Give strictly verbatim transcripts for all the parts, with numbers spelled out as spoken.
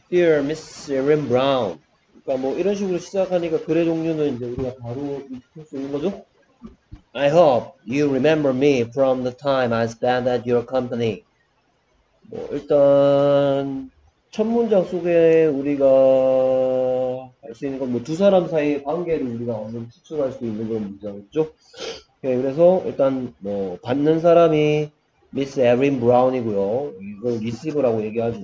Dear Miss Erin Brown. 그러니까 뭐 이런 식으로 시작하니까 글의 종류는 이제 우리가 바로 익힐 수 있는 거죠. I hope you remember me from the time I spent at your company. 뭐 일단 첫 문장 속에 우리가 할 수 있는 건 뭐 두 사람 사이의 관계를 우리가 어느 정도 추측할 수 있는 그런 문장이죠. 네, 그래서 일단 뭐 받는 사람이 미스 에린 브라운이고요. 이걸 리시브라고 얘기하죠.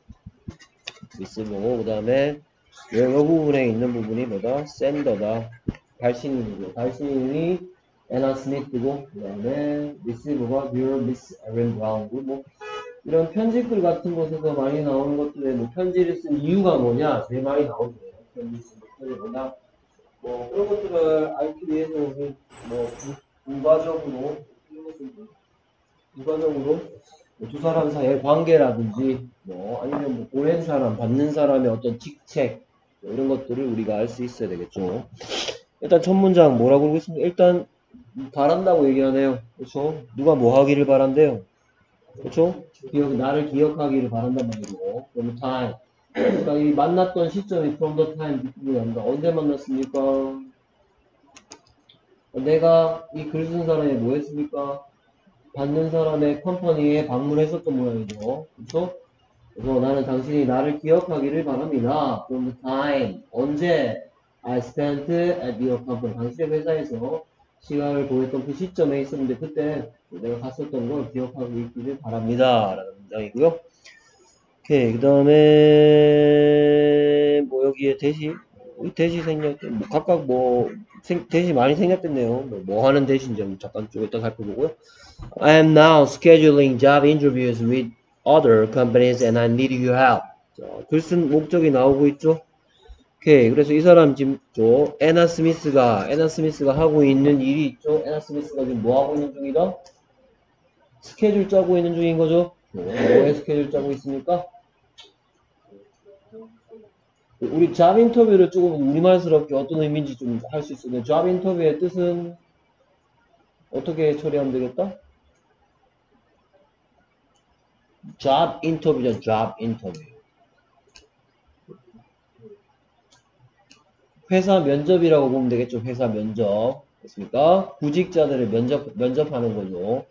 리시브고 그 다음에 이 부분에 있는 부분이 뭐다? 샌더다. 발신인이고 발신인이 에나 스미스고 그 다음에 리시브가 Dear Miss Erin Brown고 뭐 이런 편지글 같은 곳에서 많이 나오는 것들에 뭐 편지를 쓴 이유가 뭐냐 제일 많이 나오죠. 편지 쓴 것들보다 뭐 그런 것들을 알기 위해서 뭐 부가적으로 부가적으로 두 사람 사이의 관계라든지 뭐 아니면 뭐 보낸 사람 받는 사람의 어떤 직책 뭐 이런 것들을 우리가 알 수 있어야 되겠죠. 일단 첫 문장 뭐라고 그러겠습니까? 일단 바란다고 얘기하네요. 그렇죠? 누가 뭐 하기를 바란대요. 그렇죠? 기억, 나를 기억하기를 바란단 말이고 from time 그러니까 이 만났던 시점이 from the time 뒷부분이 납니다. 언제 만났습니까? 내가 이 글 쓴 사람이 뭐 했습니까? 받는 사람의 컴퍼니에 방문했었던 모양이죠. 그렇죠? 그래서 나는 당신이 나를 기억하기를 바랍니다. From the time 언제 I spent at your company 당신의 회사에서 시간을 보냈던 그 시점에 있었는데 그때 내가 갔었던 걸 기억하고 있기를 바랍니다. 라는 문장이고요. 오케이 그 다음에 뭐 여기에 대시 대시 생략 뭐 각각 뭐 생, 대시 많이 생략됐네요. 뭐, 뭐 하는 대시인지 한번 잠깐 좀 이따 살펴보고요. I am now scheduling job interviews with other companies and I need your help. 자, 글쓴 목적이 나오고 있죠. 오케이. 그래서 이 사람 지금 저 에나 스미스가 에나 스미스가 하고 있는 일이 있죠. 에나 스미스가 지금 뭐 하고 있는 중이다? 스케줄 짜고 있는 중인 거죠. 뭐의 스케줄 짜고 있습니까? 우리 잡 인터뷰를 조금 우리말스럽게 어떤 의미인지 좀 할 수 있어요. 잡 인터뷰의 뜻은 어떻게 처리하면 되겠다? 잡 인터뷰죠. 잡 인터뷰. 회사 면접이라고 보면 되겠죠. 회사 면접. 됐습니까? 구직자들을 면접, 면접하는 거죠.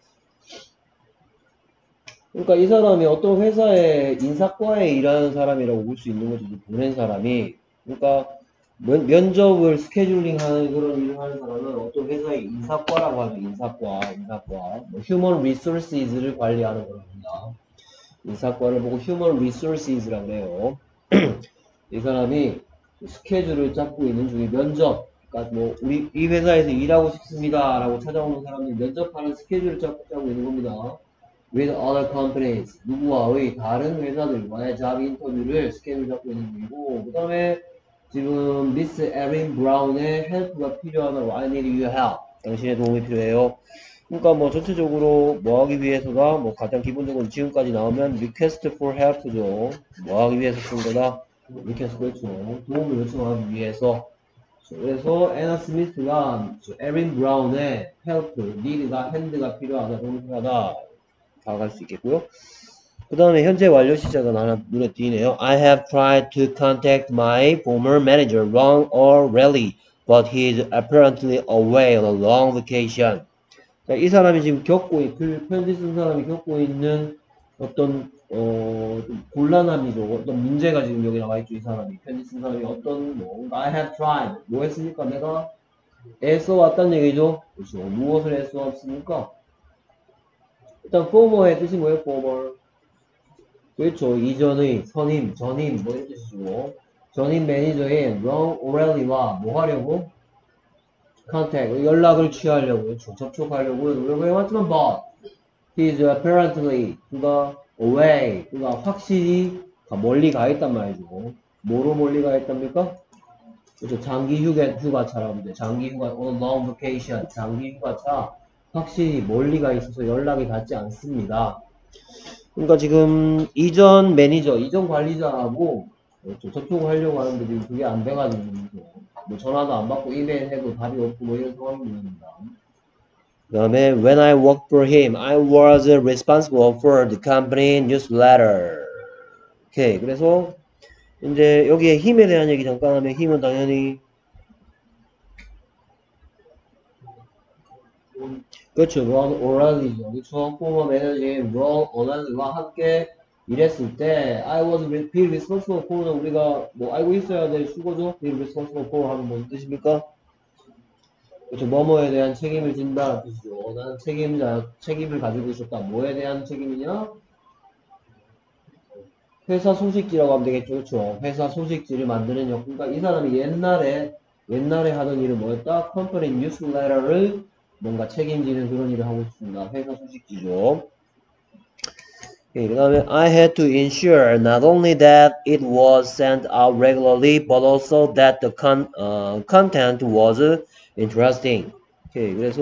그러니까 이 사람이 어떤 회사의 인사과에 일하는 사람이라고 볼 수 있는 거죠. 보낸 사람이. 그러니까 면, 면접을 스케줄링 하는 그런 일을 하는 사람은 어떤 회사의 인사과라고 하죠. 인사과, 인사과. 뭐 휴먼 리소스를 관리하는 거랍니다. 인사과를 보고 휴먼 리소스라고 해요. 이 사람이 스케줄을 잡고 있는 중에 면접, 그러니까 뭐 우리 이 회사에서 일하고 싶습니다라고 찾아오는 사람들이 면접하는 스케줄을 잡고 짜고 있는 겁니다. With other companies, 누구와의 다른 회사들과의 잡 인터뷰를 스케줄 잡고 있는 중이고, 그 다음에 지금 미스 에린 브라운의 헬프가 필요하다고 I need your help. 당신의 도움이 필요해요. 그러니까 뭐 전체적으로 뭐 하기 위해서다. 뭐 가장 기본적으로 지금까지 나오면 request for help죠. 뭐 하기 위해서 쓴 거다. request 그렇죠. 도움을 요청하기 위해서. 그래서 에나 스미스가 에린 브라운의 help, need가 hand가 필요하다, 도움이 필요하다. 다가갈 수 있겠고요. 그 다음에 현재 완료 시작은 하나 눈에 띄네요. I have tried to contact my former manager Ron O'Reilly, but he is apparently away on a long vacation. 자, 이 사람이 지금 겪고 있, 그 편지 쓴 사람이 겪고 있는 어떤 어, 좀 곤란함이죠. 어떤 문제가 지금 여기 나와 있죠. 이 사람이 편지 쓴 사람이 어떤 뭐 I have tried 뭐 했습니까? 내가 애써 왔단 얘기죠. 그렇죠. 무엇을 애써 왔습니까? 일단 former의 뜻이 뭐예요? former. 그렇죠. 이전의 선임, 전임 뭐 이런 뜻이고 전임 매니저인 론 오렐리와 뭐 하려고? contact 연락을 취하려고 그렇죠. 접촉하려고 노력을 해왔지만 but he is apparently 그가 away 그가 확실히 멀리 가 있단 말이죠. 뭐로 멀리 가 있답니까? 그렇죠. 장기 휴가, 휴가차라고 합니다. 장기 휴가 on a long vacation 장기 휴가차 확실히 멀리 가 있어서 연락이 닿지 않습니다. 그러니까 지금 이전 매니저, 이전 관리자하고 접촉을 하려고 하는데 지금 그게 안 돼가지고 뭐 전화도 안 받고 이메일 해도 답이 없고 뭐 이런 상황입니다. 그 다음에 when I worked for him, I was responsible for the company newsletter. 오케이. 그래서 이제 여기에 힘에 대한 얘기 잠깐 하면 힘은 당연히 그렇죠. run orally 그렇죠. former manager run orally와 함께 일했을 때 I was be responsible for는 우리가 뭐 알고 있어야 될 수거죠. be responsible for 하면 무슨 뜻입니까? 그렇죠. 뭐뭐에 대한 책임을 진다 뜻이죠. 나는 책임자 책임을 가지고 있었다. 뭐에 대한 책임이냐? 회사 소식지라고 하면 되겠죠. 그렇죠. 회사 소식지를 만드는 역. 그러니까 이 사람이 옛날에 옛날에 하던 일은 뭐였다? 컴퍼니 뉴스레터를 뭔가 책임지는 그런 일을 하고 있습니다. 회사 소식지죠. Okay, 그 다음에 I had to ensure not only that it was sent out regularly, but also that the con, uh, content was interesting. Okay, 그래서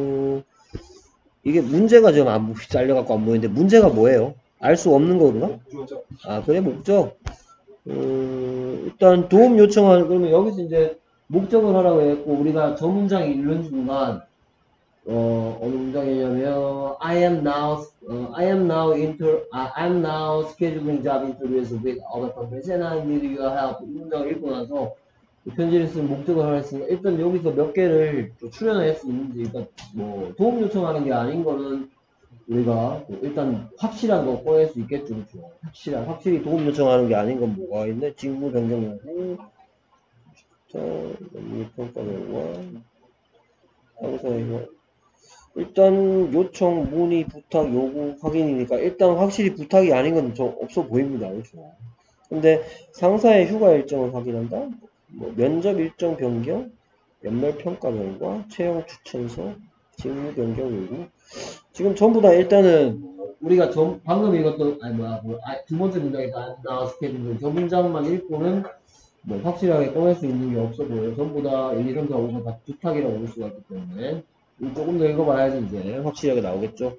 이게 문제가 좀 안 잘려갖고 안 보이는데 문제가 뭐예요? 알 수 없는 거구나? 아, 그래, 목적. 음, 일단 도움 요청하는, 그러면 여기서 이제 목적을 하라고 했고, 우리가 저 문장 읽는 순간, 어, 어느 문장이냐면, I am now, 어, I am now inter, uh, I'm now scheduling job interviews with other companies and I need your help. 이 문장을 읽고 나서 편지를 쓴 목적을 하라 했으니까, 일단 여기서 몇 개를 출연할 수 있는지, 일단 뭐, 도움 요청하는 게 아닌 거는, 우리가 일단 확실한 거 꺼낼 수 있겠죠. 그렇죠? 확실한 확실히 도움 요청하는 게 아닌 건 뭐가 있네. 직무 변경 요구, 평가결과, 항상 일단 요청, 문의, 부탁, 요구, 확인이니까 일단 확실히 부탁이 아닌 건 좀 없어 보입니다. 그렇죠? 근데 상사의 휴가 일정을 확인한다. 뭐 면접 일정 변경, 연말 평가 결과, 채용 추천서, 직무 변경 요구. 지금 전부 다 일단은 우리가 전, 방금 읽었던 아니 뭐야 뭐, 아, 두 번째 문장에 나왔을 때 저 문장만 읽고는 뭐 확실하게 꺼낼 수 있는 게 없어 보여요. 전부 다 일, 이, 삼, 사, 오, 사 다 부탁이라고 볼 수가 있기 때문에 조금 더 읽어봐야지 이제 확실하게 나오겠죠.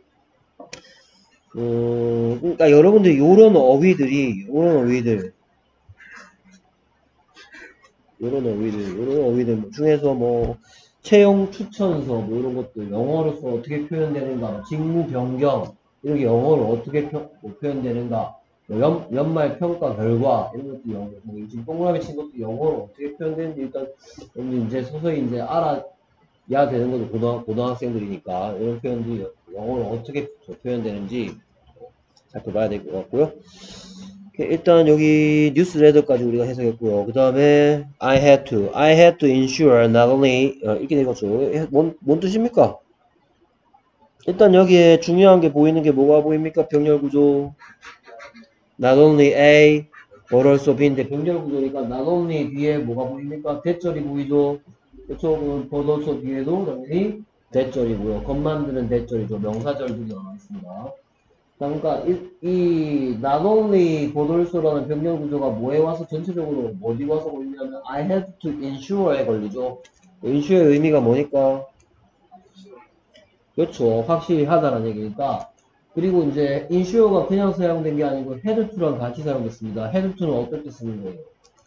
어, 그러니까 여러분들 요런 어휘들이 요런 어휘들 요런 어휘들 요런 어휘들 중에서 뭐 채용 추천서 뭐 이런 것들 영어로서 어떻게 표현되는가 뭐 직무 변경 이런 게 영어로 어떻게 표, 뭐 표현되는가 뭐 연, 연말 평가 결과 이런 것도 영어 뭐 지금 동그라미 친 것도 영어로 어떻게 표현되는지 일단 이제 서서히 이제 알아야 되는 거죠. 고등, 고등학생들이니까 이런 표현들이 영어로 어떻게 표현되는지 살펴봐야 될 것 같고요. 일단 여기 뉴스레터까지 우리가 해석했고요. 그 다음에 I had to, I had to ensure not only 어, 이렇게 되겠죠. 뭔, 뭔 뜻입니까? 일단 여기에 중요한 게 보이는 게 뭐가 보입니까? 병렬 구조. Not only A, but also B인데 병렬 구조니까 not only 뒤에 뭐가 보입니까? 대절이 보이죠. 그렇죠. but also 뒤에도 당연히 대절이고요. 겉 만드는 대절이죠. 명사절들이 나와 있습니다. 그러니까 이, 이 not only 보돌소라는 병렬 구조가 뭐에 와서 전체적으로 어디 와서 걸리냐면 I had to ensure에 걸리죠. ensure의 의미가 뭐니까? 그렇죠. 확실히 하다라는 얘기니까. 그리고 이제 ensure가 그냥 사용된 게 아니고 had to랑 같이 사용됐습니다. had to는 어떨 때 쓰는 거예요?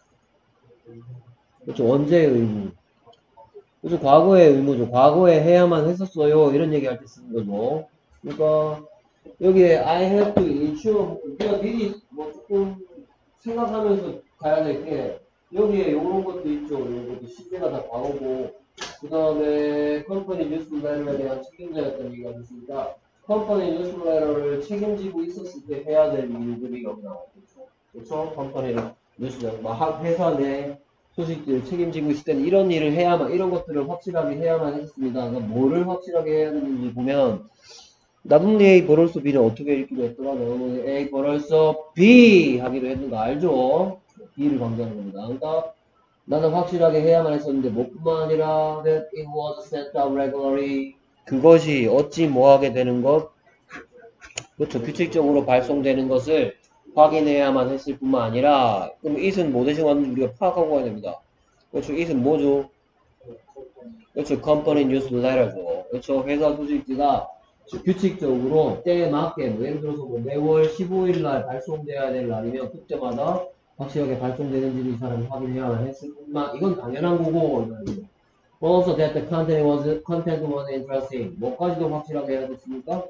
그렇죠. 언제의 의무. 그렇죠. 과거의 의무죠. 과거에 해야만 했었어요. 이런 얘기 할 때 쓰는 거죠. 그러니까 여기에 I have to ensure 우리가 미리 뭐 조금 생각하면서 가야 될 게 여기에 이런 것도 있죠. 이런 것도 시제가 다 과거고 그 다음에 컴퍼니 뉴스레터에 대한 책임자였던 얘기가 있으니까 컴퍼니 뉴스레터를 책임지고 있었을 때 해야 될 일들이 여기 나왔겠죠. 그렇죠? 컴퍼니 뉴스레터 막 회사 내 소식들을 책임지고 있을 때는 이런 일을 해야만 이런 것들을 확실하게 해야만 했습니다. 그러니까 뭐를 확실하게 해야 되는지 보면 not only A but also B는 어떻게 읽기도 했더라? not only A but also B 하기도 했는 거 알죠? B를 강조하는 겁니다. 그러니까 나는 확실하게 해야만 했었는데 뭐뿐만 아니라 that it was sent out regularly 그것이 어찌 뭐하게 되는 것 그렇죠. 규칙적으로 발송되는 것을 확인해야만 했을 뿐만 아니라 그럼 it은 뭐 대신 왔는지 우리가 파악하고 가야 됩니다. 그렇죠. it은 뭐죠? 그렇죠. company newsletter죠. 그렇죠. 회사 소식지가 규칙적으로 때에 맞게 뭐 예를 들어서 뭐 매월 십오일 날 발송돼야 될 날이면 그때마다 확실하게 발송되는지를 이 사람이 확인해야만 했을 뿐만 이건 당연한 거고 also that the content was content was interesting 뭐까지도 확실하게 해야 됐습니까?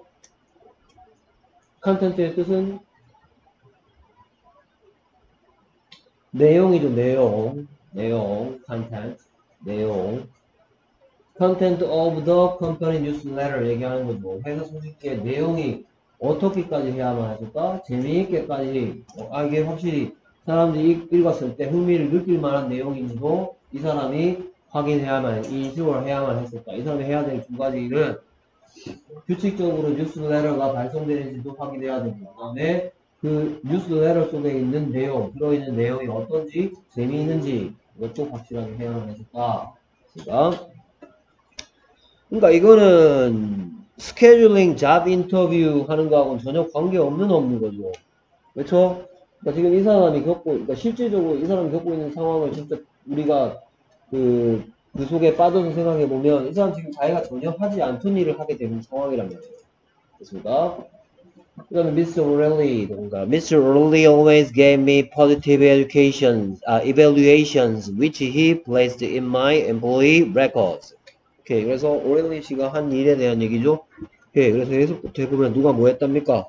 컨텐츠의 뜻은 내용이죠, 내용. 내용, content, 내용. content of the company newsletter 얘기하는 거죠. 회사 소식지의 내용이 어떻게까지 해야만 하실까? 재미있게까지, 어, 아, 이게 확실히 사람들이 읽었을 때 흥미를 느낄 만한 내용인지도 이 사람이 확인해야만, 인식을 해야만 했을까? 이 사람이 해야 될 두 가지 일은 규칙적으로 뉴스레터가 발송되는지도 확인해야 됩니다. 그 다음에 그 뉴스레터 속에 있는 내용, 들어있는 내용이 어떤지, 재미있는지, 이것도 확실하게 해야만 했을까? 그러니까, 그러니까 이거는 스케줄링 잡 인터뷰 하는 거하고는 전혀 관계없는 업무인 거죠. 그렇죠? 그러니까 지금 이 사람이 겪고, 그러니까 실질적으로 이 사람이 겪고 있는 상황을 진짜 우리가 그, 그 속에 빠져서 생각해 보면 이 사람 지금 자기가 전혀 하지 않던 일을 하게 되는 상황이란 말이에요. 됐습니까? 그 다음에 미스터 O'Reilly 뭔가 미스터 O'Reilly always gave me positive education, uh, evaluations which he placed in my employee records. 오케이, 그래서 오렐리 씨가 한 일에 대한 얘기죠. 오케이, 그래서 계속부터 해보면 누가 뭐 했답니까?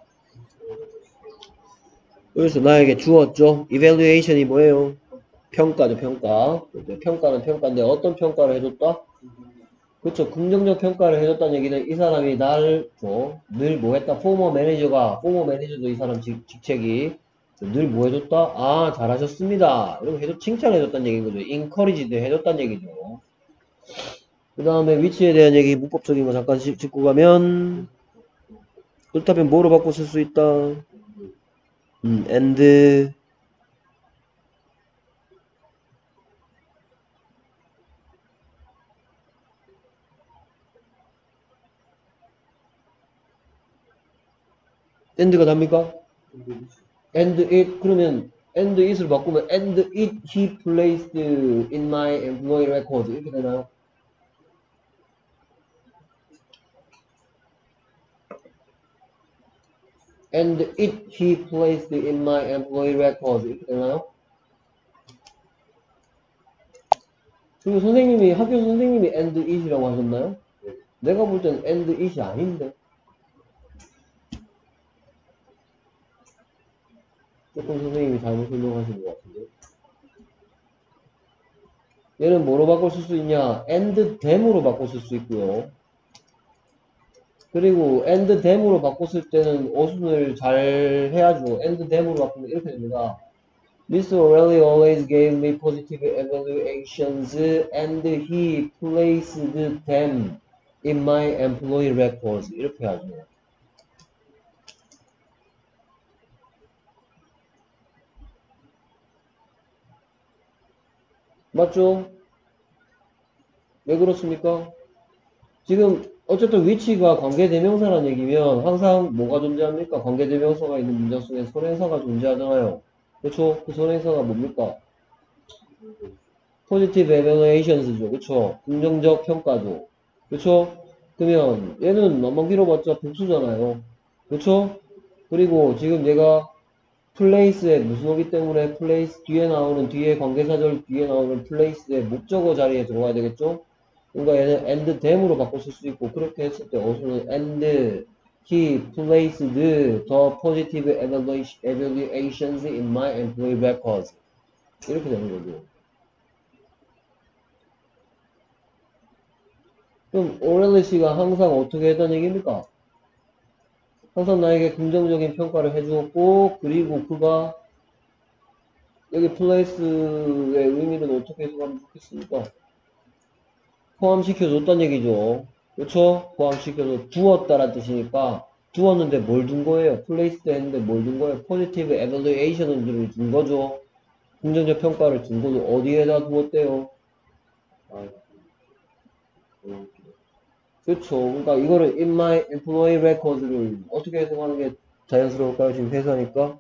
그래서 나에게 주었죠. evaluation이 뭐예요? 평가죠, 평가. 그렇죠? 평가는 평가인데 어떤 평가를 해줬다? 그렇죠. 긍정적 평가를 해줬다는 얘기는 이 사람이 나를 늘 뭐 했다? 포머 매니저가, 포머 매니저도 이 사람 직, 직책이 늘 뭐 해줬다? 아, 잘하셨습니다. 이렇게 해줬, 칭찬해줬다는 얘기인 거죠. encourage도 해줬다는 얘기죠. 그 다음에 위치에 대한 얘기, 문법적인 거 잠깐 짚고 가면, 그렇다면 뭐로 바꿔 쓸 수 있다? 음, and, and가 답니까? and it, 그러면, and it을 바꾸면, and it he placed in my employee record. 이렇게 되나요? and it he placed in my employee record. 이렇게 되나요? 그리고 선생님이, 학교 선생님이 and it이라고 하셨나요? 네. 내가 볼 땐 and it이 아닌데. 조금 선생님이 잘못 설명하신 것 같은데. 얘는 뭐로 바꿔 쓸 수 있냐? and them으로 바꿔 쓸 수 있고요. 그리고 and them으로 바꿨을 때는 어순을 잘 해야죠. and them으로 바꾸면 이렇게 됩니다. 미스터 O'Reilly always gave me positive evaluations and he placed them in my employee records. 이렇게 하죠. 맞죠? 왜 그렇습니까? 지금 어쨌든 위치가 관계대명사라는 얘기면 항상 뭐가 존재합니까? 관계대명사가 있는 문장 속에 선행사가 존재하잖아요. 그렇죠? 그 선행사가 뭡니까? positive evaluations죠. 그쵸? 긍정적 평가죠. 그쵸? 그러면 얘는 너무 길어봤자 복수잖아요. 그쵸? 그리고 지금 얘가 place에 무슨 오기 때문에 place 뒤에 나오는 뒤에 관계사절 뒤에 나오는 place의 목적어 자리에 들어가야 되겠죠? 그러니까 얘는 and them으로 바꿔 쓸 수 있고 그렇게 했을 때 어수는 and he placed the positive evaluations in my employee records 이렇게 되는 거죠. 그럼 오렐리 씨가 항상 어떻게 했다는 얘기입니까? 항상 나에게 긍정적인 평가를 해주었고 그리고 그가 여기 플레이스의 의미는 어떻게 해석하면 좋겠습니까? 포함시켜줬다는 얘기죠. 그렇죠? 포함시켜서 두었다라는 뜻이니까 두었는데 뭘 둔 거예요? 플레이스 했는데 뭘 둔 거예요? 포지티브 에벌루에이션을 준 거죠. 긍정적 평가를 준 거죠. 어디에다 두었대요? 아, 그렇죠. 그러니까 이거를 in my employee records를 어떻게 해석하는 게 자연스러울까요? 지금 회사니까.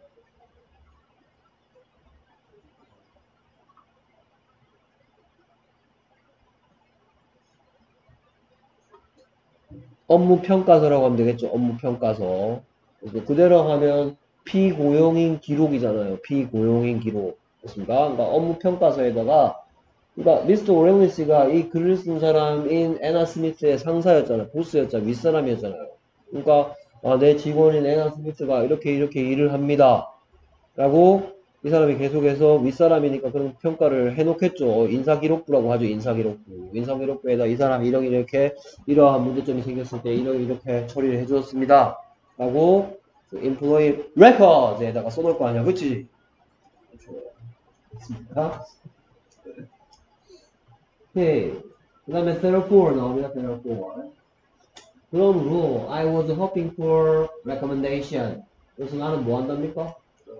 업무 평가서라고 하면 되겠죠. 업무 평가서. 그래서 그대로 하면 피고용인 기록이잖아요. 피고용인 기록. 그렇습니까? 그러니까 업무 평가서에다가 그러니까 미스터 오렐리 씨가 이 글을 쓴 사람인 애나 스미스의 상사였잖아요. 보스였잖아요. 윗사람이었잖아요. 그러니까 아, 내 직원인 애나 스미스가 이렇게 이렇게 일을 합니다. 라고 이 사람이 계속해서 윗사람이니까 그런 평가를 해놓겠죠. 인사기록부라고 하죠. 인사기록부. 인사기록부에다 이 사람이 이렇게 이렇게 이러한 문제점이 생겼을 때 이렇게 이렇게 처리를 해주었습니다. 라고 그 employee records에다가 써놓을 거 아니야. 그치? 됐습니까? 오케이. 그 다음에 therefore 나옵니다. therefore. 그러므로 I was hoping for recommendation. 그래서 나는 뭐 한답니까?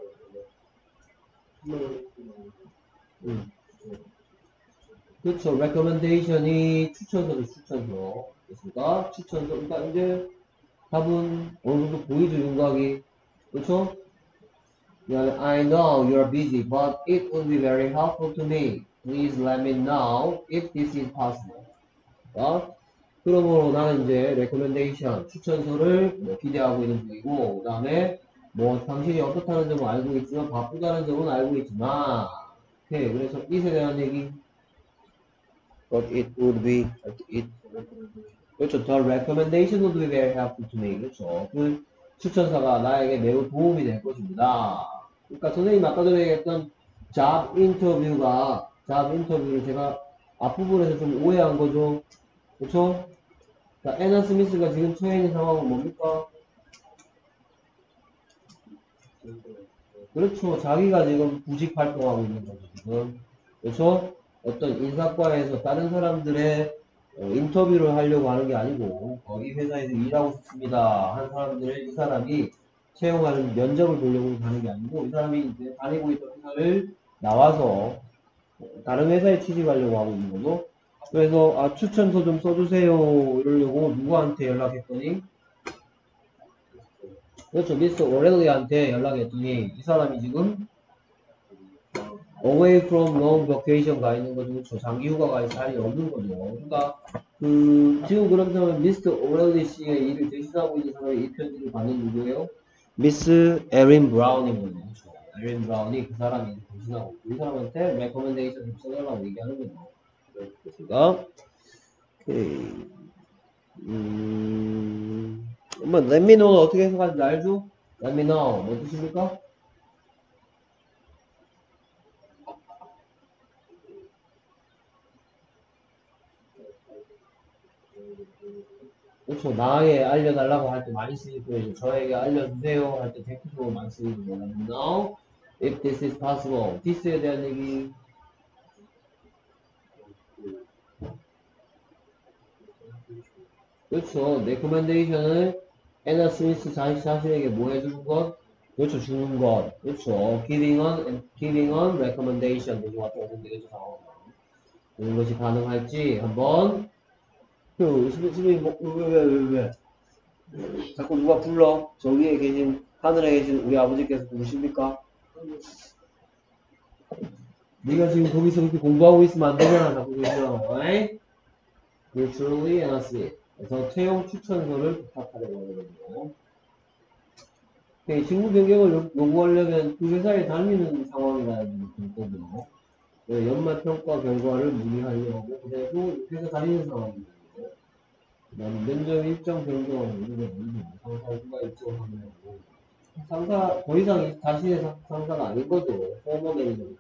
음. 그렇죠. recommendation이 추천서죠. 추천서. 그렇습니까? 추천서. 그러니까 이제 답은 어느 정도 보이죠. 윤곽이. 그렇죠? I know you're busy, but it would be very helpful to me. Please let me know if this is possible. 어? 그러므로 나는 이제 recommendation, 추천서를 뭐 기대하고 있는 중이고, 그 다음에 뭐 당신이 어떻다는 점은 알고 있지만 바쁘다는 점은 알고 있지만, 오케이. 그래서 it에 대한 얘기. But it would be, it, 그렇죠. The recommendation would be very helpful to me. 그렇죠. 그 추천서가 나에게 매우 도움이 될 것입니다. 그러니까 선생님 아까 전에 얘기했던 job 인터뷰가 job 인터뷰를 제가 앞부분에서 좀 오해한 거죠. 그렇죠? 자, 애나 스미스가 지금 처해 있는 상황은 뭡니까? 그렇죠. 자기가 지금 구직 활동하고 있는 거죠. 지금. 그렇죠? 어떤 인사과에서 다른 사람들의 어, 인터뷰를 하려고 하는 게 아니고 어, 이 회사에서 일하고 싶습니다 한 사람들을 이 사람이 채용하는 면접을 보려고 가는 게 아니고 이 사람이 이제 다니고 있던 회사를 나와서 어, 다른 회사에 취직하려고 하고 있는 거죠. 그래서 아 추천서 좀 써주세요 이러려고 누구한테 연락했더니 그렇죠. 미스터 오렐리한테 연락했더니 이 사람이 지금 away from long vacation 가 있는 거죠. 그렇죠. 장기 휴가가 자리 없는 거죠. 그러니까 그 지금 그러면 미스터 오렐리 씨의 일을 대신하고 있는 사람이 이 편지를 받는 누구예요? 미스 에린 브라운인 거죠. 그렇죠. 에린 브라운이 그 사람이 대신하고 이 사람한테 recommendation 좀 써달라고 얘기하는 거죠. 그러니까 오케이. 음, 한번 let me know는 어떻게 해석하는지 알죠? let me know 뭐 뜻입니까? 그렇죠. 나에 알려달라고 할 때 많이 쓰이고 저에게 알려주세요 할 때 대표적으로 많이 쓰이는 거예요. Now, if this is possible. this에 대한 얘기. 그렇죠. recommendation을 애나 스미스 자신, 자신에게 뭐 해주는 것? 그렇죠. 주는 것. 그렇죠. giving on, giving on recommendation. 그렇죠. 왔다 갔다 되겠죠. 상황. 이런 것이 가능할지 한번 그 선생님 뭐, 왜, 왜, 왜, 왜? 자꾸 누가 불러? 저 위에 계신, 하늘에 계신 우리 아버지께서 부르십니까? 네가 지금 거기서 그렇게 공부하고 있으면 안 되잖아, 자꾸 그러죠. 에이? Virtually and asleep. 그래서 채용 추천서를 부탁하려고 하거든요. 직무 변경을 요구하려면 그 회사에 다니는 상황이라야 될 거고요. 연말 평가 결과를 문의하려고 그래도 회사 다니는 상황입니다. 그 다음에 면접 일정 변경, 이런 거 상사 누가 일정하면 상사, 더 이상 자신의 상사가 아닌 거죠. 포머 매니저니까.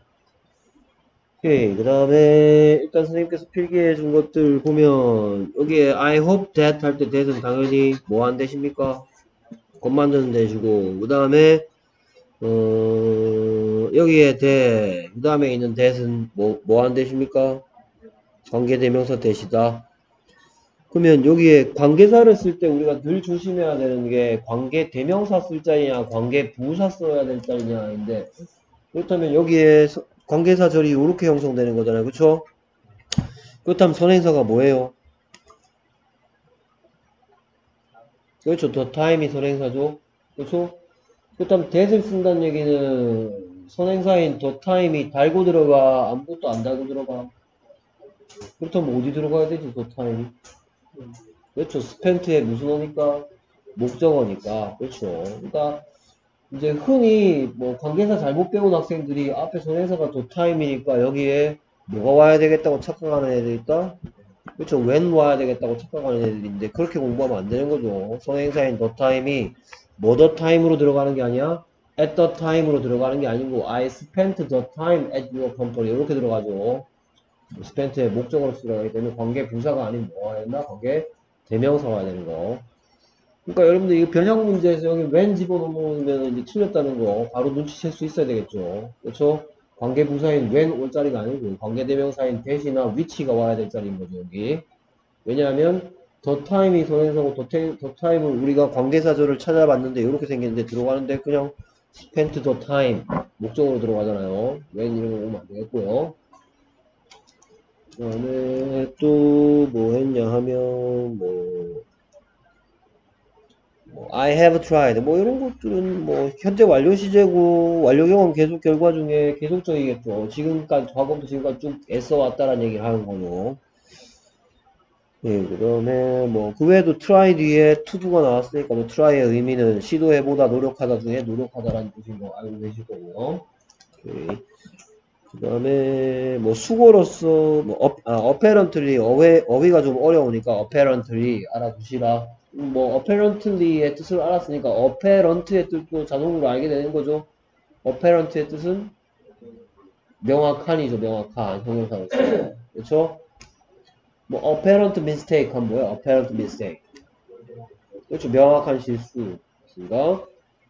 오케이. 그 다음에 일단 선생님께서 필기해 준 것들 보면 여기에 I hope that 할 때 that은 당연히 뭐 한 대십니까? 것 만드는 대시고 그 다음에 어 여기에 that 그 다음에 있는 that은 뭐 뭐 한 대십니까? 관계대명사 대시다. 그러면 여기에 관계사를 쓸 때 우리가 늘 조심해야 되는 게 관계대명사 쓸 자리냐 관계부사 써야 될 자리냐인데 그렇다면 여기에 관계사절이 이렇게 형성되는 거잖아요. 그쵸? 그렇다면 선행사가 뭐예요? 그렇죠. the time이 선행사죠. 그렇죠? 그렇다면 that을 쓴다는 얘기는 선행사인 the time이 달고 들어가 아무것도 안 달고 들어가. 그렇다면 어디 들어가야 되지 the time이? 그렇죠. spent의 무슨 어니까? 목적어니까. 그렇죠. 그러니까 이제 흔히 뭐 관계사 잘못 배운 학생들이 앞에 선행사가 the time이니까 여기에 뭐가 와야 되겠다고 착각하는 애들 있다? 그렇죠. when 와야 되겠다고 착각하는 애들인데 그렇게 공부하면 안 되는 거죠. 선행사인 the time이 뭐 the time으로 들어가는 게 아니야? at the time으로 들어가는 게 아니고 I spent the time at your company 이렇게 들어가죠. spent의 목적으로 들어가기 때문에 관계 부사가 아닌 뭐가 했나? 관계 대명사가 와야 되는 거. 그러니까 여러분들 이 변형 문제에서 여기 when 집어넣으면 이제 틀렸다는 거 바로 눈치챌 수 있어야 되겠죠. 그렇죠? 관계 부사인 when 올 자리가 아니고 관계 대명사인 that이나 which가 와야 될 자리인 거죠, 여기. 왜냐하면 the time이 선행사고 the, the time을 우리가 관계사절을 찾아봤는데 이렇게 생겼는데 들어가는데 그냥 spent the time 목적으로 들어가잖아요. when 이런 거 오면 안 되겠고요. 그 다음에 또 뭐 했냐 하면 뭐, 뭐 I have tried 뭐 이런 것들은 뭐 현재 완료 시제고 완료 경험 계속 결과 중에 계속적이겠죠. 지금까지 과거부터 지금까지 쭉 애써 왔다라는 얘기를 하는 거죠. 예, 그 다음에 뭐 그 외에도 try 뒤에 to do가 나왔으니까 뭐 try의 의미는 시도해보다 노력하다 중에 노력하다라는 뜻인 거 알고 계실 거고요. 오케이. 그 다음에 뭐 수고로서 뭐 어, 아, apparently 어휘, 어휘가 좀 어려우니까 apparently 알아두시라. 뭐 apparently의 뜻을 알았으니까 apparent의 뜻도 자동으로 알게 되는 거죠. apparent의 뜻은 명확한이죠. 명확한 형용사로서. 그렇죠? 뭐 apparent mistake 하면 뭐야? apparent mistake. 그렇죠. 명확한 실수가.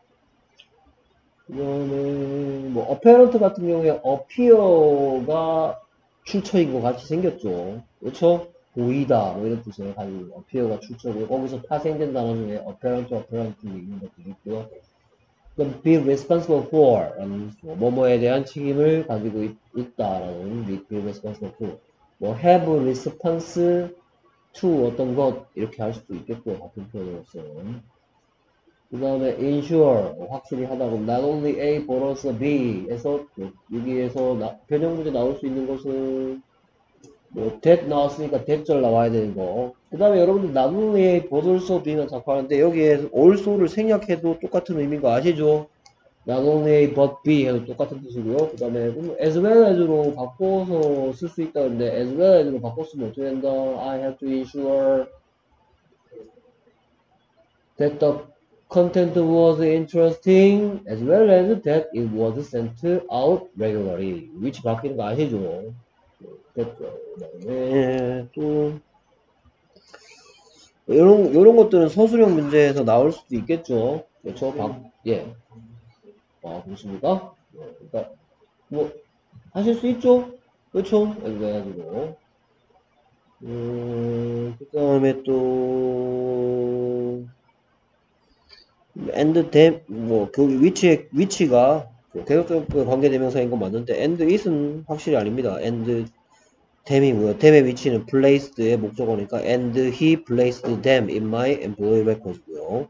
그 다음에 뭐 apparent 같은 경우에 appear가 출처인 것 같이 생겼죠. 그렇죠? 보이다 뭐 이런 뜻을 가지고 appear가 출처고 거기서 파생된 단어 중에 apparent, apparent 있는 것들이 있고요. 그럼 be responsible for 라는 뭐뭐에 대한 책임을 가지고 있, 있다라는 be responsible for 뭐 have response to 어떤 것 이렇게 할 수도 있겠고 같은 표현으로서 그 다음에 ensure 확실히 하다고 not only A but also B 에서 여기에서 나, 변형 문제 나올 수 있는 것은 뭐 that 나왔으니까 that절 나와야 되는 거. 그 다음에 여러분들 not only A but also B만 자꾸 하는데 여기에 also를 생략해도 똑같은 의미인 거 아시죠? not only A but B 해도 똑같은 뜻이고요. 그 다음에 as well as로 바꿔서 쓸 수 있다는데 as well as로 바꿨으면 어떻게 된다? I have to ensure that the content was interesting as well as that it was sent out regularly. 위치 바뀌는 거 아시죠? 됐죠. 그다음에 또 이런 이런 것들은 서술형 문제에서 나올 수도 있겠죠. 그렇죠? 박, 예. 아, 그렇습니까? 그러니까 뭐 하실 수 있죠. 그렇죠? 그래가지고 음, 그 다음에 또 and them 뭐 그 위치의 위치가 계속적 관계대명사인 건 맞는데 and it은 확실히 아닙니다. and them이고요. them의 위치는 placed의 목적어니까 and he placed them in my employee records고요.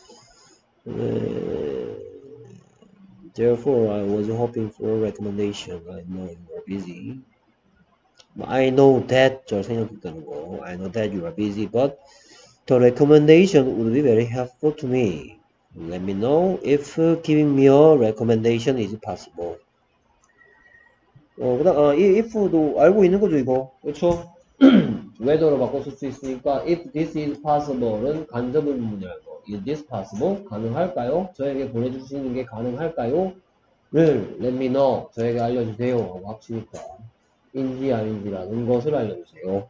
네. Therefore, I was hoping for a recommendation. I know you are busy. I know that 저 생각했다는 거. I know that you are busy, but the recommendation would be very helpful to me. Let me know if giving me a recommendation is possible. 어, 그 다음, 아, 이 if도 알고 있는 거죠, 이거. 그렇죠? whether로 바꿔 쓸 수 있으니까, if this is possible은 간접 의문이라는 거. Is this possible? 가능할까요? 저에게 보내주시는 게 가능할까요? 를 let me know. 저에게 알려주세요. 하고 합치니까. 인지 아닌지라는 것을 알려주세요.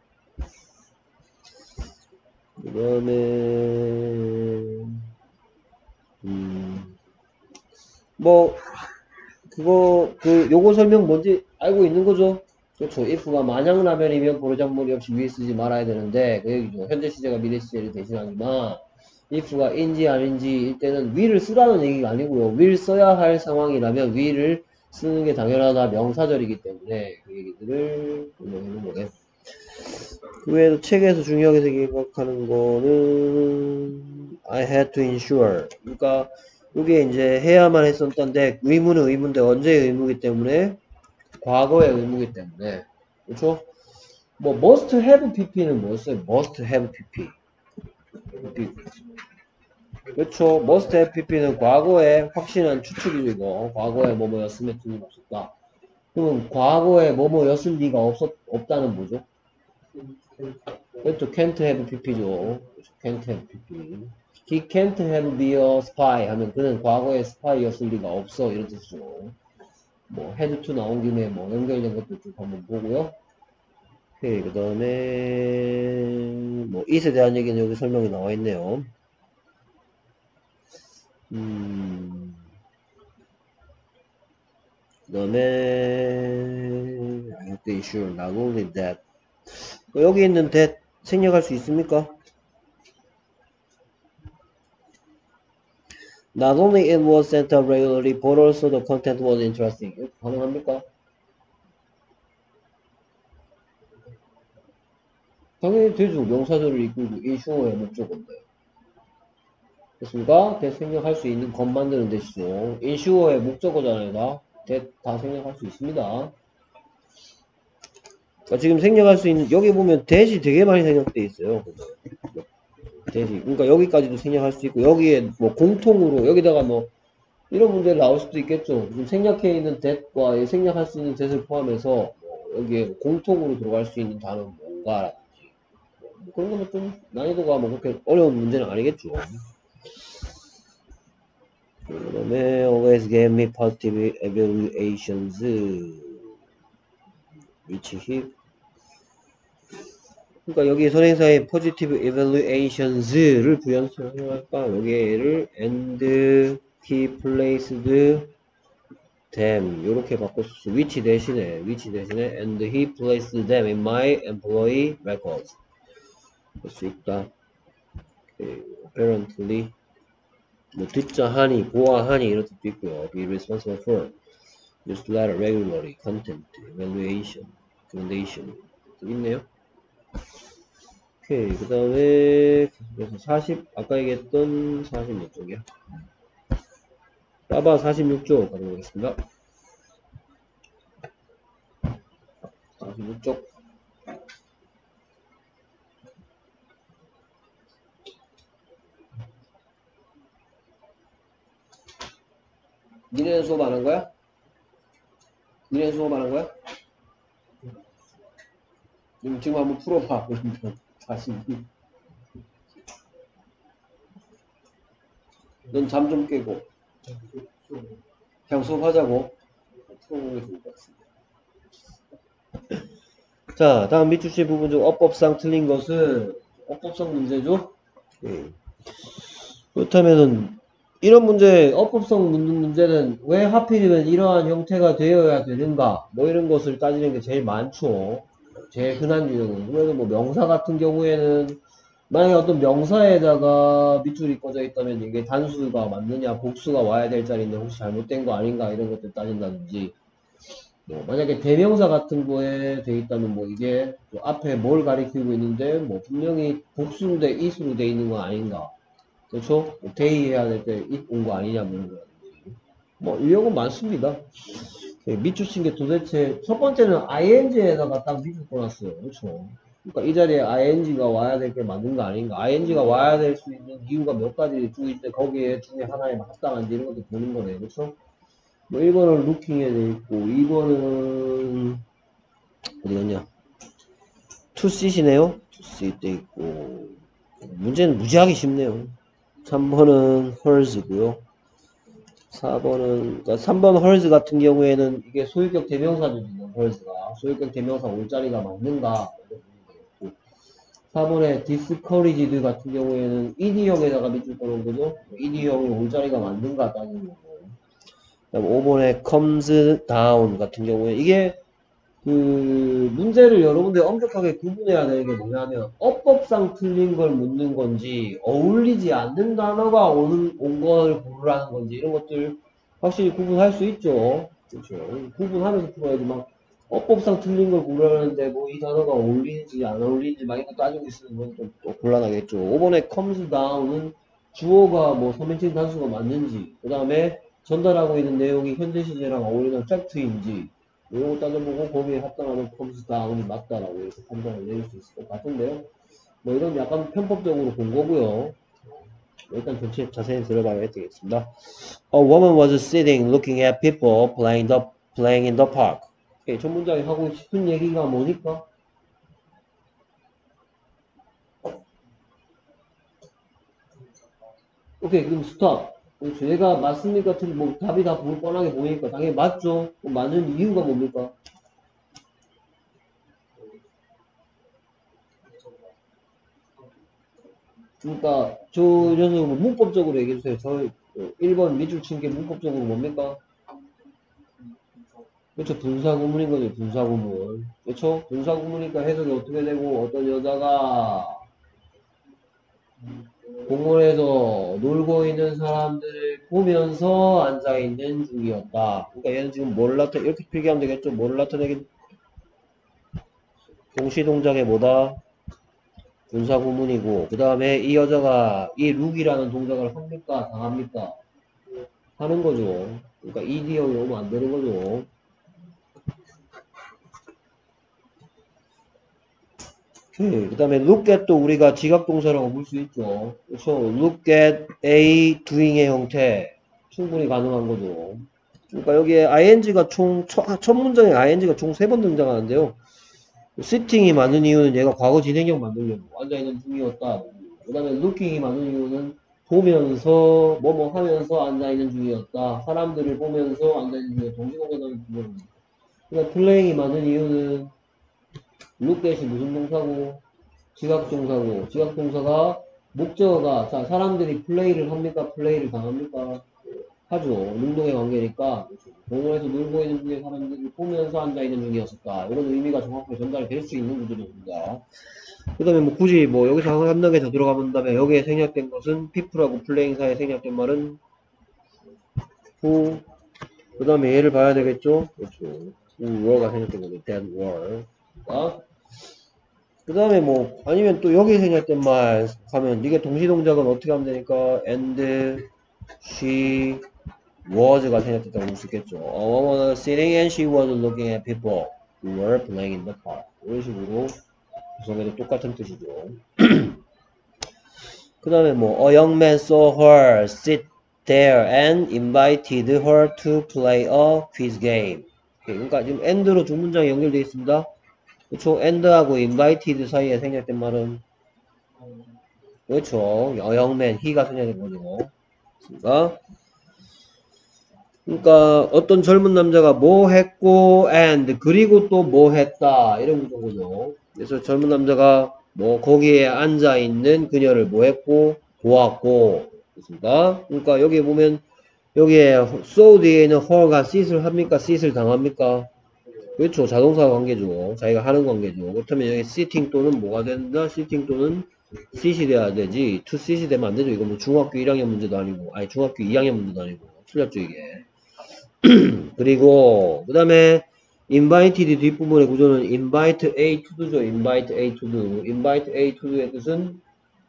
그 다음에, 음, 뭐, 그거, 그, 요거 설명 뭔지 알고 있는 거죠? 그렇죠. if가 만약라면이면 보르장머리 없이 위에 쓰지 말아야 되는데, 그 얘기죠. 현재 시제가 미래 시제를 대신하지만, if가 인지 아닌지일 때는 will을 쓰라는 얘기가 아니고요. will 써야 할 상황이라면 will을 쓰는 게 당연하다 명사절이기 때문에 그 얘기들을 설명해놓은 거네. 그 외에도 책에서 중요하게 생각하는 거는 I had to ensure. 그러니까 이게 이제 해야만 했었던데 의무는 의무인데 언제의 의무이기 때문에 과거의 의무이기 때문에 그렇죠? 뭐 must have pp는 뭐였어요? must have pp. 그렇죠. must have pp는 과거에 확신한 추측이죠. 이거 과거에 뭐뭐였으면 틀림없었다. 그러면 과거에 뭐뭐였을 리가 없었, 없다는 뭐죠? 그렇죠. can't have pp죠. can't have pp. He can't have been a spy 하면 그는 과거에 스파이였을 리가 없어 이런 뜻이죠. 뭐 had to 나온 김에 뭐 연결된 것도 쭉 한번 보고요. 오케이, 그 다음에 뭐 it에 대한 얘기는 여기 설명이 나와 있네요. 음, 그 다음에 I have to ensure not only that 여기 있는 that 생략할 수 있습니까? Not only it was sent out regularly, but also the content was interesting. 이렇게 가능합니까? 당연히 되죠. 명사절을 이끌고 insure의 목적인데. 됐습니까? that 생략할 수 있는 것 만드는 대시죠. insure의 목적어잖아요. 다. that 다 생략할 수 있습니다. 그러니까 지금 생략할 수 있는 여기 보면 that이 되게 많이 생략되어 있어요. that이. 그러니까 여기까지도 생략할 수 있고 여기에 뭐 공통으로 여기다가 뭐 이런 문제를 나올 수도 있겠죠. 지금 생략해 있는 that과 생략할 수 있는 that을 포함해서 뭐 여기에 공통으로 들어갈 수 있는 단어는 뭔가 뭐 그런 거는 좀 난이도가 뭐 그렇게 어려운 문제는 아니겠죠. 그 다음에 always gave me positive evaluations which he 그러니까 여기 선행사의 positive evaluations를 부연수로 사용할까? 여기를 and he placed them 요렇게 바꿨어. which 대신에 which 대신에 and he placed them in my employee records 볼 수 있다. okay. apparently 뭐 듣자 하니 보아하니 이런 뜻도 있고요. be responsible for newsletter regularly content evaluation recommendation 있네요. 오케이, 그 다음에 그래서 사십 아까 얘기했던 사십육 쪽이야. 빠바 사십육 쪽 가져보겠습니다. 사십육 쪽. 니네는 수업 안 한 거야? 니네는 수업 안 한 거야? 지금, 지금 한번 풀어봐. 사십육. 넌 잠 좀 깨고. 그냥 수업하자고. 풀어보는 게 좋을 것 같습니다. 자, 다음 밑줄 씨 부분 중 어법상 틀린 것은 어법상 문제죠? 네. 그렇다면은 이런 문제, 어법성 묻는 문제는 왜 하필이면 이러한 형태가 되어야 되는가? 뭐 이런 것을 따지는 게 제일 많죠. 제일 흔한 유형은. 그래도 뭐 명사 같은 경우에는 만약에 어떤 명사에다가 밑줄이 꺼져 있다면 이게 단수가 맞느냐, 복수가 와야 될 자리인데 혹시 잘못된 거 아닌가 이런 것들 따진다든지 뭐 만약에 대명사 같은 거에 돼 있다면 뭐 이게 뭐 앞에 뭘 가리키고 있는데 뭐 분명히 복수인데 it으로 돼 있는 거 아닌가. 그렇죠? 대의해야 될 때 it 온 거 아니냐 뭐, 뭐 유형은 많습니다. 밑줄 친 게 도대체 첫 번째는 ing에다가 딱 밑줄 꺼놨어요. 그렇죠? 그러니까 이 자리에 ing가 와야 될 게 맞는 거 아닌가? ing가 와야 될 수 있는 이유가 몇 가지 쭉 있는데 거기에 중에 하나에 합당한지 이런 것도 보는 거네요. 그렇죠? 뭐 일 번은 looking에 돼 있고 이 번은 어디 갔냐? to see이네요. to see 돼 있고 문제는 무지하게 쉽네요. 삼 번은 hers고요. 사 번은 그러니까 삼 번 hers 같은 경우에는 이게 소유격 대명사죠. 지금 hers가 소유격 대명사 올 자리가 맞는가 사 번에 discouraged 같은 경우에는 ed형에다가 밑줄 꺼놓은 거죠. ed형이 올 자리가 맞는가 따지는 거고 그다음 오 번에 comes down 같은 경우에 이게 그 문제를 여러분들 엄격하게 구분해야 되는 게 뭐냐면 어법상 틀린 걸 묻는 건지 어울리지 않는 단어가 오는 온 걸 고르라는 건지 이런 것들 확실히 구분할 수 있죠. 그렇죠. 구분하면서 풀어야지 막 어법상 틀린 걸 고르라는데 뭐 이 단어가 어울리는지 안 어울리는지 막 이거 따지고 있으면 건 좀 또 곤란하겠죠. 오 번에 comes down은 주어가 뭐 서명칭 단수가 맞는지 그 다음에 전달하고 있는 내용이 현재 시제랑 어울리는 팩트인지 이런 거 따져보고 거기에 합당하는 comes down이 맞다라고 이렇게 판단을 내릴 수 있을 것 같은데요. 뭐 이런 약간 편법적으로 본 거고요. 일단 전체 자세히 들어봐야 되겠습니다. A woman was sitting looking at people playing, the, playing in the park. 오케이, 전 문장이 하고 싶은 얘기가 뭐니까? 오케이, 그럼 스톱. 그렇죠. 얘가 맞습니까? 틀리, 뭐, 답이 다 보- 뻔하게 보이니까 당연히 맞죠? 그럼 맞는 이유가 뭡니까? 그러니까, 저 녀석은 뭐 문법적으로 얘기해주세요. 저 어, 일 번 밑줄 친 게 문법적으로 뭡니까? 그렇죠. 분사구문인 거죠. 분사구문. 그렇죠? 분사구문이니까 해석이 어떻게 되고, 어떤 여자가 공원에서 놀고 있는 사람들을 보면서 앉아있는 중이었다. 그러니까 얘는 지금 뭘 나타, 이렇게 필기하면 되겠죠? 뭘 나타내긴, 동시동작의 뭐다? 분사구문이고, 그 다음에 이 여자가 이 룩이라는 동작을 합니까? 당합니까? 하는 거죠. 그러니까 이디어이 오면 안 되는 거죠. 그 다음에 look at도 우리가 지각동사라고 볼 수 있죠. 그렇죠. look at A doing의 형태 충분히 가능한 거죠. 그러니까 여기에 ing가 총, 첫, 첫 문장에 ing가 총 세 번 등장하는데요. sitting이 맞는 이유는 얘가 과거 진행형 만들려고 앉아있는 중이었다. 그 다음에 looking이 맞는 이유는 보면서 뭐뭐 하면서 앉아있는 중이었다. 사람들을 보면서 앉아있는 중이었다. 동시동작하는 중이었다. 그러니까 playing이 맞는 이유는 look at이 무슨 동사고 지각동사고 지각동사가 목적어가 자 사람들이 플레이를 합니까? 플레이를 당합니까? 하죠. 능동의 관계니까 공원에서 놀고 있는 중에 사람들이 보면서 앉아있는 중이었을까 이런 의미가 정확하게 전달이 될 수 있는 구조입니다. 그 다음에 뭐 굳이 뭐 여기서 한 단계 더 들어가본 다음에 여기에 생략된 것은 people하고 플레잉 사이에 생략된 말은 who 그 다음에 얘를 봐야 되겠죠? 그렇죠. who were가 생략된 거죠. that were 아? 그 다음에 뭐 아니면 또 여기 생략된 말 하면 이게 동시동작은 어떻게 하면 되니까 and she was가 생략됐다고 볼 수 있겠죠. A woman was sitting and she was looking at people who were playing in the park. 이런 식으로 구성해도 똑같은 뜻이죠. 그 다음에 뭐 a young man saw her sit there and invited her to play a quiz game. 그러니까 지금 and로 두 문장이 연결되어 있습니다. 그렇죠. and하고 invited 사이에 생략된 말은 그렇죠. 여영맨 he가 생략된 거죠. 그러니까, 그러니까 어떤 젊은 남자가 뭐 했고 and 그리고 또 뭐 했다 이런 거죠. 그래서 젊은 남자가 뭐 거기에 앉아 있는 그녀를 뭐 했고 보았고 그렇습니다. 그러니까 여기 보면 여기에 so 뒤에는 her가 sit을 합니까? sit을 당합니까? 그렇죠. 자동사 관계죠. 자기가 하는 관계죠. 그렇다면 여기 sitting 또는 뭐가 된다? sitting 또는 sit이 돼야 되지. to sit이 되면 안 되죠. 이거 뭐 중학교 일 학년 문제도 아니고, 아니 중학교 이 학년 문제도 아니고. 틀렸죠 이게. 그리고 그 다음에 invited 뒷부분의 구조는 invite A to do죠. invite A to do. invite A to do의 뜻은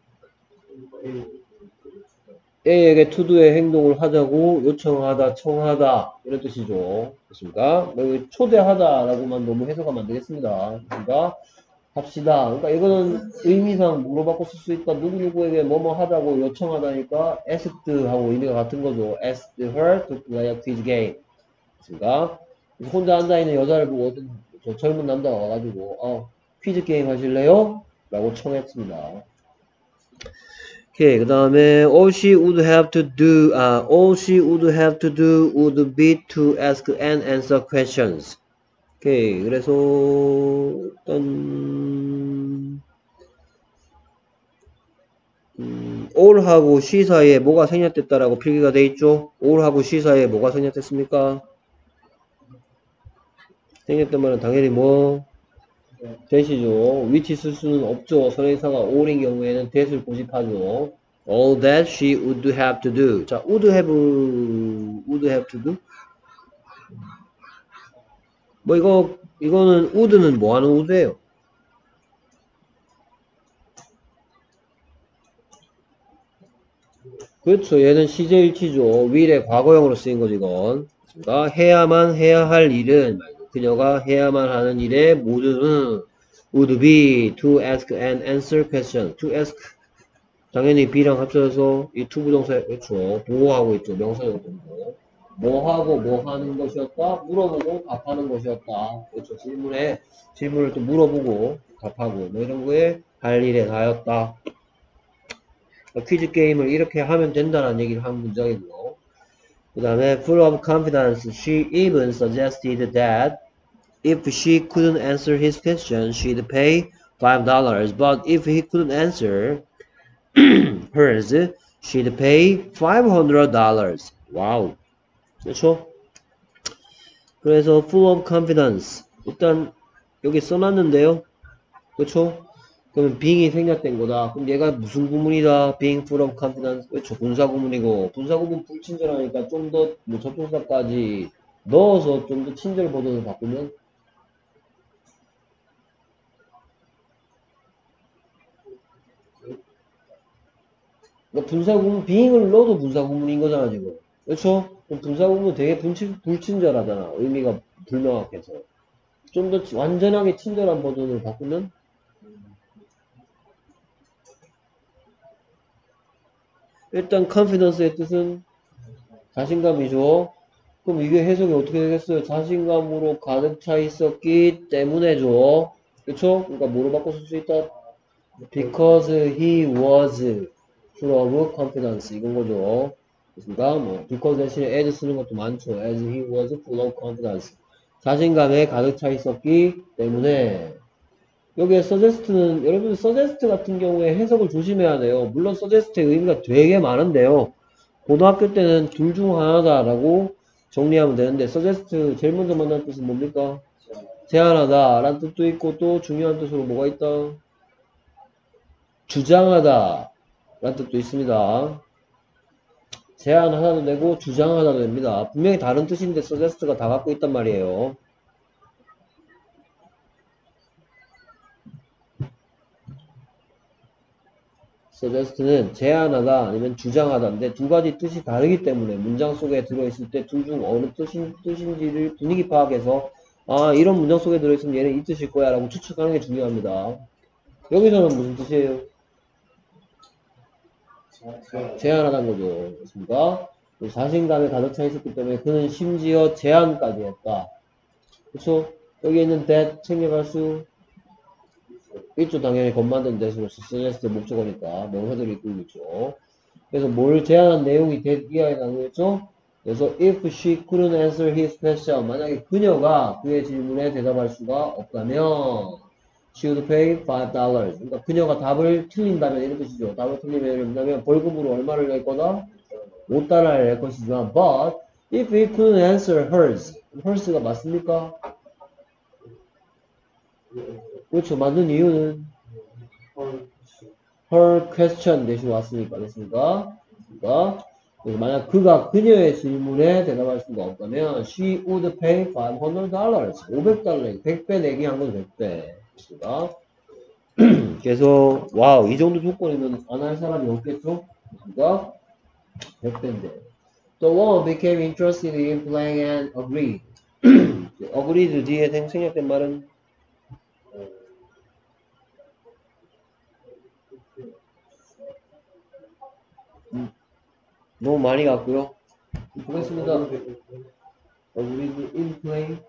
A에게 to do의 행동을 하자고 요청하다, 청하다 이런 뜻이죠. 그렇습니까? 여기 초대하다라고만 너무 해석하면 안 되겠습니다. 그러니까 합시다. 그러니까 이거는 의미상 물어받고 쓸 수 있다. 누구누구에게 뭐뭐 하자고 요청하다니까 asked 하고 의미가 같은 거죠. asked her to play a quiz game. 그렇습니까? 혼자 앉아있는 여자를 보고 어떤 저 젊은 남자가 와가지고 어 퀴즈 게임 하실래요? 라고 청했습니다. 오케이, 그 다음에 all she would have to do, 아, all she would have to do would be to ask and answer questions. 오케이, 그래서 일단 음, all하고 she 사이에 뭐가 생략됐다라고 필기가 돼 있죠? all하고 she 사이에 뭐가 생략됐습니까? 생략된 말은 당연히 뭐 that이죠. which 쓸 수는 없죠. 선행사가 all인 경우에는 that을 고집하죠. all that she would have to do. 자, would have, would have to do? 뭐 이거, 이거는 would는 뭐 하는 would예요? 그렇죠. 얘는 시제일치죠. will의 과거형으로 쓰인 거지, 이건. 그러니까 해야만 해야 할 일은, 그녀가 해야만 하는 일의 모두는 would be to ask and answer question. to ask. 당연히 be랑 합쳐서 이 to 부동사, 그렇죠. 보호하고 있죠. 명사용법으로. 뭐 하고 뭐 하는 것이었다? 물어보고 답하는 것이었다. 그렇죠. 질문에, 질문을 또 물어보고 답하고, 뭐 이런 거에 할 일에 다였다. 퀴즈 게임을 이렇게 하면 된다는 얘기를 한 문장이고요. 그 다음에 full of confidence, she even suggested that if she couldn't answer his question, she'd pay five dollars. But if he couldn't answer hers, she'd pay five hundred dollars. 와우. 그렇죠? 그래서 full of confidence. 일단 여기 써놨는데요. 그렇죠? 그러면 being이 생략된 거다. 그럼 얘가 무슨 구문이다? being full of confidence. 그렇죠? 분사 구문이고 분사 구문 불친절하니까 좀 더 뭐 접속사까지 넣어서 좀 더 친절 버전을 바꾸면 그러니까 분사 구문 being을 넣어도 분사 구문인 거잖아 지금. 그렇죠? 그럼 분사 구문 되게 불친, 불친절하잖아. 의미가 불명확해서. 좀 더 완전하게 친절한 버전을 바꾸면 일단 confidence의 뜻은 자신감이죠. 그럼 이게 해석이 어떻게 되겠어요? 자신감으로 가득 차 있었기 때문에죠. 그쵸? 그러니까 뭐로 바꿔 쓸 수 있다? Because he was full of confidence. 이건 거죠. 그렇습니까? 뭐, because 대신에 as 쓰는 것도 많죠. As he was full of confidence. 자신감에 가득 차 있었기 때문에. 여기에 suggest는, 여러분 suggest 같은 경우에 해석을 조심해야 돼요. 물론 suggest의 의미가 되게 많은데요. 고등학교 때는 둘 중 하나다라고 정리하면 되는데 suggest 제일 먼저 만난 뜻은 뭡니까? 제안하다 라는 뜻도 있고 또 중요한 뜻으로 뭐가 있다? 주장하다 라는 뜻도 있습니다. 제안하다도 되고 주장하다도 됩니다. 분명히 다른 뜻인데 suggest가 다 갖고 있단 말이에요. suggest는 제안하다 아니면 주장하다인데 두 가지 뜻이 다르기 때문에 문장 속에 들어있을 때 둘 중 어느 뜻인, 뜻인지를 분위기 파악해서 아 이런 문장 속에 들어있으면 얘는 이 뜻일 거야 라고 추측하는 게 중요합니다. 여기서는 무슨 뜻이에요? 제안하다는 거죠. 그렇습니까? 자신감에 가득 차 있었기 때문에 그는 심지어 제안까지 했다. 그쵸? 여기 있는 that 챙겨갈 수 있죠. 당연히 겉 만든 that으로서 suggest 목적어니까 명사들이 있고 있죠. 그래서 뭘 제안한 내용이 that 이하에 나누겠죠? 그래서 if she couldn't answer his question 만약에 그녀가 그의 질문에 대답할 수가 없다면 she would pay five dollars. 그러니까 그녀가 답을 틀린다면 이런 뜻이죠. 답을 틀리면 벌금으로 얼마를 낼 거다? 오 달러를 낼 것이지만 but if he couldn't answer hers hers가 맞습니까? 그렇죠. 맞는 이유는 her question 대신 왔으니까 됐습니까? 그러니까 그래서 만약 그가 그녀의 질문에 대답할 수가 없다면 she would pay five hundred dollars. 오백 달러. 백 배 내기 한 건 백 배. 됐습니까? 그래서 와우 이 정도 조건이면 안 할 사람이 없겠죠? 그러니까 백 배인데. The woman became interested in playing and agreed. agreed 뒤에 생략된 말은 음, 너무 많이 갔고요. 보겠습니다. agreed in play.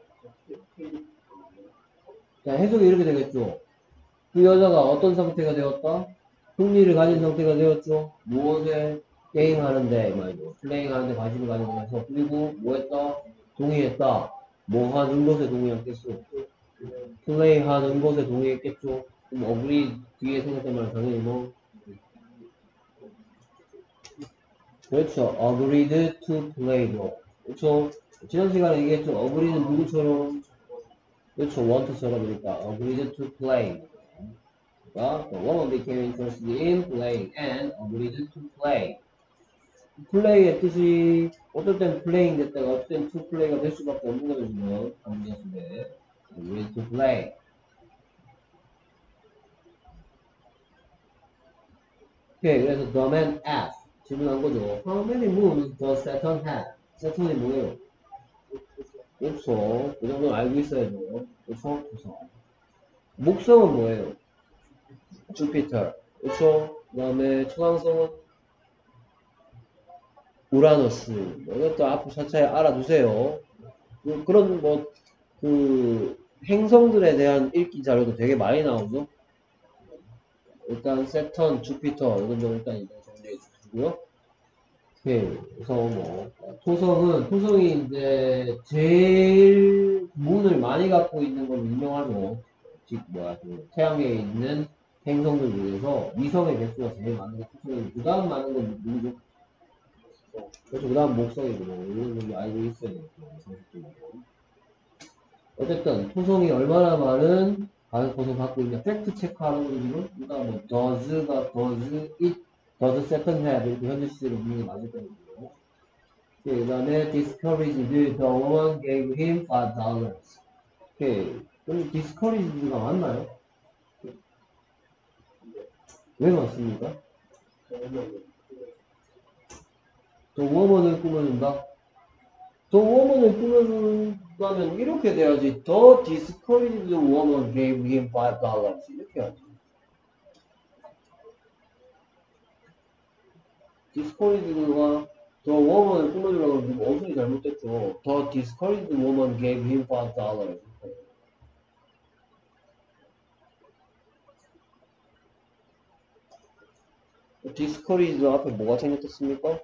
자 해석이 이렇게 되겠죠. 그 여자가 어떤 상태가 되었다? 흥미를 가진 상태가 되었죠. 무엇에? 게임하는데 말이죠. 플레잉 하는데 관심을 가지면서 그리고 뭐 했다? 동의했다. 뭐 하는 것에 동의했겠어? 플레이 하는 것에 동의했겠죠. 그럼 어그리 뒤에 생각된 말은 당연히 뭐 그렇죠. agreed to play도 그렇죠. 지난 시간에 얘기했죠. agree는 누구처럼? 그렇죠. want처럼이니까 agreed to play. 그러니까 the woman became interested in playing and agreed to play. 플레이의 뜻이 어떨 땐 플레잉 됐다가 어떨 땐 to play가 될 수밖에 없는 거죠 지금 문장 속에 agreed to play. 오케이 그래서 the man asked 질문한 거죠. How many moons does Saturn have? Saturn이 뭐예요? 그렇죠. 그 정도는 알고 있어야죠. 그렇죠? 그래서 목성은 뭐예요? 주피터. 그렇죠? 그 다음에 초강성은 우라노스. 이것도 앞으로 차차히 알아두세요. 그, 그런 뭐 그 행성들에 대한 읽기 자료도 되게 많이 나오죠. 일단 세턴, 주피터 이건 좀 일단 정리하고. 고요. 오케이. 그래서 뭐 토성은 토성이 이제 제일 문을 많이 갖고 있는 건 유명하죠. 즉 뭐야 그 태양계에 있는 행성들 중에서 위성의 개수가 제일 많은 게 토성이고 그 다음 많은 건 누구죠? 그렇죠. 그 다음 목성이고 이런 걸 알고 있어야 돼요. 어쨌든 토성이 얼마나 많은 가능성을 갖고 있냐 팩트 체크하는 거죠 지금. 그러니까 뭐 does가 does it does second have 이렇게 현재 시제로 문이 맞을 거예요. 그 다음에 discouraged the woman gave him five dollars. 오케이. 그럼 discouraged가 맞나요? 왜 맞습니까? 더 woman을 꾸며준다? 더 woman을 꾸며준다면 이렇게 돼야지. The discouraged woman gave him five dollars. 이렇게 해야지. discouraged가 The woman을 꾸며주려고 그러면 어순이 잘못됐죠. The discouraged woman gave him five dollars. discouraged 앞에 뭐가 생겼습니까?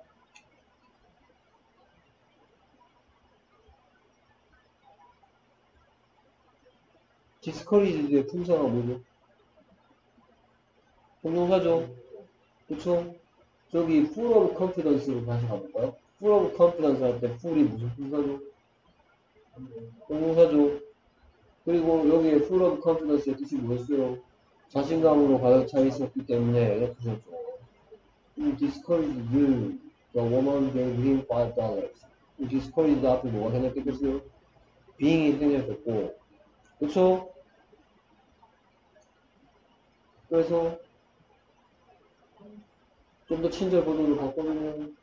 discouraged의 품사가 뭐죠? 동명사죠. 그쵸? 저기 full of confidence로 다시 가볼까요? full of confidence 할 때 full이 무슨 품사죠? 동명사죠. 그리고 여기에 full of confidence의 뜻이 뭐였어요? 자신감으로 가득 차 있었기 때문에 이렇게 썼죠. discouraged the woman gave him five dollars. discouraged 앞에 뭐가 생겼겠어요? being이 생겼었고, 그쵸? 그래서 좀 더 친절 버전으로 바꿔주면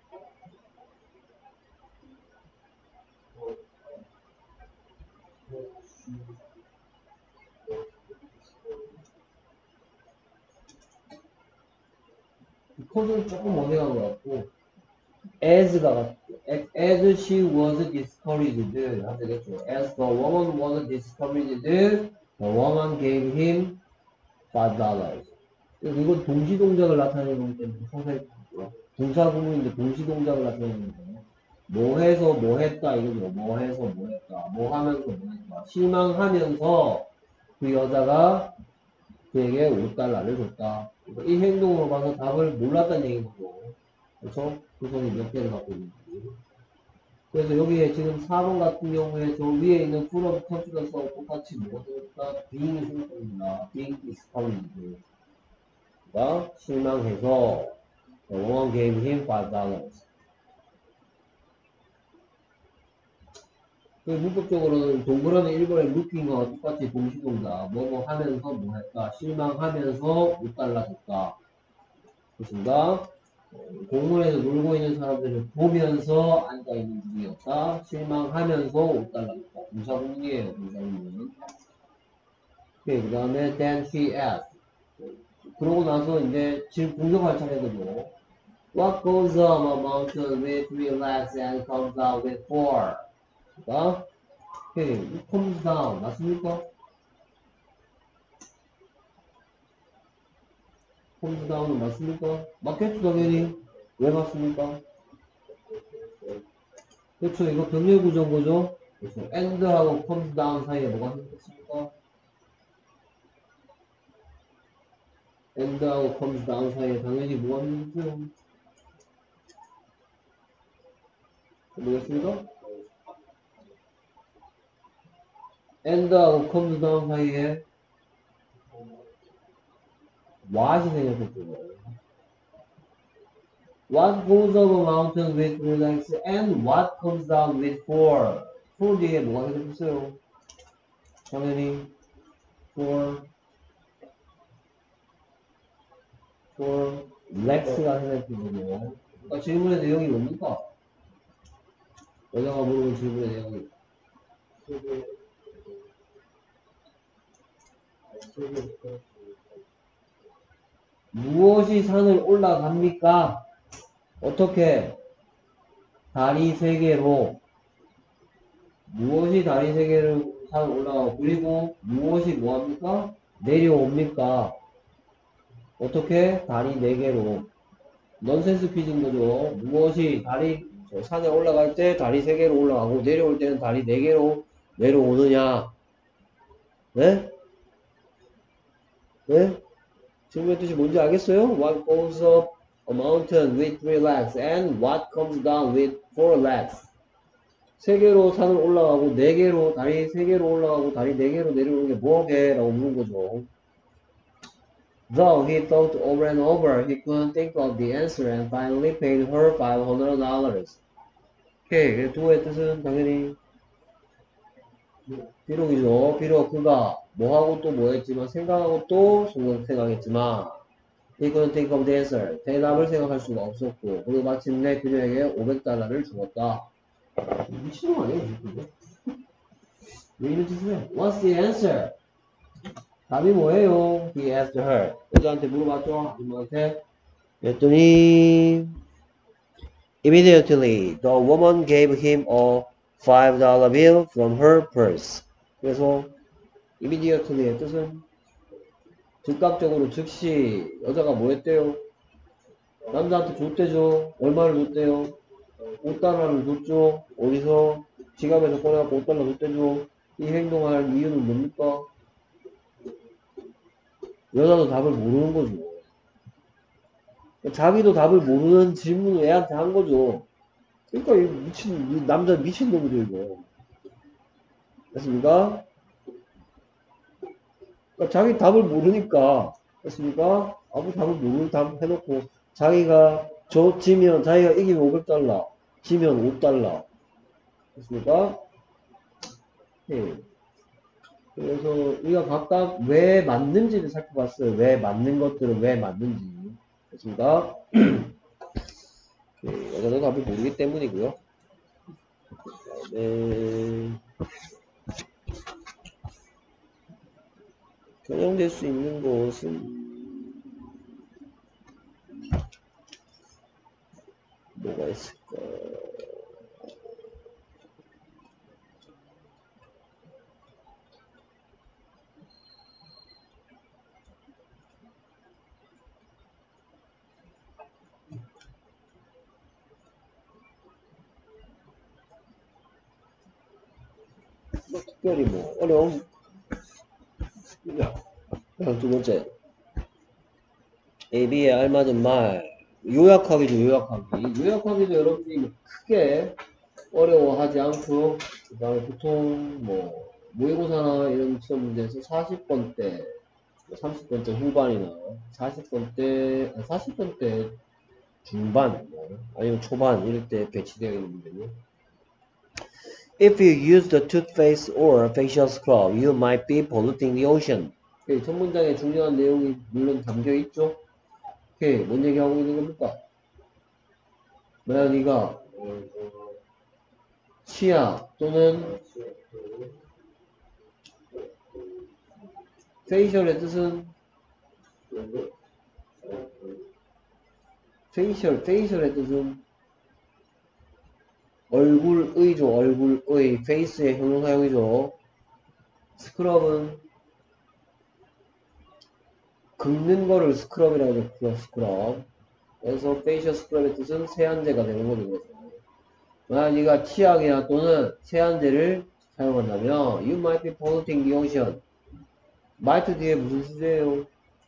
코드는 조금 어색한 것 같고 as가 as she was discouraged 하면 되겠죠. as the woman was discouraged the woman gave him five dollars. 이건 동시동작을 나타내는 거기 때문에 상당히 동사 구문인데 동시동작을 나타내는 거예요. 뭐 해서 뭐 했다 이거죠. 뭐 해서 뭐 했다. 뭐 하면서 뭐 했다. 실망하면서 그 여자가 그에게 오 달러를 줬다. 이 행동으로 봐서 답을 몰랐다는 얘기인 거죠. 그렇죠? 구성이 몇 개를 갖고 있는지. 그래서 여기에 지금 사 번 같은 경우에 저 위에 있는 full of confidence와 똑같이 뭐가 되겠다? being이 생겼습니다. being discouraged. 가 실망해서 the woman gave him five dollars. 그 문법적으로는 동그라미 일 번의 looking과 똑같이 동시동작 뭐뭐 하면서 뭐 했다 실망하면서 오 달러 줬다. 그렇습니다. 공원에서 놀고 있는 사람들을 보면서 앉아있는 중이었다. 실망하면서 오 달러 줬다. 동사구문이에요. 동사구문. 오케이. 그 다음에 then she asked. 그러고 나서 이제 지금 공격할 차례거든요. What goes up a mountain with three legs and comes out with four? 그러니까 오케이, comes down 맞습니까? comes down은 맞습니까? 맞겠죠 당연히. 왜 맞습니까? 그렇죠. 이거 병렬 구조인 거죠. 그래서 and하고 comes down 사이에 뭐가 생겼습니까? and하고 comes down 사이에 당연히 뭐가 생겼어요? 뭐겠습니까? and하고 comes down 사이에 what이 생겼었죠. What goes up a mountain with three legs and what comes down with four? four 뒤에 뭐가 생겼어요? 당연히 four four legs가 생겼거든요. 그러니까 질문의 내용이 뭡니까? 여자가 물어본 질문의 내용이 무엇이 산을 올라갑니까? 어떻게? 다리 세 개로. 무엇이 다리 세 개로 산을 올라가고 그리고 무엇이 뭐합니까? 내려옵니까? 어떻게? 다리 네 개로. 넌센스 퀴즈인 거죠. 무엇이 다리 저 산에 올라갈 때 다리 세 개로 올라가고 내려올 때는 다리 네 개로 내려오느냐? 네? 네? 질문의 뜻이 뭔지 알겠어요? What goes up a mountain with three legs and what comes down with four legs? 세 개로 산을 올라가고 네 개로 다리 세 개로 올라가고 다리 네 개로 내려오는 게 뭐게? 라고 묻는 거죠. Though he thought over and over, he couldn't think of the answer and finally paid her five hundred dollars. 오케이, do의 뜻은 당연히 비록이죠. 비록 그가 뭐하고 또 뭐했지만 생각하고 또 생각했지만 he couldn't think of the answer. 대답을 생각할 수가 없었고 그리고 마침내 그녀에게 오백 달러를 주었다. 미친놈 아니에요 지금? 왜 이런 짓을 해? What's the answer? 답이 뭐예요? He asked her. 여자한테 물어봤죠? 아줌마한테. 그랬더니 Immediately, the woman gave him a five dollar bill from her purse. 그래서 immediately의 뜻은 즉각적으로 즉시 여자가 뭐 했대요? 남자한테 줬대죠. 얼마를 줬대요? 오 달러를 줬죠. 어디서? 지갑에서 꺼내갖고 오 달러 줬대죠. 이 행동할 이유는 뭡니까? 여자도 답을 모르는 거죠. 자기도 답을 모르는 질문을 애한테 한 거죠. 그러니까 이 미친, 이 남자 미친놈이죠, 이거. 됐습니까? 그러니까 자기 답을 모르니까, 됐습니까? 아무 답을 모르는 답 해놓고, 자기가 저, 지면, 자기가 이기면 오백 달러, 지면 오 달러. 됐습니까? 예. 그래서 우리가 각각 왜 맞는지를 살펴봤어요. 왜 맞는 것들은 왜 맞는지. 됐습니까? 예, 여자도 답을 모르기 때문이고요. 네. 변형될 수 있는 것은 뭐가 있을까? 뭐 특별히 뭐 어려움. 두 번째, A, B에 알맞은 말. 요약하기죠, 요약하기. 요약하기도 여러분들이 크게 어려워하지 않고, 그 다음에 보통 뭐, 모의고사나 이런 시험 문제에서 사십 번대, 삼십 번대 후반이나 사십 번대, 사십 번대 중반, 뭐, 아니면 초반, 이럴 때 배치되어 있는 문제죠. If you use the toothpaste or facial scrub, you might be polluting the ocean. 오케이, 첫 문장에 중요한 내용이 물론 담겨 있죠. 오케이, 뭔 얘기하고 있는 겁니까? 만약 네가 치아 또는 페이셜의 뜻은 페이셜, 페이셜의 뜻은 얼굴의죠. 얼굴의 페이스의 형용사용이죠. 스크럽은 긁는 거를 스크럽이라고 하죠. 스크럽. 그래서 페이셜 스크럽의 뜻은 세안제가 되는 거죠. 만약 네가 치약이나 또는 세안제를 사용한다면 You might be polluting the ocean. might 뒤에 무슨 시제예요?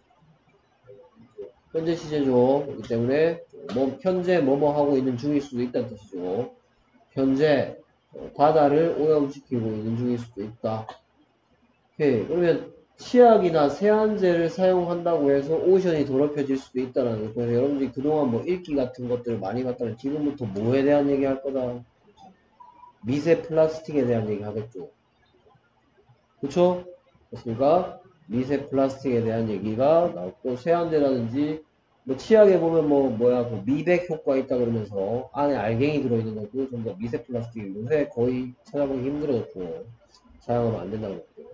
현재 시제죠. 그렇기 때문에 뭐 현재 뭐뭐 하고 있는 중일 수도 있다는 뜻이죠. 현재 바다를 오염시키고 있는 중일 수도 있다. 오케이. 그러면 치약이나 세안제를 사용한다고 해서 오션이 더럽혀질 수도 있다는 거. 그래서 여러분들이 그동안 뭐 읽기 같은 것들을 많이 봤다면 지금부터 뭐에 대한 얘기 할 거다? 미세 플라스틱에 대한 얘기 하겠죠. 그쵸? 그렇습니까? 미세 플라스틱에 대한 얘기가 나왔고, 세안제라든지 뭐 치약에 보면 뭐 뭐야 그 미백 효과 있다 그러면서 안에 알갱이 들어있는 것도 전부 다 미세 플라스틱이 요새 거의 찾아보기 힘들어졌고 사용하면 안 된다는 거고.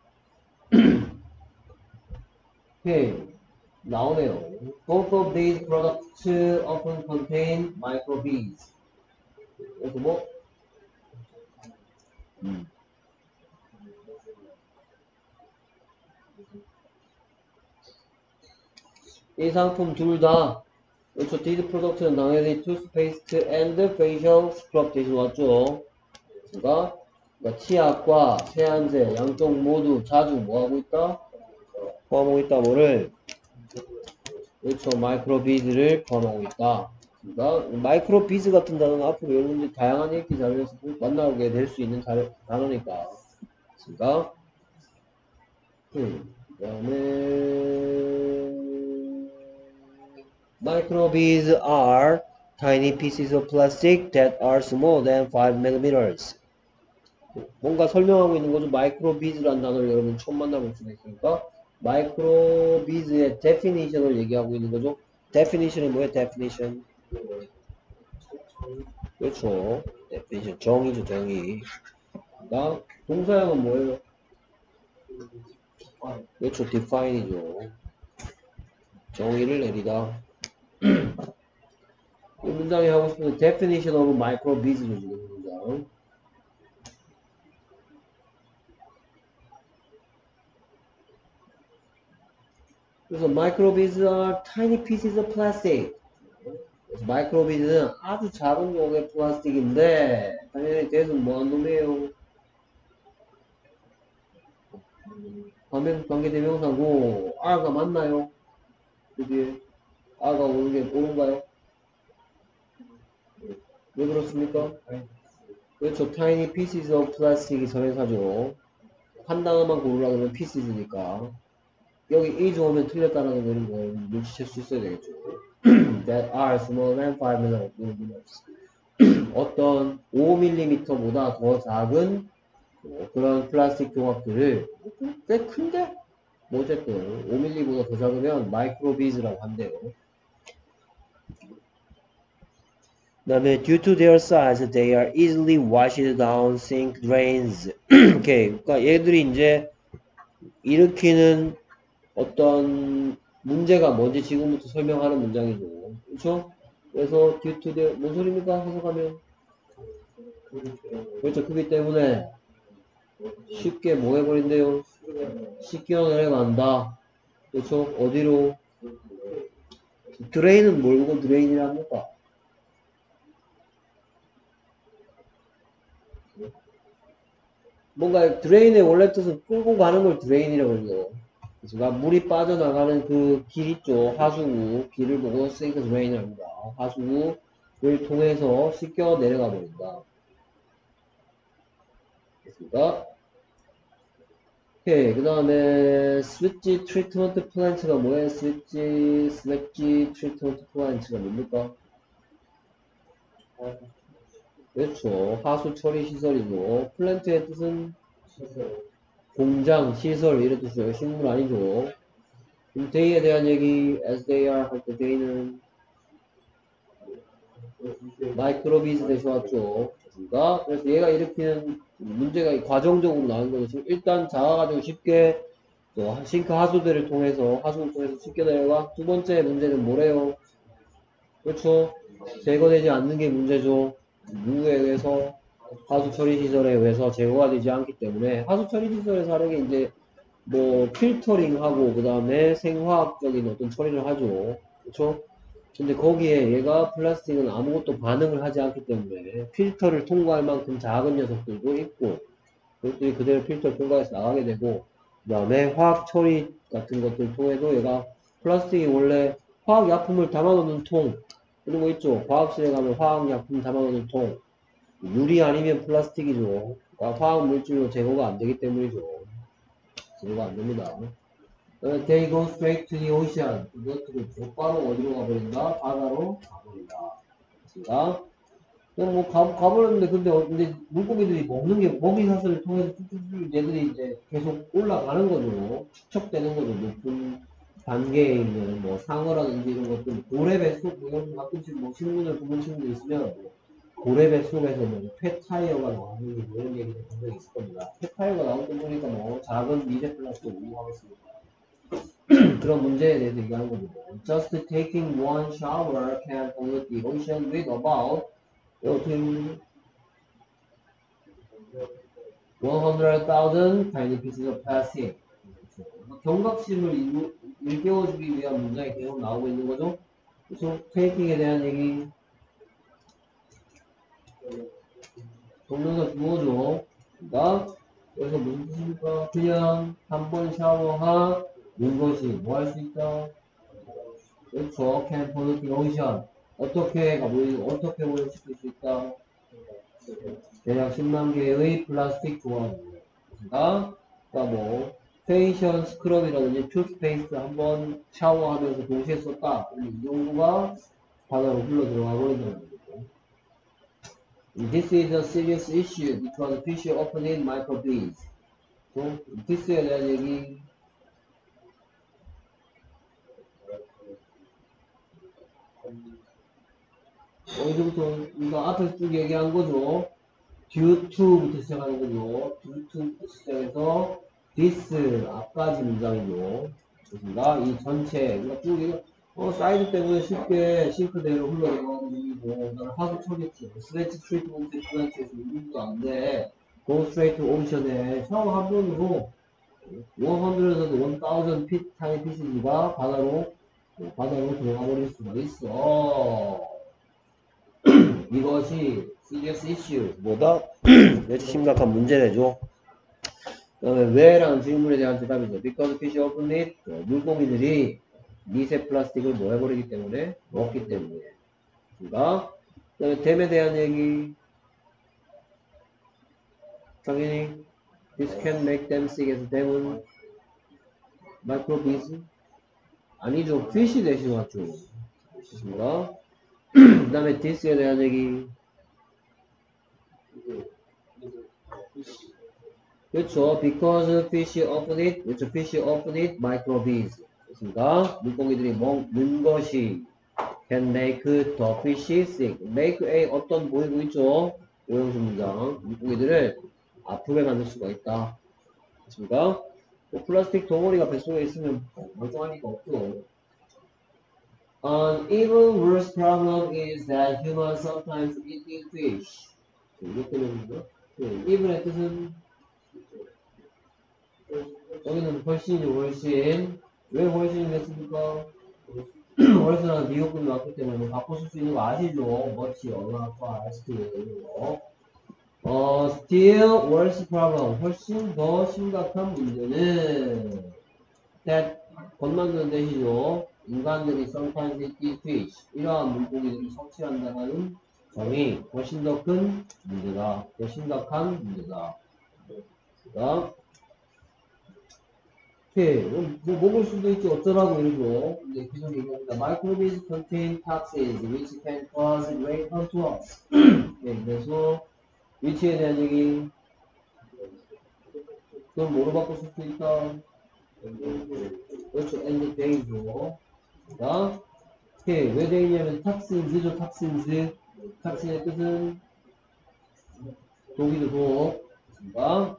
오케이, 나오네요. Both of these products often contain microbeads. 그래서 뭐 음. 이 상품 둘 다 그렇죠. did product는 당연히 toothpaste and facial scrub 대신 왔죠. 그러니까, 그러니까 치약과 세안제 양쪽 모두 자주 뭐하고 있다? 포함하고 있다. 뭐를? 그렇죠. 마이크로비즈를 포함하고 있다. 그러니까 마이크로 비즈 같은 단어는 앞으로 여러분들이 다양한 읽기 자료에서 만나게 될 수 있는 자료, 단어니까. 그러니까 음, 그 다음에 microbeads are tiny pieces of plastic that are small than five millimeters. 뭔가 설명하고 있는 거죠. 마이크로비즈라는 단어를 여러분 처음 만나볼 수가 있으니까 마이크로비즈의 definition을 얘기하고 있는 거죠. definition이 뭐예요? definition. 그렇죠. definition. 정의죠, 정의. 그러니까 동사형은 뭐예요? 그렇죠. define이죠. 정의를 내리다. 이 문장이 하고 싶은 definition of microbeads로 지금 문장. 그래서 microbeads are tiny pieces of plastic. 그래서 microbeads는 아주 작은 종의 플라스틱인데 당연히 대해서는 뭐한 놈이에요? 관계, 관계대명사고 R가 맞나요? 그 뒤에 R가 오는 게 옳은가요? 왜 그렇습니까? 그렇죠. tiny pieces of plastic이 전회사죠. 한 단어만 고르라 그러면 pieces니까 여기 is 오면 틀렸다는 걸 눈치챌 수 있어야 되겠죠. that are smaller than five millimeters. 어떤 오 밀리미터보다 더 작은 그런 플라스틱 조각들을 꽤 큰데? 뭐 어쨌든 오 밀리미터보다 더 작으면 마이크로비즈라고 한대요. 그 다음에 due to their size, they are easily washed down sink drains. 오케이. 그러니까 얘들이 이제 일으키는 어떤 문제가 뭔지 지금부터 설명하는 문장이죠. 그렇죠? 그래서 due to their 뭔 소리입니까? 해석하면 그렇죠. 크기 때문에 쉽게 뭐 해버린대요? 씻겨 내려간다. 그렇죠? 어디로? 드레인은 뭘고 드레인이라 합니까? 뭔가 드레인의 원래 뜻은 끌고 가는 걸 드레인이라고 그러죠. 그러니까 물이 빠져나가는 그 길 있죠. 하수구 길을 보고 sink drain을 합니다. 하수구를 통해서 씻겨 내려가 버린다. 됐습니까? 오케이. 그 다음에 switch treatment plant가 뭐예요? switch, switch treatment plant가 뭡니까? 그렇죠. 하수 처리 시설이죠. 플랜트의 뜻은 공장, 시설 이런 뜻이에요. 식물 아니죠. 그럼 they에 대한 얘기 as they are 할 때 they는 마이크로비즈 대셔 왔죠. 그러니까 그래서 얘가 일으키는 문제가 과정적으로 나온 거죠. 일단 작아가지고 쉽게 싱크 하수들을 통해서 하수를 통해서 쉽게 내려가. 두 번째 문제는 뭐래요? 그렇죠. 제거되지 않는 게 문제죠. 누구에 의해서? 하수 처리 시설에 의해서 제거가 되지 않기 때문에 하수 처리 시설에서 하는 게 이제 뭐 필터링하고 그 다음에 생화학적인 어떤 처리를 하죠. 그렇죠? 근데 거기에 얘가 플라스틱은 아무것도 반응을 하지 않기 때문에 필터를 통과할 만큼 작은 녀석들도 있고 그것들이 그대로 필터를 통과해서 나가게 되고 그 다음에 화학 처리 같은 것들 통해서 얘가 플라스틱이 원래 화학약품을 담아놓는 통 이런 거 있죠. 과학실에 가면 화학약품 담아놓는 통 유리 아니면 플라스틱이죠. 그러니까 화학물질로 제거가 안 되기 때문이죠. 제거가 안 됩니다. They go straight to the ocean. 이것들이 곧바로 어디로 가버린다? 바다로 가버린다. 그러니까 그냥 뭐 가, 가버렸는데 근데, 근데 물고기들이 먹는 게 먹이 사슬을 통해서 쭉쭉쭉 얘들이 이제 계속 올라가는 거죠. 축적되는 거죠. 높은 단계에 있는 뭐 상어라든지 이런 것들 고래 뱃속 뭐 이런 가끔씩 뭐 신문을 보는 친구들 있으면 뭐 고래 뱃속에서 뭐 폐타이어가 나오는 게 뭐 이런 얘기를 본 적이 있을 겁니다. 폐타이어가 나온 거 보니까 뭐 작은 미세 플라스틱을 우려하겠습니다. 그런 문제에 대해서 얘기하는 겁니다. Just taking one shower can pollute the ocean with about 어떻게 one hundred thousand tiny pieces of plastic. 경각심을 일, 일깨워주기 위한 문장이 계속 나오고 있는 거죠. 그래서 taking에 대한 얘기. 동영상 주어줘. 그러니까 여기서 무슨 뜻입니까? 그냥 한 번 샤워하는 것이 뭐 할 수 있다? 그렇죠. can pollute the ocean. 어떻게가 뭐 어떻게 오염시킬 수 있다? 대략 십만 개의 플라스틱 조합. 그러니까 뭐 페이셜 스크럽이라든지 투스페이스트 한번 샤워하면서 동시에 썼다. 이 정도가 바다로 흘러 들어가 버린다는 거죠. This is a serious issue because fish often eat microbeads. 또 this에 대한 얘기. 어디부터 이거 앞에서 쭉 얘기한 거죠. due to부터 시작하는 거죠. due to부터 시작해서 this 앞까지 문장이죠. 그렇습니다. 이 전체 우리가 쭉 이거 어, 사이즈 때문에 쉽게 싱크대로 흘러들어가는 중이고 나는 하수 처리지 스트레치 트리트먼트 플란트에서 유리도 안 돼. go straight to ocean에 샤워 한 번으로 백에서 천 feet 타임 피시지가 바다로 바다로 들어가 버릴 수가 있어. 이것이 serious issue 뭐다? 매우 심각한 문제래죠. 그 다음에 왜라는 질문에 대한 대답이죠. because fish often eat 물고기들이 미세 플라스틱을 뭐 해버리기 때문에 먹기 때문에. 그러니까 그 다음에 댐에 대한 얘기. 당연히 this can make them sick as 댐은 microbeads 아니죠. fish 대신 왔죠. 그렇습니다. 그 다음에 this에 대한 얘기. 그렇죠. because fish often eat, 그렇죠. fish often eat microbeads. 그렇습니다. 물고기들이 먹는 것이 can make the fish sick. make a 어떤 보이고 있죠. 오형식 문장. 물고기들을 아프게 만들 수가 있다. 그렇습니까? 뭐 플라스틱 덩어리가 뱃속에 있으면 멀쩡하니까 없죠. An even worse problem is that humans sometimes eat fish. 이것 때문입니다. even의 뜻은 여기는 훨씬이죠. 훨씬. 왜 훨씬이 됐습니까? 훨씬한 비교급이 왔기 때문에 바꿔 쓸 수 있는 거 아시죠? much, 얼마나, fast 이런 거. 어, still worse problem. 훨씬 더 심각한 문제는 that 건만드는 대시죠. 인간들이 sometimes eat fish. 이러한 물고기들을 섭취한다는 점이 훨씬 더 큰 문제다. 더 심각한 문제다. 그러니까 오케이. 뭐 먹을 수도 있지 어쩌라고 이러죠. 이제 계속 얘기합니다. Microbeads contain toxins which can cause great harm to us. 네, 그래서 위치에 대한 얘기. 그럼 뭐로 바꿔 쓸 수 있다? 그렇죠. and day죠. 자, 오케이. 왜 day냐면 toxins죠. toxins. toxin의 뜻은 독이죠. 독. 그렇습니다.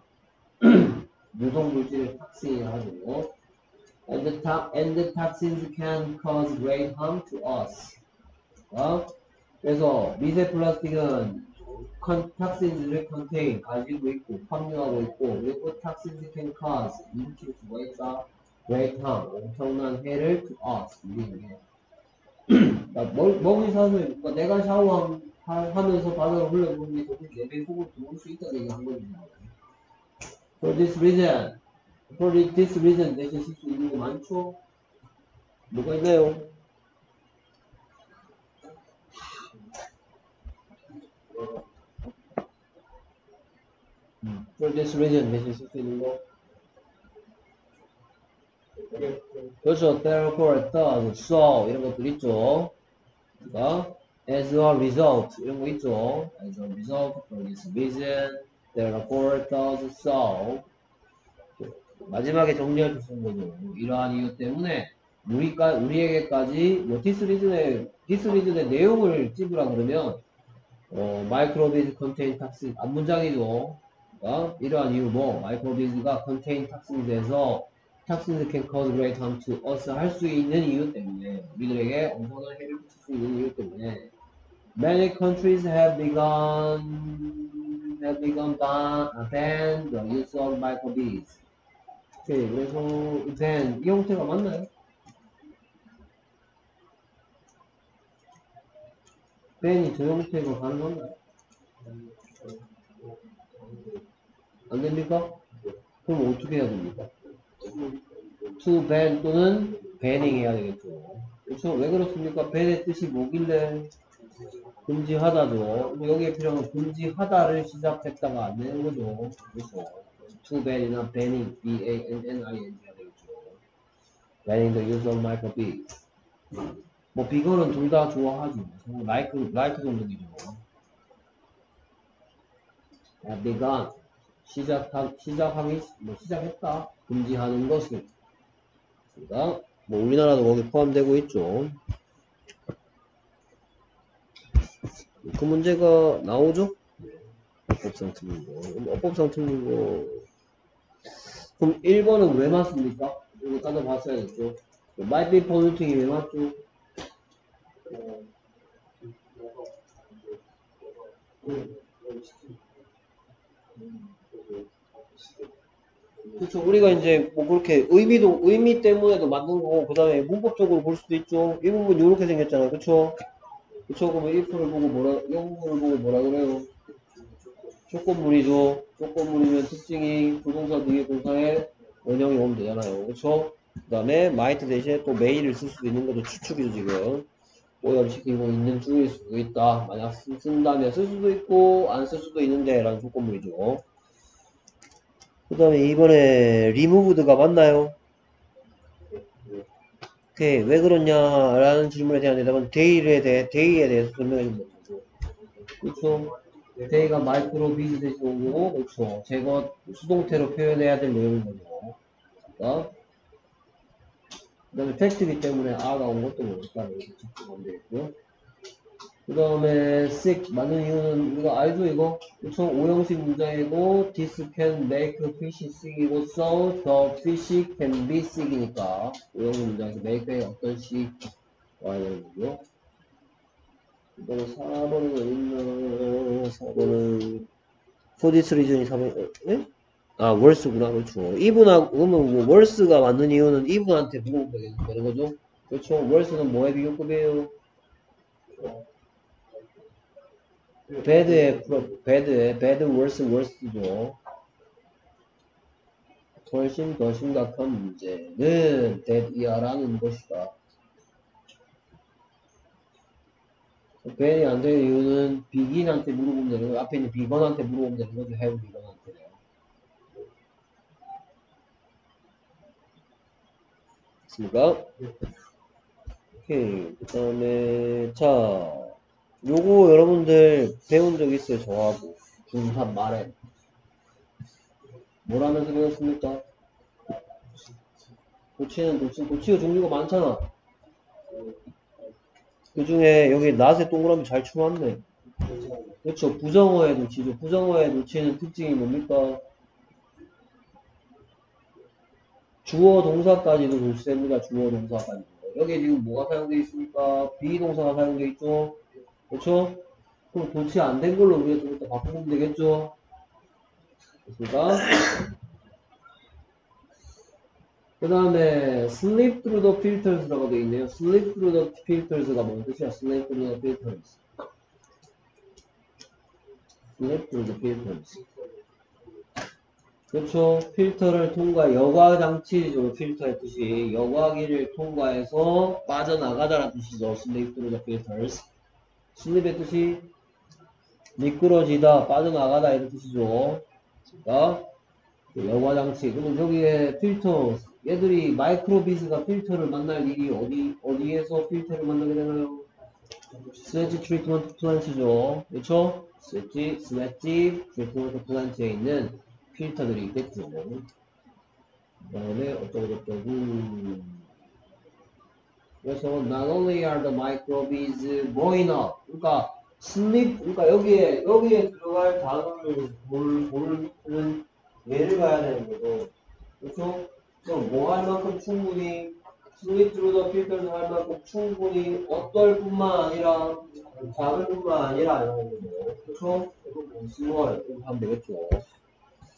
유독물질을 탁신이라 하죠. And the, and the toxins can cause great harm to us. 어? 그래서 미세 플라스틱은 탁신즈를 contain 가지고 있고 함유하고 있고 그리고 toxins can cause 일으킬 수가 있다. great harm 엄청난 해를 to us 우리에게. 먹이 사슬 그러니까 내가 샤워하면서 바다로 흘러보는 게 내 배 속으로 들어올 수 있다는 얘기 한 거죠. For this reason, for this reason 대신 쓸 수 있는 게 많죠? 뭐가 있나요? For this reason 대신 쓸 수 있는 거? 그렇죠. Therefore, thus, so 이런 것들 있죠. 그러니까 as a result 이런 거 있죠. As a result, for this reason, therefore, thus, so 마지막에 정리할 수 있는 거죠. 이러한 이유 때문에 우리가 우리에게까지 뭐 this reason의 this reason의 내용을 찝으라 그러면 어, microbeads contain toxins 앞 문장이죠. 그러니까 이러한 이유 뭐 microbeads가 contain toxins에서 toxins can cause great harm to us 할 수 있는 이유 때문에 우리들에게 엄청난 해를 끼칠 수 있는 이유 때문에 many countries have begun have begun ban, ban the use of microbeads. 오케이, 그래서 ban 이 형태가 맞나요? 벤이 저 형태가 가능한가요? 안 됩니까? 그럼 어떻게 해야 됩니까? to ban 또는 banning 해야 되겠죠. 그렇죠? 왜 그렇습니까? ban의 뜻이 뭐길래? 금지하다죠. 여기에 필요한 금지하다를 시작했다가 안 되는 거죠. 그렇죠? to ban이나 banning, B-A-N-N-I-N-G 해야 되겠죠. banning the use of micro:bit. 뭐 비거는 둘 다 좋아하죠. 라이크 라이크 종족이죠. begun 시작하 시작하기 뭐 시작했다 금지하는 것을. 그러니까 뭐 우리나라도 거기 포함되고 있죠. 그 문제가 나오죠? 어법상 틀린 거. 어법상 틀린 거. 그럼 일 번은 왜 맞습니까? 이거 따져봤어야겠죠. might be polluting이 왜 맞죠? 그쵸. 우리가 이제 뭐 그렇게 의미도, 의미 때문에도 만든 거고, 그 다음에 문법적으로 볼 수도 있죠. 이 부분 이렇게 생겼잖아요. 그쵸? 그쵸. 그러면 if를 보고 뭐라, 이 부분을 보고 뭐라 그래요? 조건물이죠. 조건물이면 특징이 부동사 뒤에 동사에 원형이 오면 되잖아요. 그쵸? 그 다음에 might 대신에 또 may를 쓸 수도 있는 것도 추측이죠, 지금. 오염시키고 있는 중일 수도 있다. 만약 쓴다면 쓸 수도 있고, 안 쓸 수도 있는데, 라는 조건물이죠. 그 다음에 이번에 removed가 맞나요? 오케이. 왜 그렇냐라는 질문에 대한 대답은 day에 대해, day에 대해서 설명해 준다는 거죠. 그렇죠? day가 마이크로 비즈 대신 온 거고, 그렇죠. 제거 수동태로 표현해야 될 내용인 거죠. 그러니까 그 다음에 팩트이기 때문에 a가 온 것도 모르겠다는 거 체크하면 되겠고요. 그 다음에 sick 맞는 이유는 우리가 알죠 이거? 그쵸? 오형식 문장이고 this can make fish sick이고 so the fish can be sick이니까 오형식 문장에서 make에 어떤 시 와야 되는 거죠. 그 다음에 사 번은 어딨나? 사 번은 for this reason이 사 번 예? 아 worse구나. 그렇죠. 이분하고 그러면 뭐 worse가 맞는 이유는 이분한테 물어보면 되는 거죠. 그렇죠. worse는 뭐의 비교급이에요? 배드의 배드의 배드 worse worse죠. 훨씬 더 심각한 문제는 that이야라는 것이다. 벤이 안 되는 이유는 비긴한테 물어보면 되는 거고 앞에 있는 비건한테 물어보면 되는 거죠. have 비건한테. 됐습니까? 오케이. 그 다음에 자 요거 여러분들 배운 적 있어요? 저하고 중삼 말에 뭘 하면서 배웠습니까? 도치는 도치 도치가 종류가 많잖아. 그 중에 여기 낫에 동그라미 잘 쳐놨네. 그렇죠. 부정어의 도치죠. 부정어의 도치는 특징이 뭡니까? 주어 동사까지도 도치됩니다. 주어 동사까지도. 여기 지금 뭐가 사용되어 있습니까? 비동사가 사용되어 있죠. 그렇죠? 그럼 도치 안 된 걸로 우리가 좀 이따 바꾸면 되겠죠? 됐습니까? 그 다음에 slip through the filters라고 되어 있네요. slip through the filters가 뭔 뜻이야? slip through the filters. slip through the filters. 그렇죠. 필터를 통과, 여과 장치죠. 필터의 뜻이. 여과기를 통과해서 빠져나가다라는 뜻이죠. slip through the filters. slip의 뜻이 미끄러지다, 빠져나가다 이런 뜻이죠. 그러니까 여과 장치. 그러면 저기에 필터, 얘들이 마이크로비즈가 필터를 만날 일이 어디, 어디에서 필터를 만나게 되나요? 스웨지 트리트먼트 플란트죠. 그렇죠? 스웨지, 스웨지 트리트먼트 플란트에 있는 필터들이 있겠죠. 그 다음에 어쩌고저쩌고. 그래서 not only are the microbes growing up. 그러니까 슬립, 그러니까 여기에 여기에 들어갈 단어를 볼, 보는 예를 봐야 되는 거죠. 그렇죠? 그럼 뭐 할 만큼 충분히 슬립 through the filters 할 만큼 충분히 어떨 뿐만 아니라 작을 뿐만 아니라 이런 거죠. 그렇죠? 이거 뭐 small 이렇게 하면 되겠죠.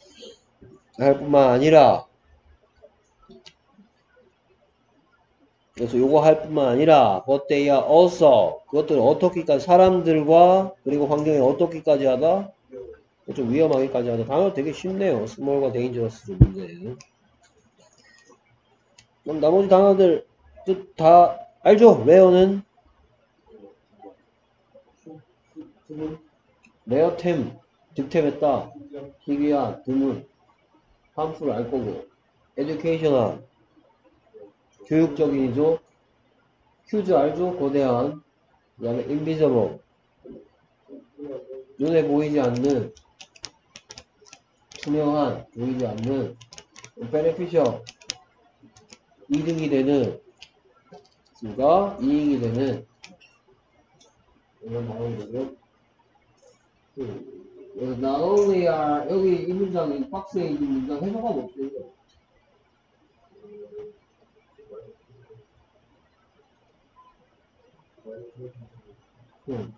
할 뿐만 아니라 그래서 요거 할 뿐만 아니라 but they are also 그것들은 어떻게까지 사람들과 그리고 환경에 어떻게까지 하다 좀 위험하게까지 하다. 단어 되게 쉽네요. small과 dangerous 문제. 그럼 나머지 단어들 뜻 다 알죠? 레어는 레어템 득템했다. 희귀한 드문 harmful 알 거고 educational 교육적인이죠. huge 알죠? 거대한. 그 다음에 invisible 눈에 보이지 않는 투명한 보이지 않는 beneficial 이득이 되는 그가 이익이 되는 이런 나오는 거죠. 그래서 not only are 여기 이 문장 이 박스에 있는 문장 해석하고 없어요. 음.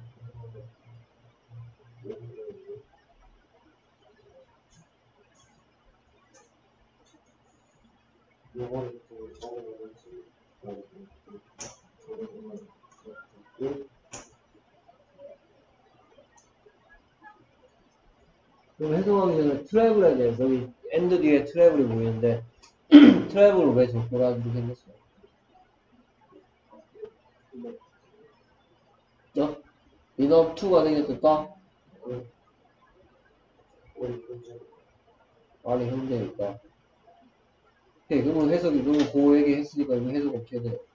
그럼 해석하기 전에 트래블에 대해서 여기 엔드 뒤에 트래블이 보이는데 트래블을 왜 적절하게 생겼어요? 어? enough to가 생겼을까? 아니 현재니까. 오케이, 그러면 해석이 너무 그 얘기 했으니까 이거 해석 어떻게 해야 돼요?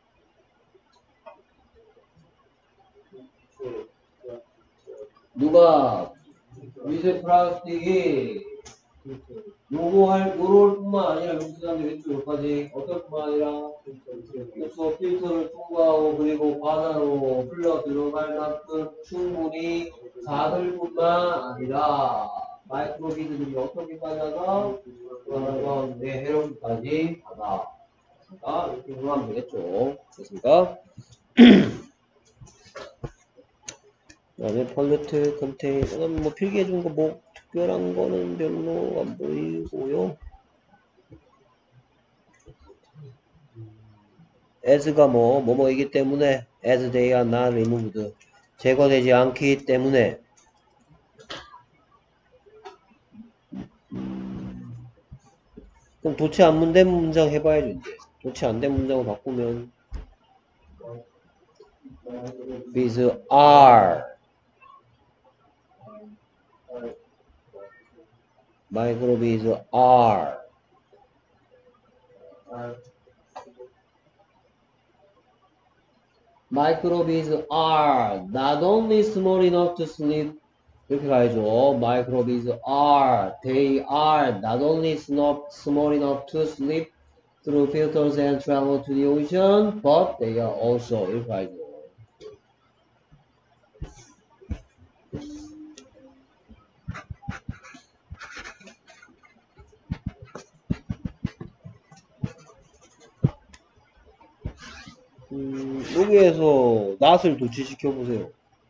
누가 미세 플라스틱이 요거할 요럴 뿐만 아니라 용수단지 왼쪽 여기까지 어떨 뿐만 아니라 그래서 필터를 통과하고 그리고 바다로 흘러 들어갈 만큼 충분히 작을 뿐만 아니라 마이크로비드들이 어떻게까지 하다? 내 해로기까지 하다. 아, 이렇게 하면 되겠죠. 됐습니까? 그 다음에 팔레트 컨테이너 뭐 필기해준 거 뭐 특별한 거는 별로 안 보이고요. as가 뭐 뭐뭐이기 때문에 as they are not removed 제거되지 않기 때문에 그럼 도치 안 된 문장 해봐야죠. 이제 도치 안 된 문장으로 바꾸면 with are microbes are microbes are not only small enough to sleep 이렇게 가야죠. microbes are they are not only small enough to sleep through filters and travel to the ocean but they are also 이렇게 가야죠. 음, 여기에서 not을 도치시켜 보세요.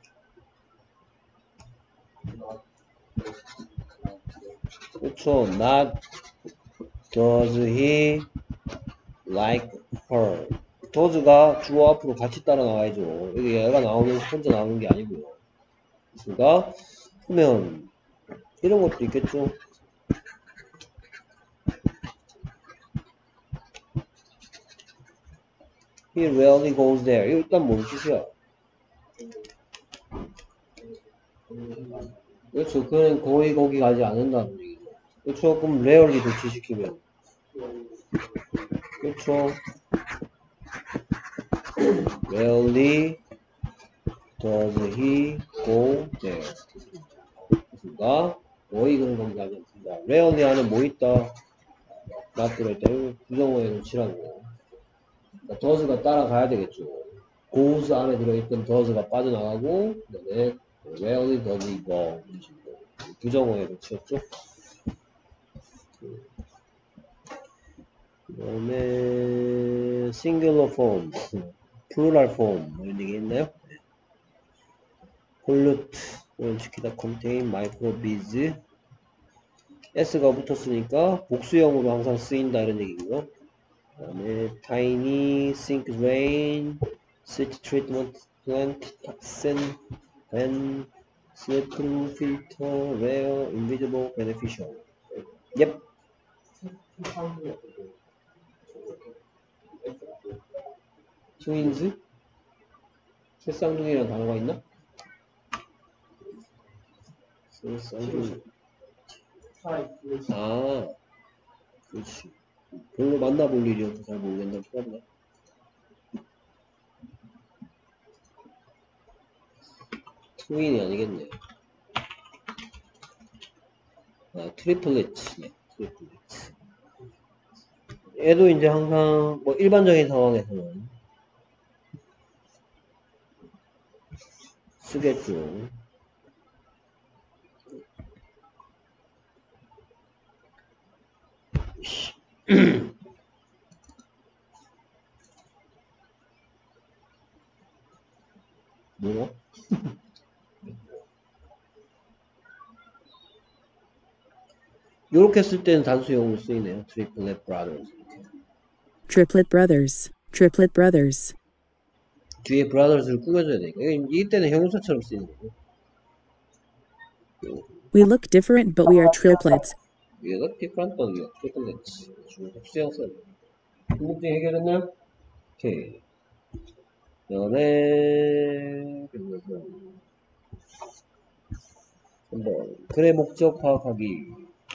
그렇죠. not does he like her. does가 주어 앞으로 같이 따라 나와야죠. 여기 얘가 나오면 혼자 나오는 게 아니고요. 그러니까 그러면 이런 것도 있겠죠. He rarely goes there. 이거 일단 뭔 뜻이야? 그렇죠. 그는 거의 거기 가지 않는다는 얘기죠. 그렇죠. 그럼 rarely 도치시키면 그렇죠. rarely does he go there. 그렇습니다. 거의 그런 거기 가지 않습니다. rarely 안에 뭐 있다? not 들어있다. 이거 부정어에 놓치라고. 그러니까 does가 따라가야 되겠죠. goes 안에 들어있던 does가 빠져나가고 그다음에 rarely does he go 부정어에 놓치였죠. 그 다음에 singular form, plural form 이런 얘기 있나요? pollute 오늘 지키다 contain microbes s가 붙었으니까 복수형으로 항상 쓰인다 이런 얘기고요. 그다음에 tiny sink drain, sewage treatment plant, toxin, and see-through filter, rare, invisible, beneficial. Yep. 트윈즈? 새쌍둥이라는 단어가 있나? 새쌍둥이. 아, 그렇지. 별로 만나볼 일이 없어서 잘 모르겠나 보다. 트윈이 아니겠네. 아, 트리플릿이네. 트리플릿. 얘도 이제 항상 뭐 일반적인 상황에서는 쓰겠죠. 뭐야? 요렇게 쓸 때는 단수형으로 쓰이네요. Triplet brothers. Triplet brothers. Triplet brothers. 뒤에 brothers를 꾸며줘야 되니까. 이때는 형용사처럼 쓰이는 거고. We look different, but we are triplets. We look different, but we are triplets. 중국 수형 써야 돼. 궁금증 해결했나요? 오케이. 그 다음에 한번 글의 목적 파악하기.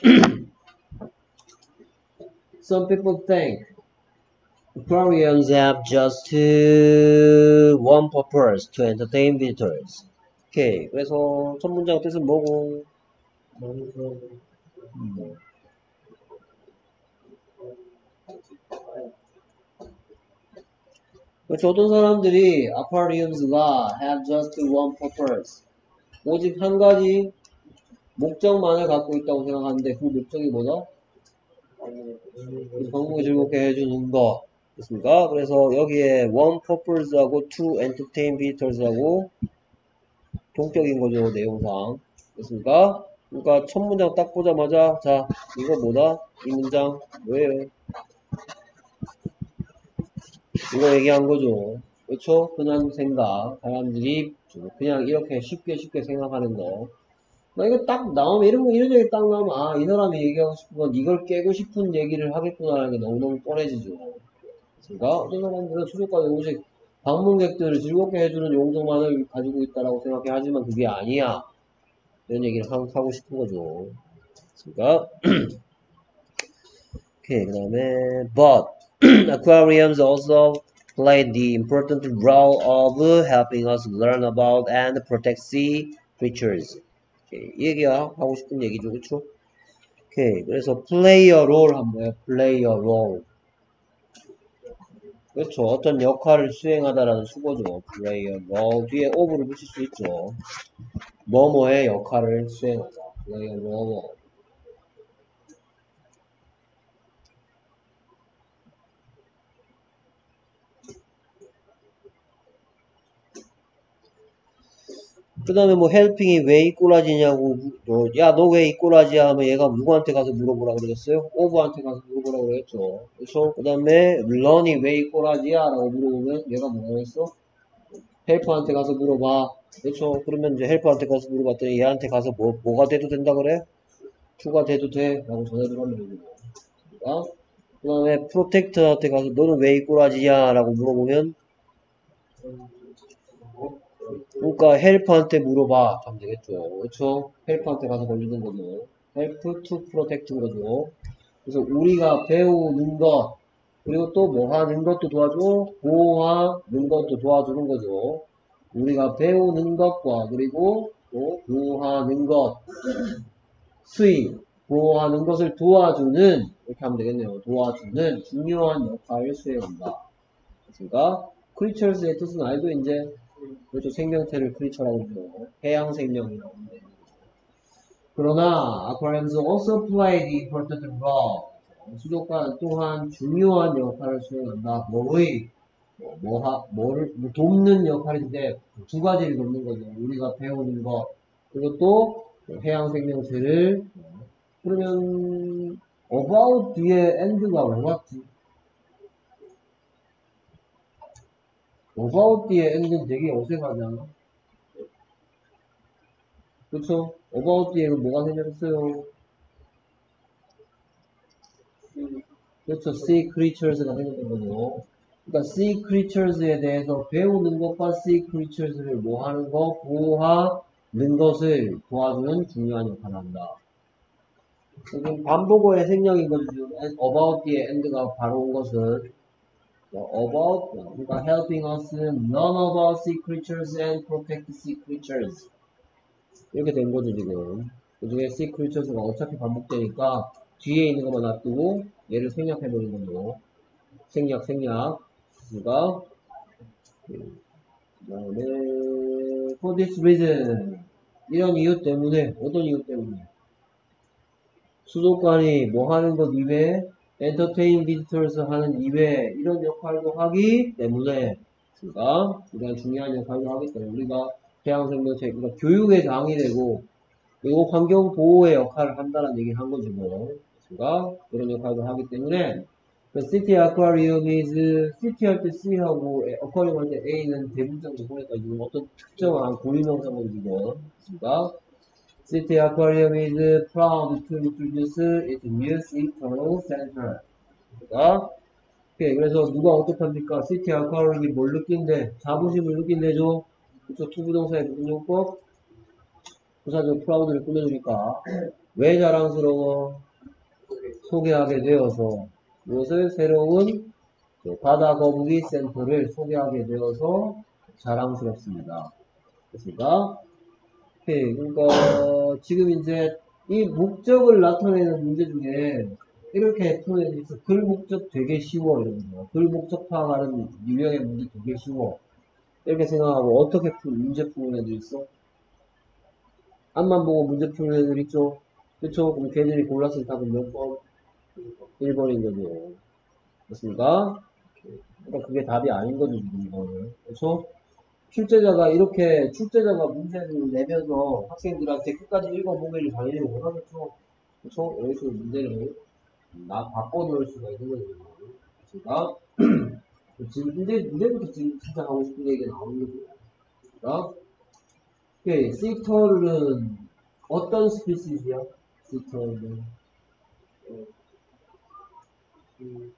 Some people think aquariums have just one purpose, to entertain visitors. 오케이. 그래서 첫 문장 뜻은 뭐고? 음. 그렇죠. 어떤 사람들이 aquariums가 have just one purpose, 오직 한 가지 목적만을 갖고 있다고 생각하는데 그 목적이 뭐다? 방문을 즐겁게 해주는 거. 됐습니까? 그래서 여기에 one purpose하고 to entertain visitors하고 동격인 거죠, 내용상. 됐습니까? 그러니까 첫 문장 딱 보자마자 자, 이거 뭐다? 이 문장 뭐예요? 이거 얘기한 거죠. 그렇죠? 흔한 생각. 사람들이 그냥 이렇게 쉽게 쉽게 생각하는 거. 나 이거 딱 나오면, 이런 거, 이런 얘기 딱 나오면, 아, 이 사람이 얘기하고 싶은 건 이걸 깨고 싶은 얘기를 하겠구나라는 게 너무너무 뻔해지죠. 그러니까 어떤 사람들은 수족관에 오직 방문객들을 즐겁게 해주는 용도만을 가지고 있다라고 생각해. 하지만 그게 아니야. 이런 얘기를 하고 싶은 거죠. 그러니까 오케이. 그 다음에 but aquariums also play the important role of helping us learn about and protect sea creatures. 오케이. 이 얘기가 하고 싶은 얘기죠. 그쵸? 오케이. 그래서 play a role 한 뭐예요? play a role. 그렇죠. 어떤 역할을 수행하다라는 수고죠. play a role. 뒤에 of를 붙일 수 있죠. 뭐뭐의 역할을 수행하다. play a role. 그 다음에 뭐 helping이 왜 이 꼬라지냐고, 뭐, 야, 너 왜 이 꼬라지야 하면 얘가 누구한테 가서 물어보라 그러겠어요? 오버한테 가서 물어보라 그랬죠. 그렇죠? 그 다음에 learn이 왜 이 꼬라지야? 라고 물어보면 얘가 뭐라고 했어? 헬퍼한테 가서 물어봐. 그렇죠? 그러면 이제 헬퍼한테 가서 물어봤더니 얘한테 가서 뭐, 뭐가 돼도 된다 그래? 투가 돼도 돼? 라고 전해주라는 얘기고. 그러니까 그 다음에 프로텍터한테 가서 너는 왜 이 꼬라지야? 라고 물어보면 그러니까 헬퍼한테 물어봐 하면 되겠죠. 그렇죠? 헬퍼한테 가서 걸리는 거죠. help to protect인 거죠. 그래서 우리가 배우는 것, 그리고 또 뭐 하는 것도 도와줘, 보호하는 것도 도와주는 거죠. 우리가 배우는 것과 그리고 또 보호하는 것, 수익, 보호하는 것을 도와주는, 이렇게 하면 되겠네요. 도와주는 중요한 역할을 수행한다. 그러니까 creatures의 뜻은 알죠? 이제 그렇죠. 생명체를 크리처라고 부르고 해양 생명이라고 합니다. 그러나 aquariums also play the important role. 수족관 또한 중요한 역할을 수행한다. 뭐의 뭐, 뭐 하, 뭐를 뭐 돕는 역할인데 두 가지를 돕는 거죠. 우리가 배우는 것 그리고 또 해양 생명체를. 그러면 about 뒤에 end가 왜 왔지? about 뒤에 end는 되게 어색하지 않아? 그쵸? about 뒤에 뭐가 생겼어요? 그렇죠. sea creatures가 생겼던 거죠. 그러니까 sea creatures에 대해서 배우는 것과 sea creatures를 뭐 하는 거? 보호하는 것을 도와주는 중요한 역할을 한다. 지금 반복어의 생략인 거죠. about 뒤에 end가 바로 온 것은 about, 그러니까 helping us learn about sea creatures and protect sea creatures. 이렇게 된 거죠, 지금. 그 중에 sea creatures가 어차피 반복되니까 뒤에 있는 것만 놔두고 얘를 생략해버린 거죠. 생략, 생략. 그가, 그 다음에, for this reason. 이런 이유 때문에, 어떤 이유 때문에? 수족관이 뭐 하는 것 이외에, entertain visitors 하는 이외에, 이런 역할도 하기 때문에, 그가, 이런 중요한 역할도 하기 때문에, 우리가 해양생명체, 그러니까 교육의 장이 되고, 그리고 환경보호의 역할을 한다는 얘기를 한 거죠, 뭐. 그가, 그런 역할도 하기 때문에, 그 city aquarium is city 할 때 C하고 aquarium 할 때 A는 대문장도 보니까 지금 어떤 특정한 고유명사가 지금 있습니다. City aquarium is proud to introduce its new internal center. 그러니까 오케이, 그래서 누가 어떡합니까? city aquarium이 뭘 느낀대? 자부심을 느낀대죠. 그쵸? 투부동사의 무슨 용법? 부사적 proud를 꾸며주니까 왜 자랑스러워? 소개하게 되어서 이것을 새로운 바다 거북이 센터를 소개하게 되어서 자랑스럽습니다. 됐습니까? 오케이. 그러니까 지금 이제 이 목적을 나타내는 문제 중에 이렇게 풀어내서 있어. 글 목적 되게 쉬워 이런 거. 글 목적 파악하는 유형의 문제 되게 쉬워. 이렇게 생각하고 어떻게 풀 문제 푸는 애들 있어? 앞만 보고 문제 푸는 애들 있죠? 그쵸? 그럼 걔들이 골랐을 답은 몇 번? 일 번인 거죠. 됐습니까? 그러니까 그게 답이 아닌 거죠, 지금 이거는. 그렇죠? 출제자가 이렇게 출제자가 문제를 내면서 학생들한테 끝까지 읽어보기를 당연히 원하겠죠. 그렇죠? 여기서 문제를 나 바꿔놓을 수가 있는 거죠. 제가 지금 문제 문제부터 지금 진짜 하고 싶은 얘기가 나오는 거죠. 그러니까 오케이, 시터는 어떤 스피시스야? 시터는 음,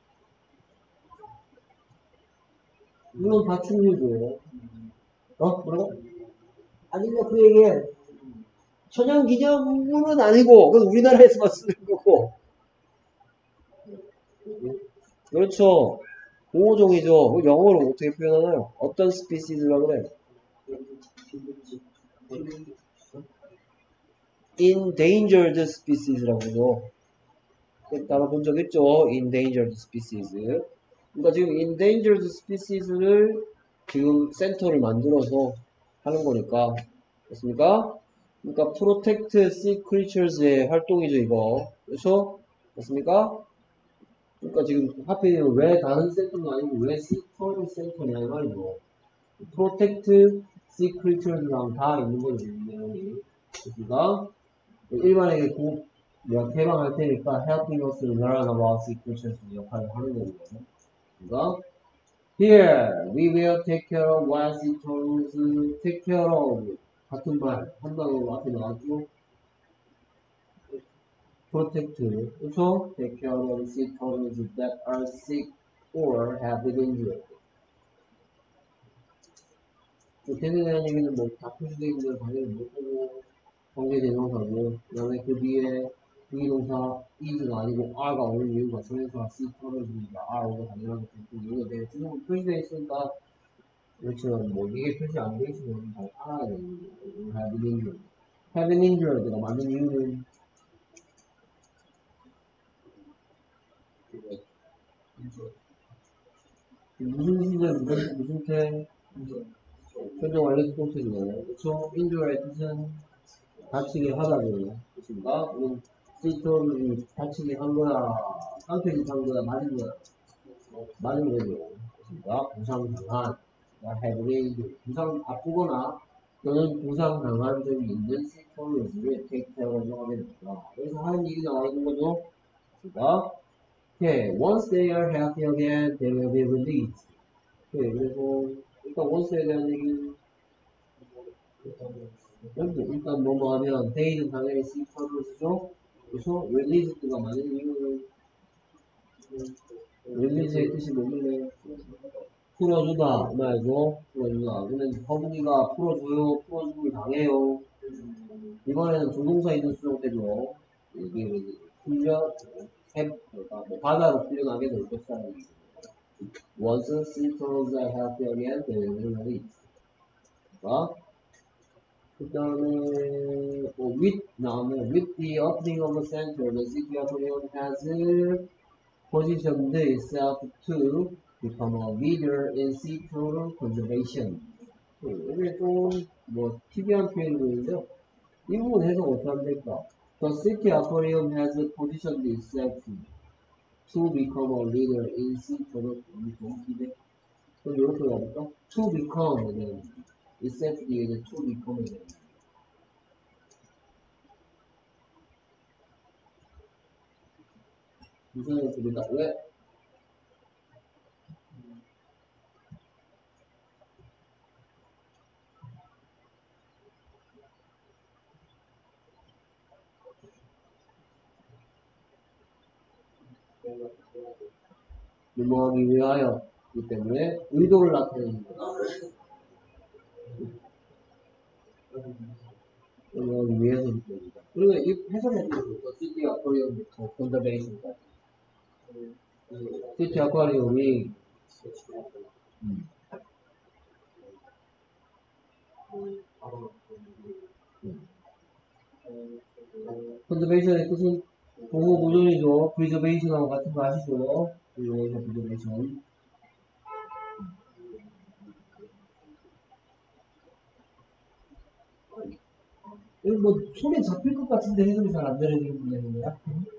물론 다충류죠. 어? 뭐라고? 아니면 그 얘기에 천연기념물은 아니고 그건 우리나라에서만 쓰는 거고 그렇죠. 보호종이죠. 영어로 어떻게 표현하나요? 어떤 스피시즈라고 그래? endangered species라고 그러죠. 따라 본 적 있죠? endangered species. 그러니까 지금 endangered species를 지금 센터를 만들어서 하는 거니까. 됐습니까? 그러니까 protect sea creatures의 활동이죠, 이거. 그렇죠? 됐습니까? 그러니까 지금 하필 왜 다른 센터가 아니고 왜 sea turtle 센터냐 이 말이죠. protect sea creatures랑 다 있는 거죠, 내용이. 됐습니까? 일반에게 고, 내가 개방할 테니까 helping us learn about sea creatures 역할을 하는 거고요. 그러니까 here we will take care of what sea turtles take care of 같은 말 한 단어로 앞에 나왔죠. protect 그렇죠? take care of sea turtles that are sick or have been injured. 대에 대한 얘기는 뭐 다 표시되어 있는 걸 당연히 못 보고 관계대명사고 그 다음에 그 뒤에 부기동사 is가 아니고 are가 오는 이유가 정해서 sea turtles니까 are가 당연하게 그 이유가 내가 지금 표시되어 있으니까 그렇지만 뭐 이게 표시 안 되어 있으면 잘 알아야 되는 거예요. have been injured. have been injured가 맞는 이유는 무슨 시제 무슨 무슨 태 현재 완료 수동태잖아요. 그렇죠? injured의 뜻은 다치게 하다죠. 그렇습니까? 그럼 시스템이 다치게 한 거야, 깡패짓 한 거야, 맞은 거야, 맞은 거죠. 그렇습니까? 부상당한, 해브레이 부상 아프거나 또는 부상당한 점이 있는 시스템을 take care를 하게 됩니다. 그래서 하는 얘기 나와 있는 거죠. 그러니까, okay, once they are healthy again, they will be released. 네, 그래서 일단 원스에 대한 얘기 일단 뭐뭐 하면 데이는 당연히 시터를 쓰죠. 그래서 릴리즈가 많은 이유는 릴리즈의 뜻이 뭐길래 풀어주다 이 말이죠. 풀어주다. 근데 허bun이가 풀어줘요, 풀어주길 당해요. 이번에는 조동사 있는 수정되죠. 이게 훈련, 해, 그러니까 뭐 바다로 훈련하게 될 것이라는 얘기죠. Once sea turtles are healthy again, they will release. 그 다음에 뭐 with 나오면 with the opening of the center, the city aquarium has positioned itself to become a leader in sea turtle conservation. 이게 좀뭐 특이한 표현인데요. 이 부분 해석 어떻게 하면 될까? The city aquarium has positioned itself to become a leader in sea turtle conservation. 그럼 이렇게 가볼까? To become itself 뒤에는 to become 무슨 뜻입니다. 왜? 유명하기 위하여 이 때문에 의도를 나타내는 거다. 유명하기 위해서이기 때문이다. 그리고 이 해석해 주세요. 시티 아쿠아리움부터 컨저베이션까지. 시티 아쿠아리움이 음. 컨저베이션의 뜻은 보호 보존이죠. 프리저베이션하고 같은 거 아시죠? 프리저베이션, 프리저베이션. 이거 뭐 손에 잡힐 것 같은데 해석이 잘 안 되는 부분이야.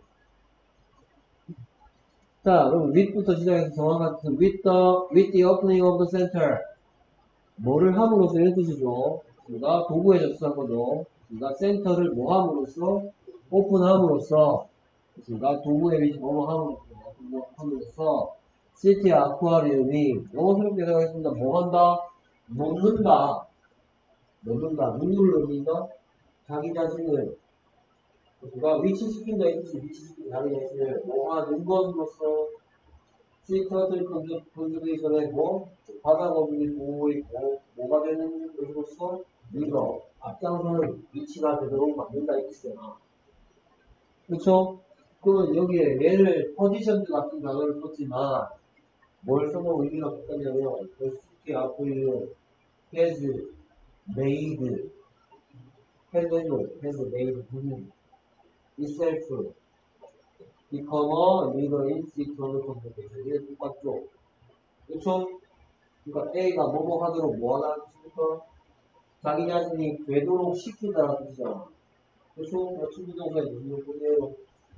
자, 그럼 with부터 시작해서 정확한 뜻은 with the, with the opening of the center. 뭐를 함으로써 이런 뜻이죠. 우리가 도구에 접수한 거죠. 우리가 센터를 뭐 함으로써 오픈함으로써 우리가 도구에 위치 뭐뭐 함으로써 뭐 함으로써 시티 아쿠아리움이 영어스럽게 생각했습니다. 뭐 한다? 놓는다. 놓는다. 누구를 놓는다? 자기 자신을 우리가 위치시킨다 이 뜻이 위치시킨 자기 자신을 뭐 하는 것으로써 시터들 컨저베이션의 뭐 바다 거북이 보호의 뭐, 뭐가 되는 것으로서 리더 앞장서는 위치가 되도록 만든다 이 뜻이잖아. 그쵸? 그러면 여기에 얘를 포지션드 같은 단어를 썼지만 뭘 써도 의미가 없다냐면 시티 아쿠아리움 has made has has made itself become a leader in sea turtle conservation. 이게 똑같죠? 그쵸? 그러니까 A가 뭐뭐 하도록 뭐 하다는 뜻입니까? 자기 자신이 되도록 시킨다는 뜻이잖아. 그쵸? 추부정사의 무슨 용법이에요?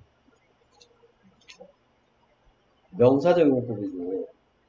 명사적 용법이죠.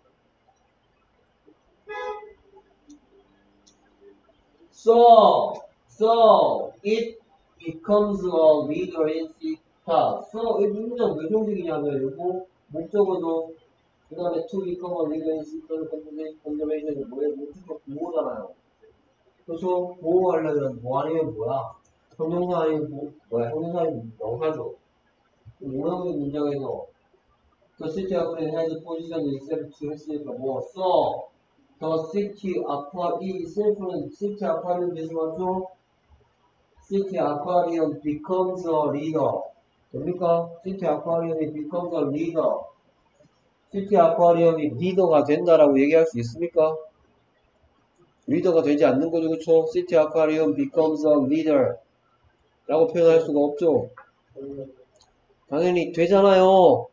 So, so it becomes a leader in sea turtle. So 이 문장 몇 형식이냐면 이거 목적어도 그 다음에 to become a leader in sea turtle conservation 뭐예요? 목적어 보호잖아요. 그래서 보호하려면 뭐 아니면 뭐야? 형용사 아니면 뭐, 뭐야? 형용사 아니면 명사죠. 오형의 문장에서 the city aquarium has positioned itself to 했으니까 뭐 so the city aquarium 이 itself는 city aquarium 대신 맞죠? city aquarium becomes a leader. 됩니까? city aquarium이 becomes a leader. city aquarium이 리더가 된다라고 얘기할 수 있습니까? 리더가 되지 않는 거죠, 그쵸? City Aquarium becomes a leader 라고 표현할 수가 없죠. 당연히 되잖아요.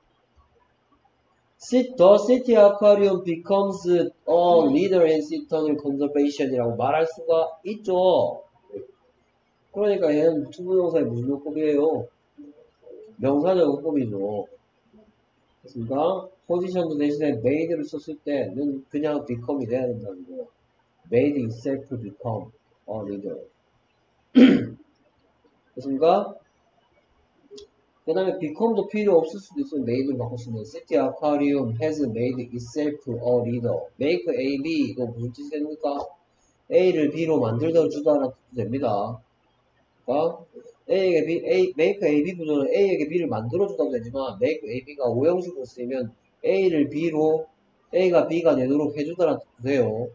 The City Aquarium becomes a leader in sea turtle conservation 이라고 말할 수가 있죠. 그러니까 얘는 투부정사의 무슨 용법이에요? 명사적 용법이죠. 그렇습니까? 포지션도 대신에 made를 썼을 때는 그냥 become이 돼야 된다는 거예요. made itself to become a leader. 됐습니까? 그 다음에 become도 필요 없을 수도 있어요. made를 바꿨으면 city aquarium has made itself a leader. make A, B 이거 무슨 뜻이 됩니까? A를 B로 만들다 주다라는 뜻도 됩니다. 그러니까 A에게 B, A, make A, B 구조는 A에게 B를 만들어 주다도 되지만 make A, B가 오형식으로 쓰이면 A를 B로 A가 B가 되도록 해주다라는 뜻도 돼요.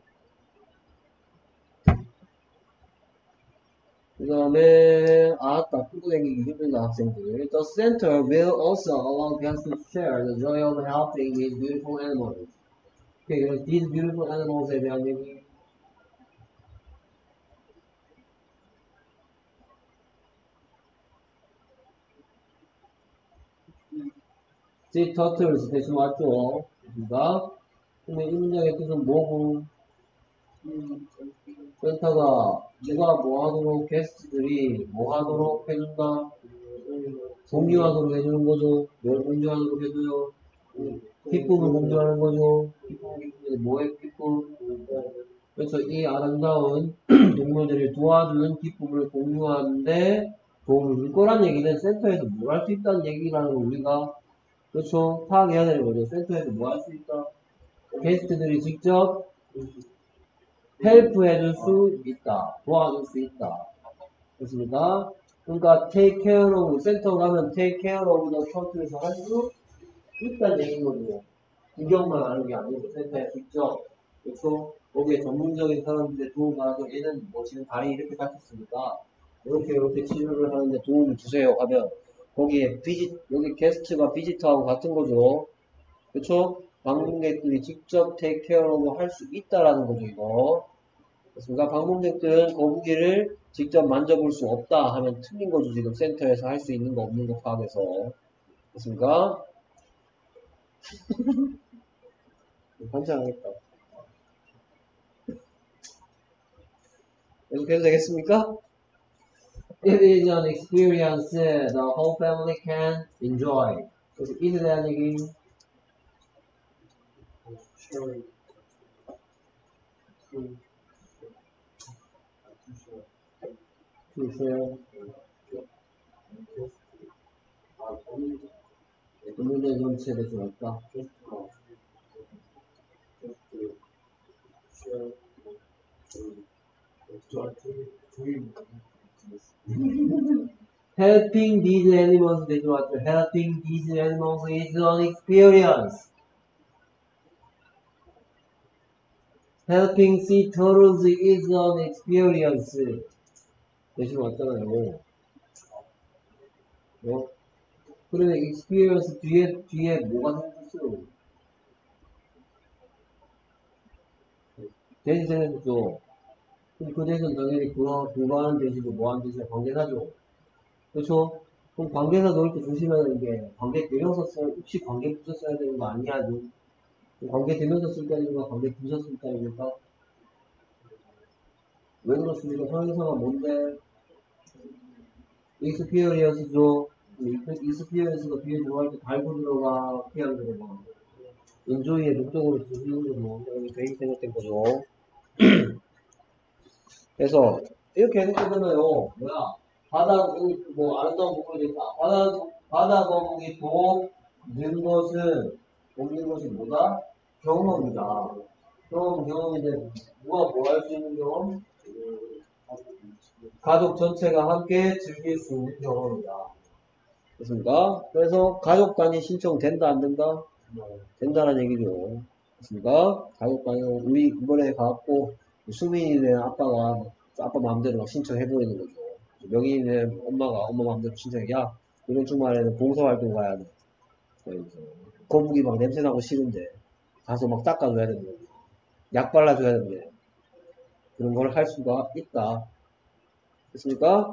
그 다음에 아따 풀고 다니기 힘들다 학생들. The center will also allow guests to share the joy of helping these beautiful animals. 오케이, 그래서 these beautiful animals에 대한 얘기. sea turtles 대신 왔죠. 그러니까 근데 이 문장의 뜻은 뭐고? 센터가 내가 뭐 하도록 게스트들이 뭐 하도록 해준다? 공유하도록 해주는 거죠. 뭘 공유하도록 해줘요? 기쁨을 공유하는 거죠. 기쁨, 기쁨, 뭐의 기쁨? 그래서 이 아름다운 동물들을 도와주는 기쁨을 공유하는데 도움을 줄 거란 얘기는 센터에서 뭘 할 수 있다는 얘기라는 걸 우리가 그렇죠? 파악해야 되는 거죠. 센터에서 뭐 할 수 있다? 게스트들이 직접 헬프 해줄 수 있다. 도와줄 수 있다. 그렇습니까? 그러니까 take care of, 센터 가면 take care of the turtles 할 수 있다는 얘기인 거죠. 구경만 하는 게 아니고 센터에 직접 그렇죠? 거기에 전문적인 사람들의 도움을 받아서 얘는 뭐 지금 다리 이렇게 다쳤으니까 이렇게 이렇게 치료를 하는데 도움을 주세요 하면 거기에 비지, 여기 게스트가 비지터하고 같은 거죠. 그렇죠? 방문객들이 직접 take care of 할 수 있다라는 거죠, 이거. 그렇습니까? 방문객들은 거북이를 직접 만져볼 수 없다 하면 틀린 거죠, 지금 센터에서 할 수 있는 거 없는 거 파악해서. 그렇습니까? 반장하겠다. 계속해도 되겠습니까? It is an experience the whole family can enjoy. 그래서 이에 대한 얘기. 글쎄요. 동물의 전체에 대해서 할까? Helping these animals 대신 왔죠. Helping these animals is an experience. Helping sea turtles is an experience. 대신 왔잖아요. 어? 그러면 experience 뒤에, 뒤에 뭐가 생겼어요? 대신 생겼죠. 그럼 그 대신 당연히 그거, 그거 하는 대신도 뭐 하는 대신 관계사죠. 그렇죠? 그럼 관계사 넣을 때 조심해야 되는 게 관계 대명사 써야, 혹시 관계 부사 써야 되는 거 아니야? 관계 대명사 쓸 때 아닙니까? 관계 부사 쓸 때 아닙니까? 왜 그렇습니까? 형용사가 뭔데? experience죠. experience가 뒤에 들어갈 때 달고 들어가, 피하고 들어가. enjoy의 목적으로 쓰시는 거죠. 여기 베이스 생각된 거죠. 그래서 이렇게 해석되잖아요. 뭐야? 바다 뭐 아름다운 부분이 있다. 바다 바다 거북이 돕는 것은 돕는 것이 뭐다? 경험이다. 경험 경험인데 누가 뭐 할 수 있는 경험? 가족 전체가 함께 즐길 수 있는 경험이다. 됐습니까? 그래서 가족 단위 신청된다 안 된다? 된다는 얘기죠. 됐습니까? 가족 단위 우리 이번에 가갖고 수민이네 아빠가 아빠 마음대로 신청해버리는 거죠. 명의는 엄마가 엄마 마음대로 신청해. 야, 이번 주말에는 봉사활동 가야 돼. 거북이 막 냄새나고 싫은데 가서 막 닦아줘야 되는 거죠. 약 발라줘야 되는데 그런 걸 할 수가 있다. 됐습니까?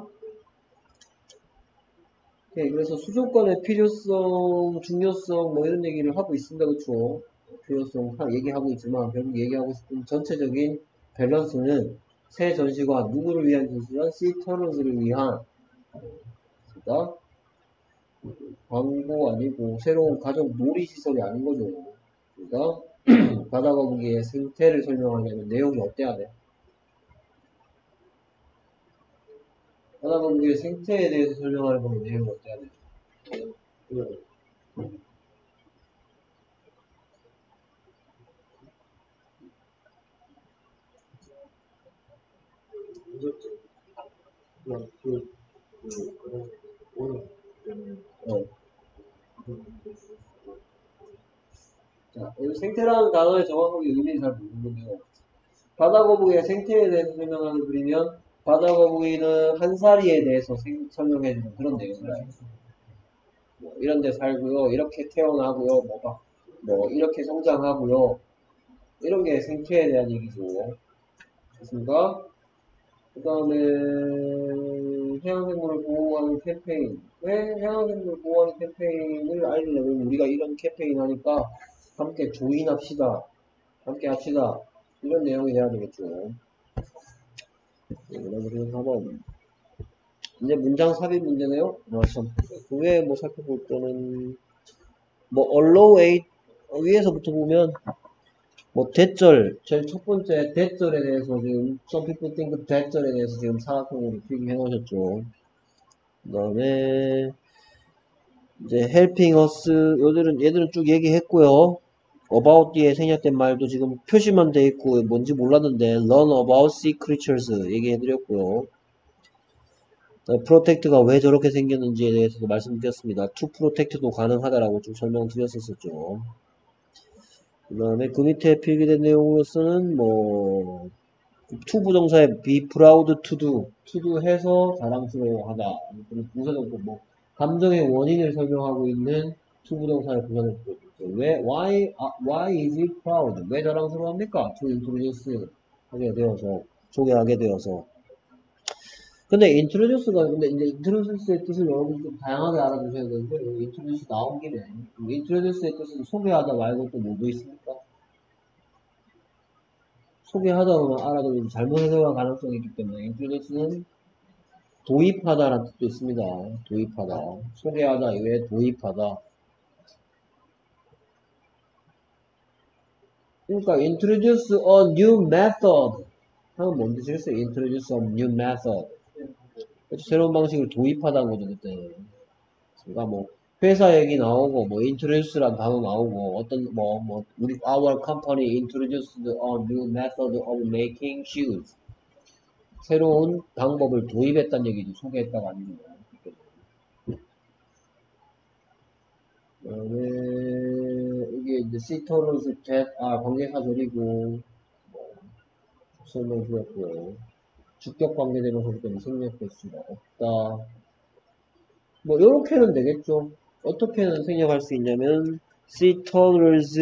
오케이, 그래서 수조권의 필요성, 중요성 뭐 이런 얘기를 하고 있습니다. 그쵸? 필요성 얘기하고 있지만 결국 얘기하고 싶은 전체적인 밸런스는 새 전시관 누구를 위한 전시관? sea turtles를 위한 그러니까 광고 아니고 새로운 가족 놀이시설이 아닌 거죠. 그러니까 바다거북이의 생태를 설명하려면 내용이 어때야 돼? 바다거북이의 생태에 대해서 설명하는 거면 내용이 어때야 돼? 어. 자, 이 생태라는 단어의 정확하게 의미를 잘 모르는데요. 바다거북이의 생태에 대해서 설명하는 글이면 바다거북이는 한 사리에 대해서 생- 설명해주는 그런 내용이에요. 뭐 이런 데 살고요, 이렇게 태어나고요, 뭐, 막, 뭐 이렇게 성장하고요, 이런 게 생태에 대한 얘기죠. 됐습니까? 그 다음에 해양생물을 보호하는 캠페인. 왜 해양생물을 보호하는 캠페인을 알리려면 우리가 이런 캠페인 하니까 함께 조인합시다. 함께 합시다. 이런 내용이 돼야 되겠죠. 네, 그래서 한번 이제 문장 삽입 문제네요. 아, 참. 그 외에 뭐 살펴볼 거는 뭐 allow a 위에서부터 보면 뭐 대절 제일 첫 번째 대절에 대해서 지금 some people think 대절에 대해서 지금 사각형으로 표기해 놓으셨죠. 그 다음에 이제 helping us 요들은 얘들은 쭉 얘기했고요. about 뒤에 생략된 말도 지금 표시만 돼 있고 뭔지 몰랐는데 learn about sea creatures 얘기해드렸고요. 프로텍트가 왜 저렇게 생겼는지에 대해서도 말씀드렸습니다. to protect도 가능하다라고 좀 설명드렸었죠. 그 다음에 그 밑에 필기된 내용으로서는 뭐 to 부정사의 be proud to do, to do 해서 자랑스러워하다. 부사적으로 뭐 감정의 원인을 설명하고 있는 to 부정사의 부사적 왜 why why is he proud? 왜 자랑스러워합니까? to introduce 하게 되어서 소개하게 되어서. 근데 introduce가 근데 이제 introduce의 뜻을 여러분이 좀 다양하게 알아두셔야 되는데 여기 introduce 나온 김에 introduce의 뜻은 소개하다 말고 또 뭐도 있습니까? 소개하다만 알아두면 잘못 해석할 가능성이 있기 때문에 introduce는 도입하다라는 뜻도 있습니다. 도입하다. 소개하다 이외에 도입하다. 그러니까 introduce a new method 하면 뭔 뜻이겠어요? introduce a new method. 새로운 방식을 도입하다는 거죠, 그때. 그러니까 뭐 회사 얘기 나오고 뭐 introduce란 단어 나오고 어떤 뭐 뭐 우리 our company introduced a new method of making shoes. 새로운 방법을 도입했다는 얘기죠. 소개했다가 아니면. 그다음에 이게 이제 시터로스 that 아 관계사절이고 뭐 설명 드렸고요. 주격 관계대명사기 때문에 생략될 수가 없다. 뭐 요렇게는 되겠죠. 어떻게는 생략할 수 있냐면 see toddlers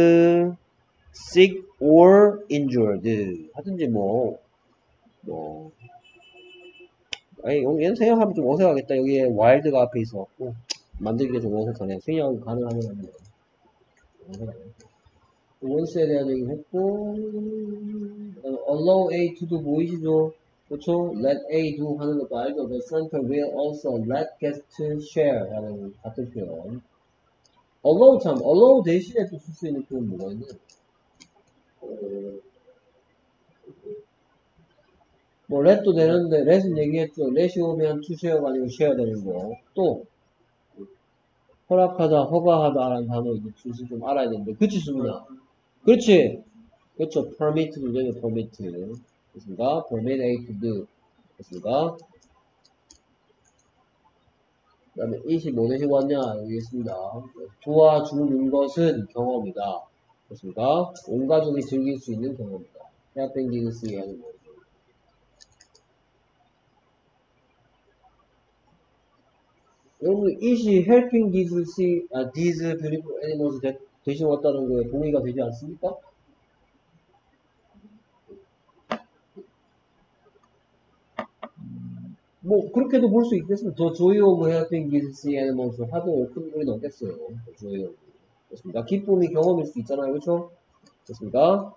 sick or injured 하든지 뭐 뭐 아니 얘는 생략하면 좀 어색하겠다. 여기에 wild가 앞에 있어갖고 만들기가 좀 어색하네. 생략 가능하면 합니다. 원스에 대한 얘기 했고 allow A to도 보이시죠? 그렇죠? let A do 하는 것도 알죠? The center will also let guests share 라는 같은 표현. allow 참 allow 대신에 또 쓸 수 있는 표현 뭐가 있나요? 뭐 let도 되는데 let은 얘기했죠. let이 오면 to share가 아니고 share 되는 거. 또 허락하다, 허가하다 라는 단어 이제 뜻을 좀 알아야 되는데 그치 수민아? 그렇지. 그렇죠. permit도 되죠. permit. 됐습니까? permit A to do. 됐습니까? 그 다음에 이십오 되시고 왔냐? 여기 있습니다. 도와주는 것은 경험이다. 됐습니까? 온 가족이 즐길 수 있는 경험이다. helping kids 하는 거. 여러분, 이시 helping kids see 아, these beautiful animals 되, 대신 왔다는 거에 동의가 되지 않습니까? 뭐 그렇게도 볼 수 있겠습니다. 더 joy of helping kids see animals 하도 큰 소리 넣겠어요. joy of. 됐습니다. 기쁨이 경험일 수 있잖아요. 그렇죠? 됐습니까?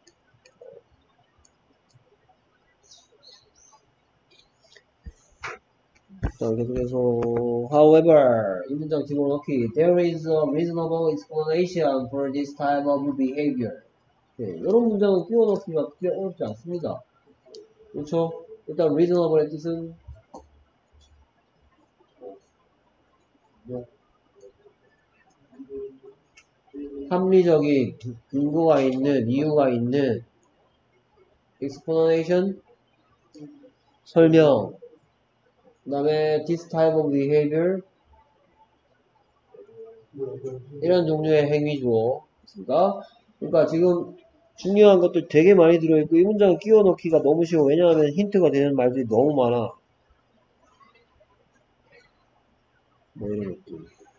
자, 계속해서 however 이 문장 집어넣기 there is a reasonable explanation for this type of behavior. 네, 이런 문장은 띄워넣기가 그렇게 어렵지 않습니다. 그렇죠? 일단 reasonable의 뜻은 합리적인 근거가 있는, 이유가 있는 explanation, 설명, 그 다음에 this type of behavior, 이런 종류의 행위죠. 그러니까, 그러니까 지금 중요한 것들 되게 많이 들어있고 이 문장을 끼워 넣기가 너무 쉬워. 왜냐하면 힌트가 되는 말들이 너무 많아. 뭐 이런 것들.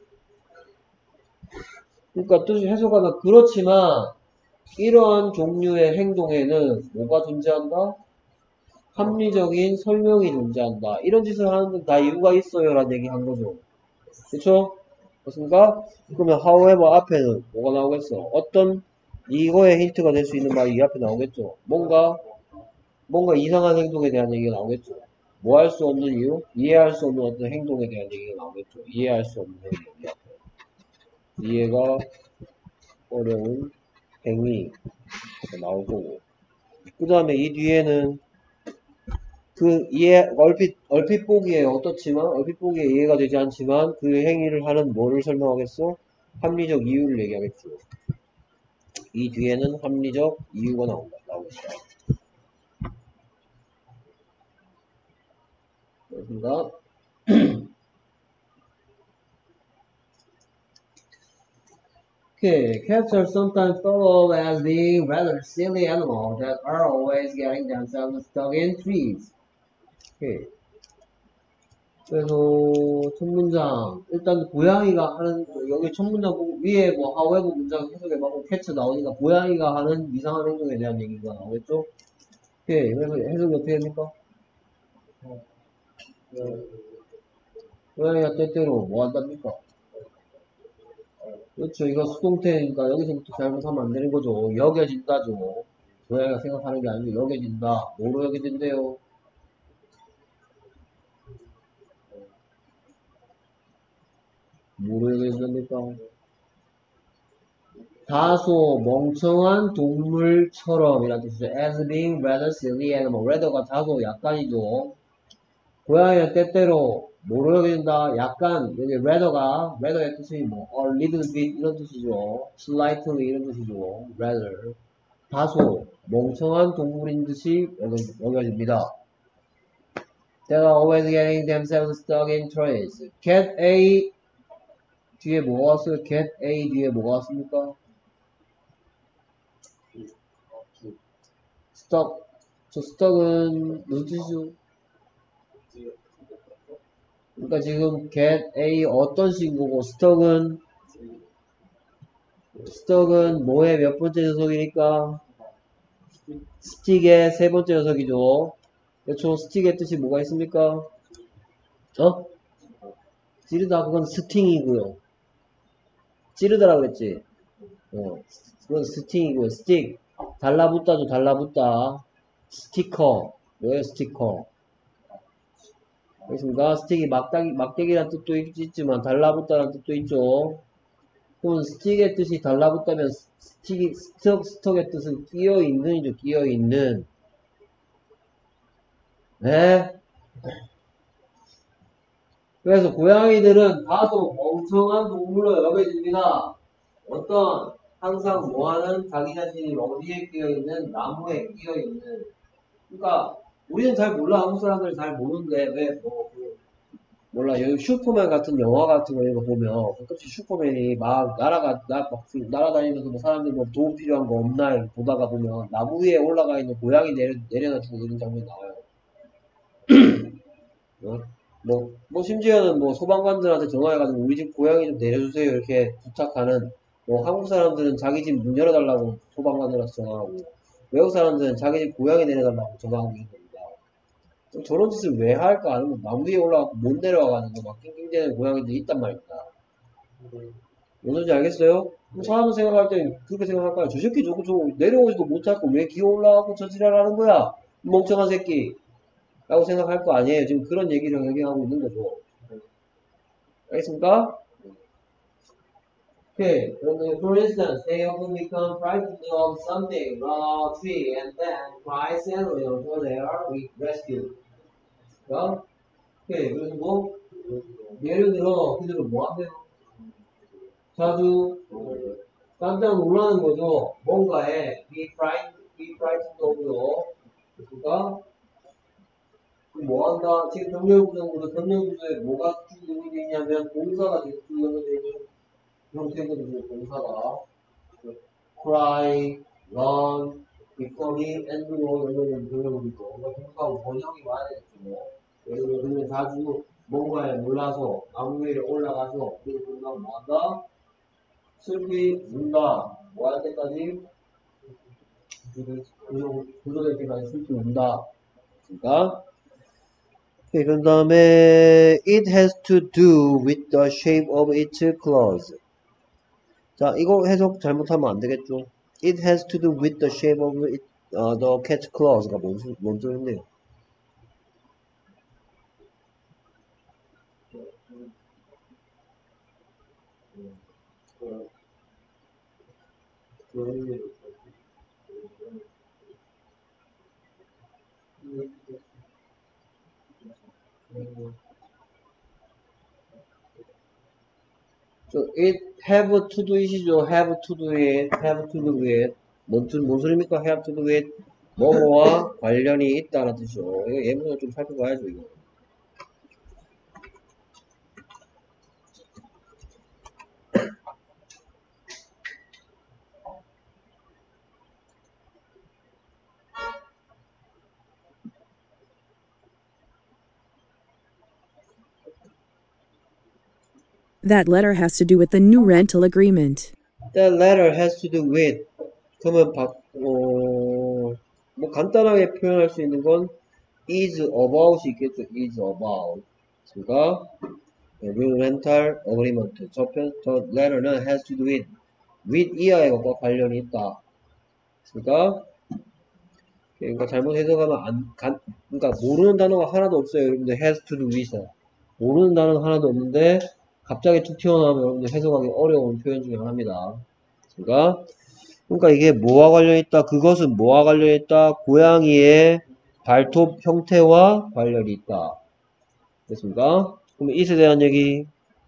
그러니까 뜻이 해석하다 그렇지만 이러한 종류의 행동에는 뭐가 존재한다? 합리적인 설명이 존재한다. 이런 짓을 하는 데 다 이유가 있어요 라는 얘기 한 거죠. 그쵸? 그렇습니까? 그러면 however 앞에는 뭐가 나오겠어? 어떤 이거에 힌트가 될 수 있는 말이 이 앞에 나오겠죠. 뭔가 뭔가 이상한 행동에 대한 얘기가 나오겠죠. 뭐 할 수 없는 이유? 이해할 수 없는 어떤 행동에 대한 얘기가 나오겠죠. 이해할 수 없는 행동. 이해가 어려운 행위가 나올 거고. 그 다음에 이 뒤에는 그 이해, 얼핏, 얼핏 보기에 어떻지만, 얼핏 보기에 이해가 되지 않지만 그 행위를 하는 뭐를 설명하겠어? 합리적 이유를 얘기하겠죠. 이 뒤에는 합리적 이유가 나온다. 나오겠다. 그렇습니다. Okay, cats are sometimes thought of as being rather silly animals that are always getting themselves stuck in trees. Okay. 그래서 첫 문장 일단 고양이가 하는 여기 첫 문장 보고 위에 뭐 however 문장 해석에 막 catch 나오니까 고양이가 하는 이상한 행동에 대한 얘기가 나오겠죠? 오케이. 그래서 해석이 어떻게 됩니까? 고양이가 때때로 뭐 한답니까? 그렇죠. 이거 수동태니까 여기서부터 잘못하면 안 되는 거죠. 여겨진다죠. 고양이가 생각하는 게 아니고 여겨진다. 뭐로 여겨진대요? 뭐로 여겨진답니까? 다소 멍청한 동물처럼 이라는 뜻이죠. As being rather silly animal. rather가 다소 약간이죠. 고양이는 때때로 뭐로 여겨진다? 약간 여기 rather가 rather의 뜻이 뭐 a little bit 이런 뜻이죠. slightly 이런 뜻이죠. rather 다소 멍청한 동물인 듯이 여겨집니다. They are always getting themselves stuck in trees. Cat A 뒤에 뭐가 왔어요? Cat A 뒤에 뭐가 왔습니까? stuck. 저 stuck은 무슨 뜻이죠? 그러니까 지금 get A 어떤 신고고 stuck은 stuck은 뭐의 몇 번째 녀석이니까 stick의 세 번째 녀석이죠. 그렇죠? stick의 뜻이 뭐가 있습니까? 어? 찌르다 그건 스팅이고요. 찌르다라 그랬지. 어, 그건 스팅이고요. stick 달라붙다죠. 달라붙다. 스티커 뭐예요? 스티커. 알겠습니까? 스틱이 막대기, 막대기란 뜻도 있지만 달라붙다라는 뜻도 있죠. 그럼 스틱의 뜻이 달라붙다면 스틱이 스톡, 스톡의 뜻은 끼어있는이죠. 끼어있는. 네. 그래서 고양이들은 다소 멍청한 동물로 여겨집니다. 어떤 항상 뭐하는 자기 자신이 어디에 끼어있는 나무에 끼어있는. 그러니까 우리는 잘 몰라. 한국 사람들은 잘 모르는데 왜 뭐 그 몰라. 여기 슈퍼맨 같은 영화 같은 거 이런 거 보면 가끔씩 슈퍼맨이 막 날아가 나, 막 날아다니면서 뭐 사람들 뭐 도움 필요한 거 없나 이렇게 보다가 보면 나무 위에 올라가 있는 고양이 내려 내려놔주고 이런 장면이 나와요. 어? 뭐, 뭐 심지어는 뭐 소방관들한테 전화해가지고 우리 집 고양이 좀 내려주세요 이렇게 부탁하는. 뭐 한국 사람들은 자기 집 문 열어달라고 소방관들한테 전화하고, 외국 사람들은 자기 집 고양이 내려달라고 전화하고 있는 겁니다. 저런 짓을 왜 할까? 아니면 나무 위에 올라가고 못 내려와가지고 막 낑낑대는 고양이들이 있단 말입니다. 뭔 소리인지 알겠어요? 사람은 생각할 때 그렇게 생각할 거야. 저 새끼 저거 저거 내려오지도 못할 거 왜 기어 올라가고 저 지랄 하는 거야? 멍청한 새끼. 라고 생각할 거 아니에요. 지금 그런 얘기를 얘기하고 있는 거죠. 알겠습니까? Okay, for instance, they often become frightened of something, run out of tree, and then cry sadly until they are rescued. 그러니까 오케이. 그래서 뭐, 예를 들어, 그대로 뭐 하세요? 자주 깜짝 놀라는 거죠. 뭔가에 be frightened, be frightened of요. 그러니까 뭐 한다? 지금 병렬구조으로 병렬구조에 뭐가 쭉 연결되어 있냐면 동사가 계속 쭉 연결되어 있는 형태거든요. 동사가 cry, run, become, end로 연결된 병렬구조. 동사하고 번역이 와야 되겠죠. 예를 들면 자주 뭔가에 몰라서 나무 위에 올라가서 그리고 끝나고 뭐 한다? 슬피 운다. 뭐 할 때까지? 구조될 때까지 슬피 운다. 그러니까 그 다음에 it has to do with the shape of its claws. 자, 이거 해석 잘못하면 안 되겠죠. It has to do with the shape of it, uh, the cat's claws가 뭔, 뭔 소리인데요. So it have to do it이죠. have to do it, have to do it. 뭔, 뭔 소리입니까? have to do it. 뭐뭐와 관련이 있다는 뜻이죠. 이거 예문을 좀 살펴봐야죠, 이거. That letter has to do with the new rental agreement. That letter has to do with. 그러면 바, 어, 뭐 간단하게 표현할 수 있는 건 is about이 있겠죠. is about. 그러니까 new rental agreement. 저, 편, 저 letter는 has to do with. with 이하의 것과 관련이 있다. 그러니까 그러니까 잘못 해석하면 안, 간, 그러니까 모르는 단어가 하나도 없어요. 여러분들 has to do with. 모르는 단어는 하나도 없는데 갑자기 툭 튀어나오면 여러분들 해석하기 어려운 표현 중에 하나입니다. 그러니까 그러니까 이게 뭐와 관련 있다? 그것은 뭐와 관련 있다? 고양이의 발톱 형태와 관련이 있다. 됐습니까? 그럼 it에 대한 얘기.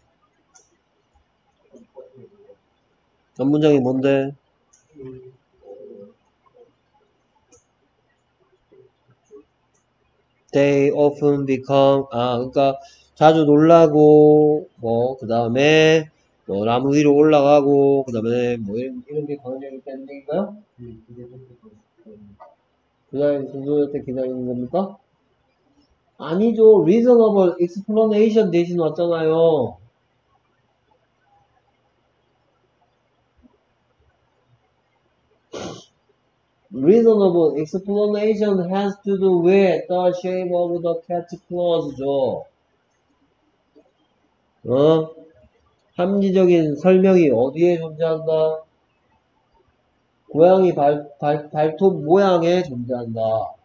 전 문장이 뭔데? They often become 아 그러니까 자주 놀라고 뭐 그 다음에 뭐 나무 위로 올라가고 그 다음에 뭐 이런, 이런 게 관련이 있다는 얘기인가요? 기다리는 순서일 때 기다리는 겁니까? 아니죠. reasonable explanation 대신 왔잖아요. reasonable explanation has to do with the shape of the cat's claws죠. 어? 합리적인 설명이 어디에 존재한다? 고양이 발, 발, 발톱 모양에 존재한다.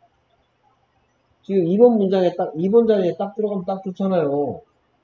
지금 이 번 문장에 딱, 이 번 장에 딱 들어가면 딱 좋잖아요.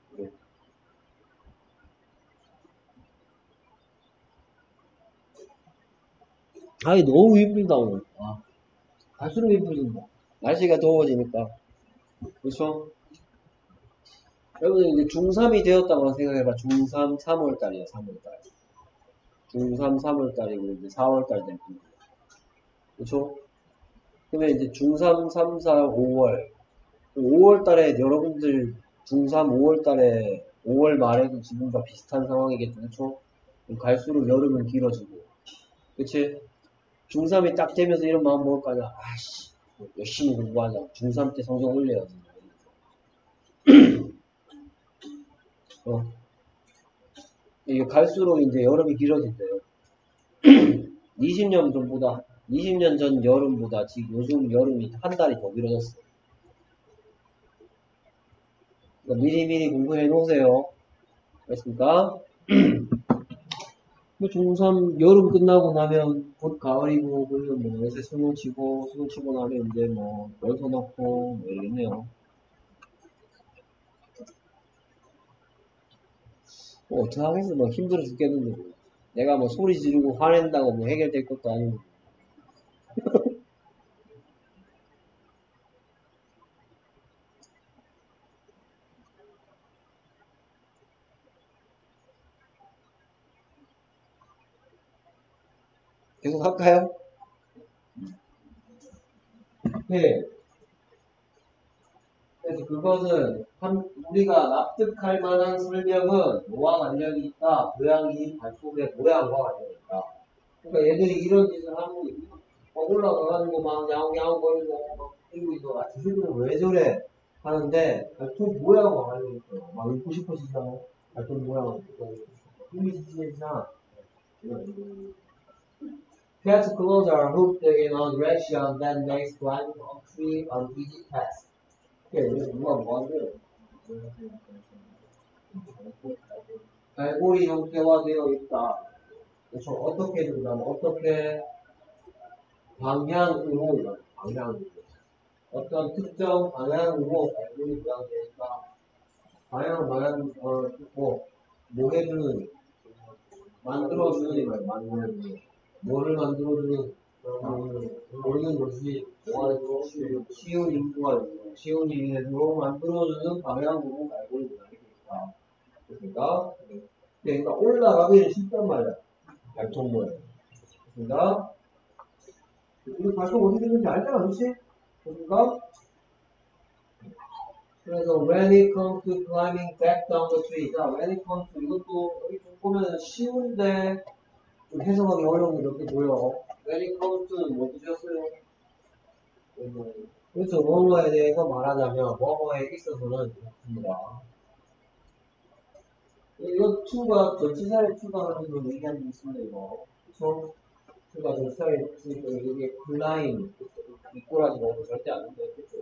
아이, 너무 힘들다, 오늘. 아, 갈수록 힘들다. 날씨가 더워지니까. 그렇죠? 여러분들 이제 중삼이 되었다고 생각해봐. 중삼, 삼월달이에요, 삼월달. 중삼, 삼월달이고, 이제 사월달 될 겁니다. 그렇죠? 그러면 이제 중삼, 삼, 사, 오월. 오월달에 여러분들 중삼, 오월달에 오월 말에도 지금과 비슷한 상황이겠죠. 그렇죠? 갈수록 여름은 길어지고. 그치? 중삼이 딱 되면서 이런 마음 먹을 거 아니야. 아씨, 열심히 공부하자. 중삼 때 성적 올려야지. 어. 이게 갈수록 이제 여름이 길어진대요. 이십 년 전보다, 이십 년 전 여름보다 지금 요즘 여름이 한 달이 더 길어졌어요. 그러니까 미리미리 공부해 놓으세요. 그렇습니까? 뭐 중삼 여름 끝나고 나면 곧 가을이고, 그러면 뭐 요새 수능 치고, 수능 치고 나면 이제 뭐 원서 넣고, 뭐 이러겠네요. 뭐 어떡하겠어. 뭐 힘들어 죽겠는데. 내가 뭐 소리 지르고 화낸다고 뭐 해결될 것도 아니고. 계속 할까요? 네. 그래서 그것은 한, 우리가 납득할 만한 설명은 뭐와 관련이 있다? 고양이 발톱의 모양과 관련이 있다. 그러니까 얘들이 이런 짓을 하고 막 올라가가지고 막 야옹야옹거리고 막 뛰고 있어. 아, 지들은 왜 저래? 하는데 발톱 모양과 관련이 있어요. 막 읽고 싶어지잖아. 발톱 모양과 관련이 있어. 흥미진진해지잖아. Cats claws are hooked in a direction that makes climbing a tree an easy task. 그게 누가 뭐하는데? 갈고리 형태화되어 있다. 그래서 어떻게 된다면 어떻게 방향으로 방향으로 어떤 특정 방향으로 갈고리 모양되어 있다. 방향 방향 어 뭐 뭐해주는 만들어주는 이 말 만들어주는 뭐를 만들어주는 모르는 것이 뭐하고 쉬운 인구가 있고 쉬운 일에도 만들어주는 방향으로 갈고리 모양이 있다. 그러니까 그러니까 올라가기는 쉽단 말이야. 발톱 모양. 그러니까 우리 발톱 어떻게 되는지 알잖아, 그렇지? 그러니까 그래서 when it comes to climbing back down the tree, 자, when it comes to 이것도 여기 좀 보면 쉬운데 좀 해석하기 어려운 게 이렇게 보여. when it comes to는 뭐 뜻이었어요? 그래서 뭐뭐에 대해서 말하자면 뭐뭐에 있어서는 이렇습니다. 이거 to가 전치사의 to가 하면서 얘기하는 게 있습니다, 이거. 그쵸? to가 전치사의 있으니까 이게 climb, 이꼬라지 먹으면 절대 안 된다, 그쵸?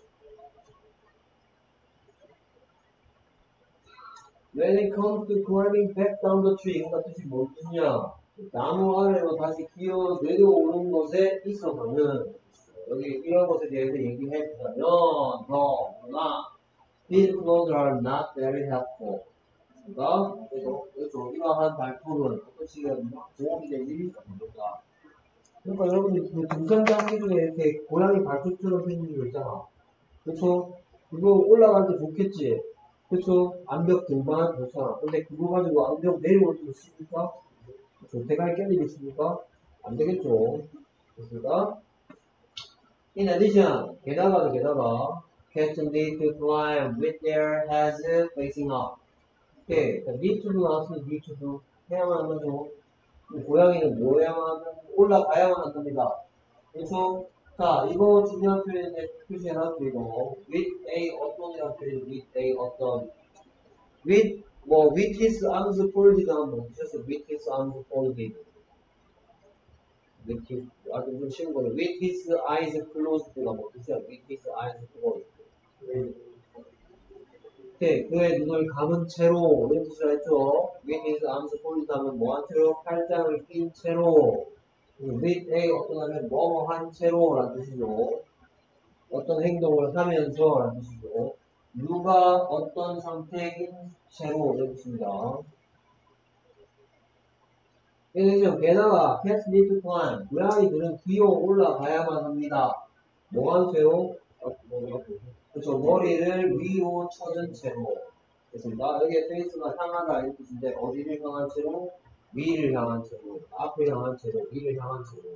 When it comes to climbing back down the tree, 그러니까 뜻이 뭔 뜻이냐? 나무 아래로 다시 기어 내려오는 것에 있어서는 여기 이런 것에 대해서 얘기해 보자면 너무나 these clothes are not very helpful. 그러니까 그래서, 그래서 이러한 발톱은 어떻게 도움이 되지 않는다. 그러니까 여러분들 그 등산장기 중에 이렇게 고양이 발톱처럼 생긴 거 있잖아. 그쵸? 그거 올라갈 때 좋겠지. 그쵸? 암벽 등반은 좋잖아. 근데 그거 가지고 암벽 내려올 수 있습니까? 대갈 껴지겠습니까? 안 되겠죠. 그렇습니까? In addition, 게다가 게다가 cats need to climb with their heads facing up. 오케이. need to도 나왔으면 need to도 해야만 하는 거죠. 고양이는 뭐 해야만 올라가야만 한답니다. 그래서 자, 이거 중요한 표현에 표시해놨죠, 이거. with a 어떤이라는 표현, with a 어떤. with, 뭐, with his arms folded 하면 뭐, just with his arms folded. with his, 아주 좀 쉬운 거는, with his eyes closed가 뭐, 뜻이야, with his eyes closed. 네, 그의 눈을 감은 채로, 이런 뜻을 했죠. with his arms folded 하면 뭐 한 채로, 팔짱을 낀 채로. with a 어떤 하면 뭐뭐 한 채로 라는 뜻이죠. 어떤 행동을 하면서 라는 뜻이죠. 누가 어떤 상태인 채로 이런 뜻입니다. 그래서 게다가 cats need to climb. 고양이들은 기어 올라가야만 합니다. 뭐한 채로? 그렇죠. 머리를 위로 쳐든 채로. 됐습니다. 여기에 페이스가 향하다 이런 뜻인데 어디를 향한 채로? 위를 향한 채로, 앞을 향한 채로, 위를 향한 채로.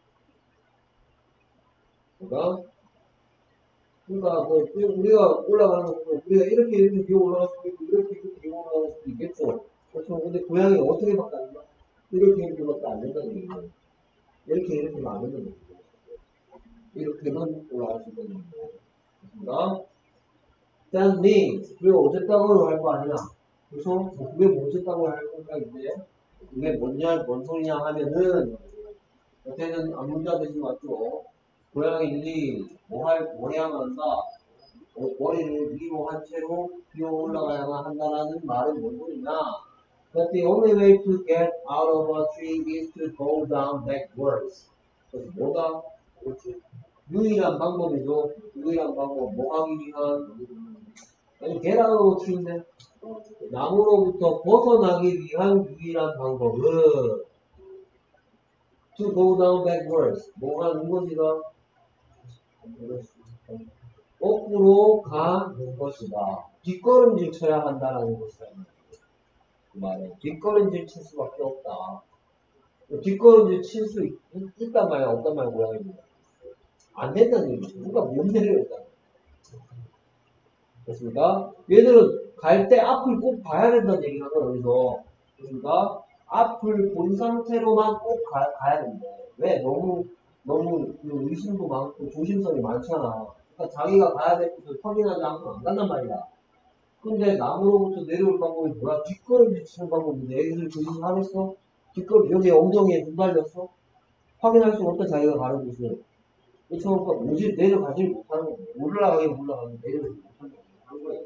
그러니까, 그러니까 뭐 우리가 올라가는 거 보면 우리가 이렇게 이렇게 기어 올라갈 수도 있고 이렇게 이렇게 기어 올라갈 수도 있겠죠. 그렇죠. 근데 고양이가 어떻게 바꿔는가? 이렇게 이렇게밖에 안 된다는 얘기예요. 이렇게 이렇게만 안 된다는 얘기예요. 이렇게만 올라갈 수 있다는 얘기예요. 그렇습니다. That means 그리고 어쨌다고 할 거 아니야. 그래서 그게 뭐 어쨌다고 할 건가 이제. 이게 뭐냐, 뭔 소리냐 하면은, 어때는 앞문자 대신 맞죠? 고양이들이 뭐 할, 뭐 해야만 한다? 어, 머리를 위로 한 채로 기어 올라가야만 한다라는 말은 뭔 소리냐? But the only way to get out of a tree is to go down backwards. 그래서 뭐가? 그렇지. 유일한 방법이죠. 유일한 방법. 뭐 하기 위한? 아니, get out of a tree인데? 나무로부터 벗어나기 위한 유일한 방법은 to go down backwards. 뭐가 하는 것이다? 거꾸로 가는 것이다. 뒷걸음질 쳐야 한다라는 것이다. 그 말에 뒷걸음질 칠 수밖에 없다. 뒷걸음질 칠 수 있단 말이야, 없단 말이야, 고양이입니다. 안 된다는 얘기죠. 누가 못 내려요, 일단. 됐습니까? 얘들은 갈 때 앞을 꼭 봐야 된다는 얘기가 여기서. 됐습니까? 앞을 본 상태로만 꼭 가, 가야 된다. 왜? 너무, 너무 의심도 많고 조심성이 많잖아. 그러니까 자기가 가야 될 곳을 확인하지 않고 안 간단 말이야. 근데 남으로부터 내려올 방법이 뭐야? 뒷걸음질 치는 방법인데 애기들 조심 하겠어? 뒷걸음, 여기 엉덩이에 눈 달렸어? 확인할 수 없다, 자기가 가는 곳을. 그렇죠? 그러니까 오지, 내려가질 못하는 거예요. 올라가긴 올라가는데 내려가지 못하는 거예요.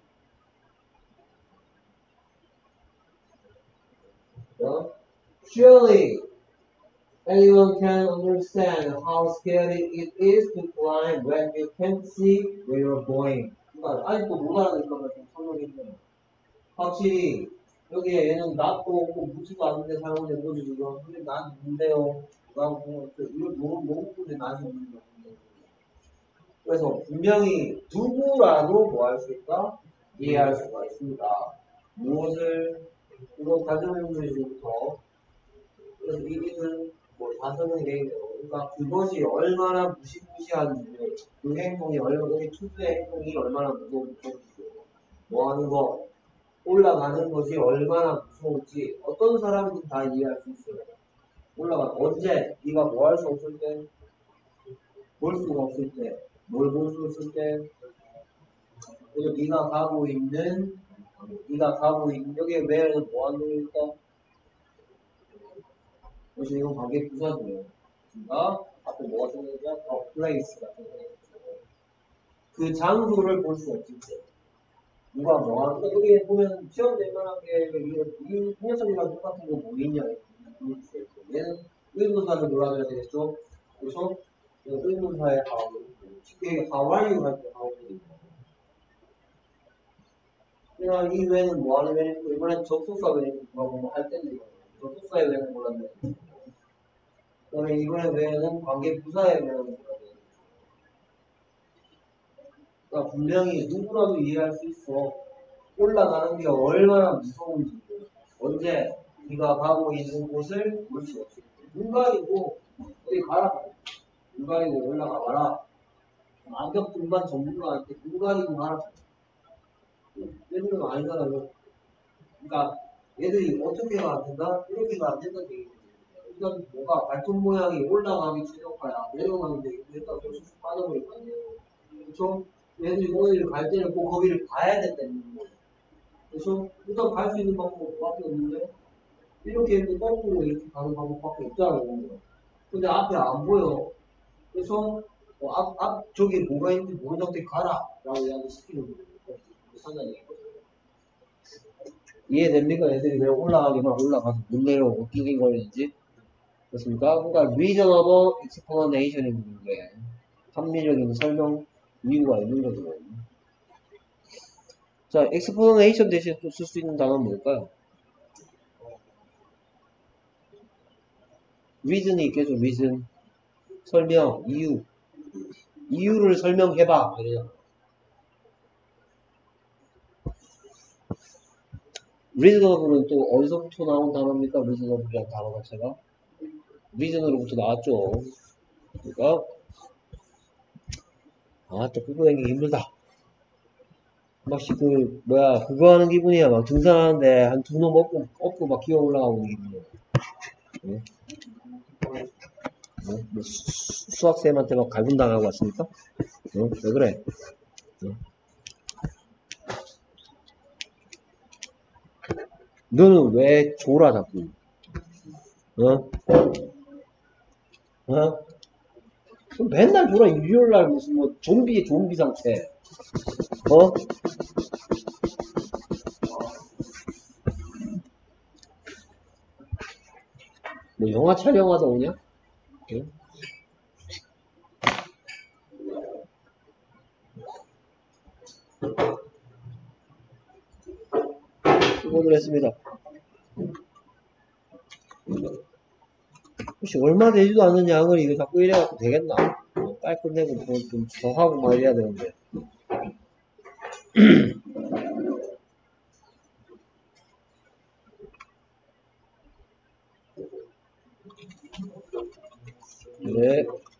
So, surely anyone can understand how scary it is to climb when you can't see where you're going. 그러니까 아직도 못 알아듣는 걸 좀 설명해주면 확실히 여기에 얘는 낫도 없고 묻지도 않는데 사용된 거지 지금. 근데 난 뭔데요? 난 뭐, 이거 너무 너무 근데 나한테 없는 거 같은데. 그래서 분명히 누구라도 뭐 할 수 있다? 이해할 수가 있습니다. 무엇을 이거 가정문제부터 그래서 이기는 뭐 다섯은 개인으로 그러니까 그것이 얼마나 무시무시한지 그 행동이 얼마나 그 투수의 행동이 얼마나 무서운지 뭐 하는 거 올라가는 것이 얼마나 무서운지 어떤 사람이든 다 이해할 수 있어요. 올라가 언제 네가 뭐 할 수 없을 때 볼 수가 없을 때 뭘 볼 수 없을 때 그리고 네가 가고 있는 네가 가고 있는 여기에 왜 뭐 하는 겁니까? 그래서 이건 관계 부사고요. 그러니까 앞에 뭐가 생기냐? 더 플레이스 같은 거. 그 장소를 볼 수 없을 때. 누가 뭐 하는 거. 여기 보면 시험 될 만한 게 이 통역성이랑 똑같은 거 뭐 있냐. 얘는 의문사를 몰아줘야 되겠죠? 그래서 의문사의 하우. 쉽게 하와이유 할 때 하우입니다. 그냥 이 외에는 뭐 하는 외에는 이번엔 접속사 외에는 뭐라고 할 텐데 접속사의 외에는 몰랐네. 그다음에 이번에 외에는 관계 부사의 외에는 몰랐네. 그러니까 분명히 누구라도 이해할 수 있어. 올라가는 게 얼마나 무서운지. 언제 네가 가고 있는 곳을 볼 수 없을 때. 눈 가리고 어디 가라. 눈 가리고 올라가 봐라. 안경 등반 전문가한테 눈 가리고 가라. 얘들은 아니잖아요. 그러니까 얘들이 어떻게가 안 된다? 이렇게가 안 된다는 얘기거든요. 일단 뭐가 발톱 모양이 올라가기 최적화야. 내려가는데 일단 또 쑥쑥 빠져버릴 거 아니에요. 그렇죠? 얘들이 오늘 갈 때는 꼭 거기를 가야 된다는 거예요. 그래서 일단 갈 수 있는 방법밖에 없는데 이렇게 이렇게 거꾸로 이렇게 가는 방법밖에 없잖아요. 근데 앞에 안 보여. 그래서 어, 앞, 앞 저기 뭐가 있는지 모르는 상태에 가라 라고 이야기 시키는 거예요. 상당히 이해됩니까? 애들이 왜 올라가기만 올라가서 못 내려오고 낑낑 거리는지. 그렇습니까? 그러니까 reasonable explanation이 있는 게 합리적인 설명 이유가 있는 거죠. 자, explanation 대신 또 쓸 수 있는 단어는 뭘까요? reason이 있겠죠. reason 설명, 이유 이유를 설명해봐. reasonable은 또 어디서부터 나온 단어입니까? reasonable이라는 단어 자체가 reason으로부터 나왔죠. 그러니까 아, 또 구분하기 힘들다. 막시 그 뭐야 그거 하는 기분이야. 막 등산하는데 한 두 놈 업고 업고 막 기어 올라가고 있는 기분이야. 응? 응? 뭐 수, 수학쌤한테 막 갈굼당하고 왔습니까? 응? 왜 그래? 응? 너는 왜 졸아 자꾸? 어? 어? 맨날 졸아. 일요일날 무슨 뭐 좀비 좀비 상태. 어? 뭐 영화 촬영하다 오냐? 응? 수고를 했습니다. 혹시 얼마 되지도 않는 양을 이거 자꾸 이래갖고 되겠나? 어, 빨리 끝내고 뭐 좀 더 하고 막 이래야 되는데. 네.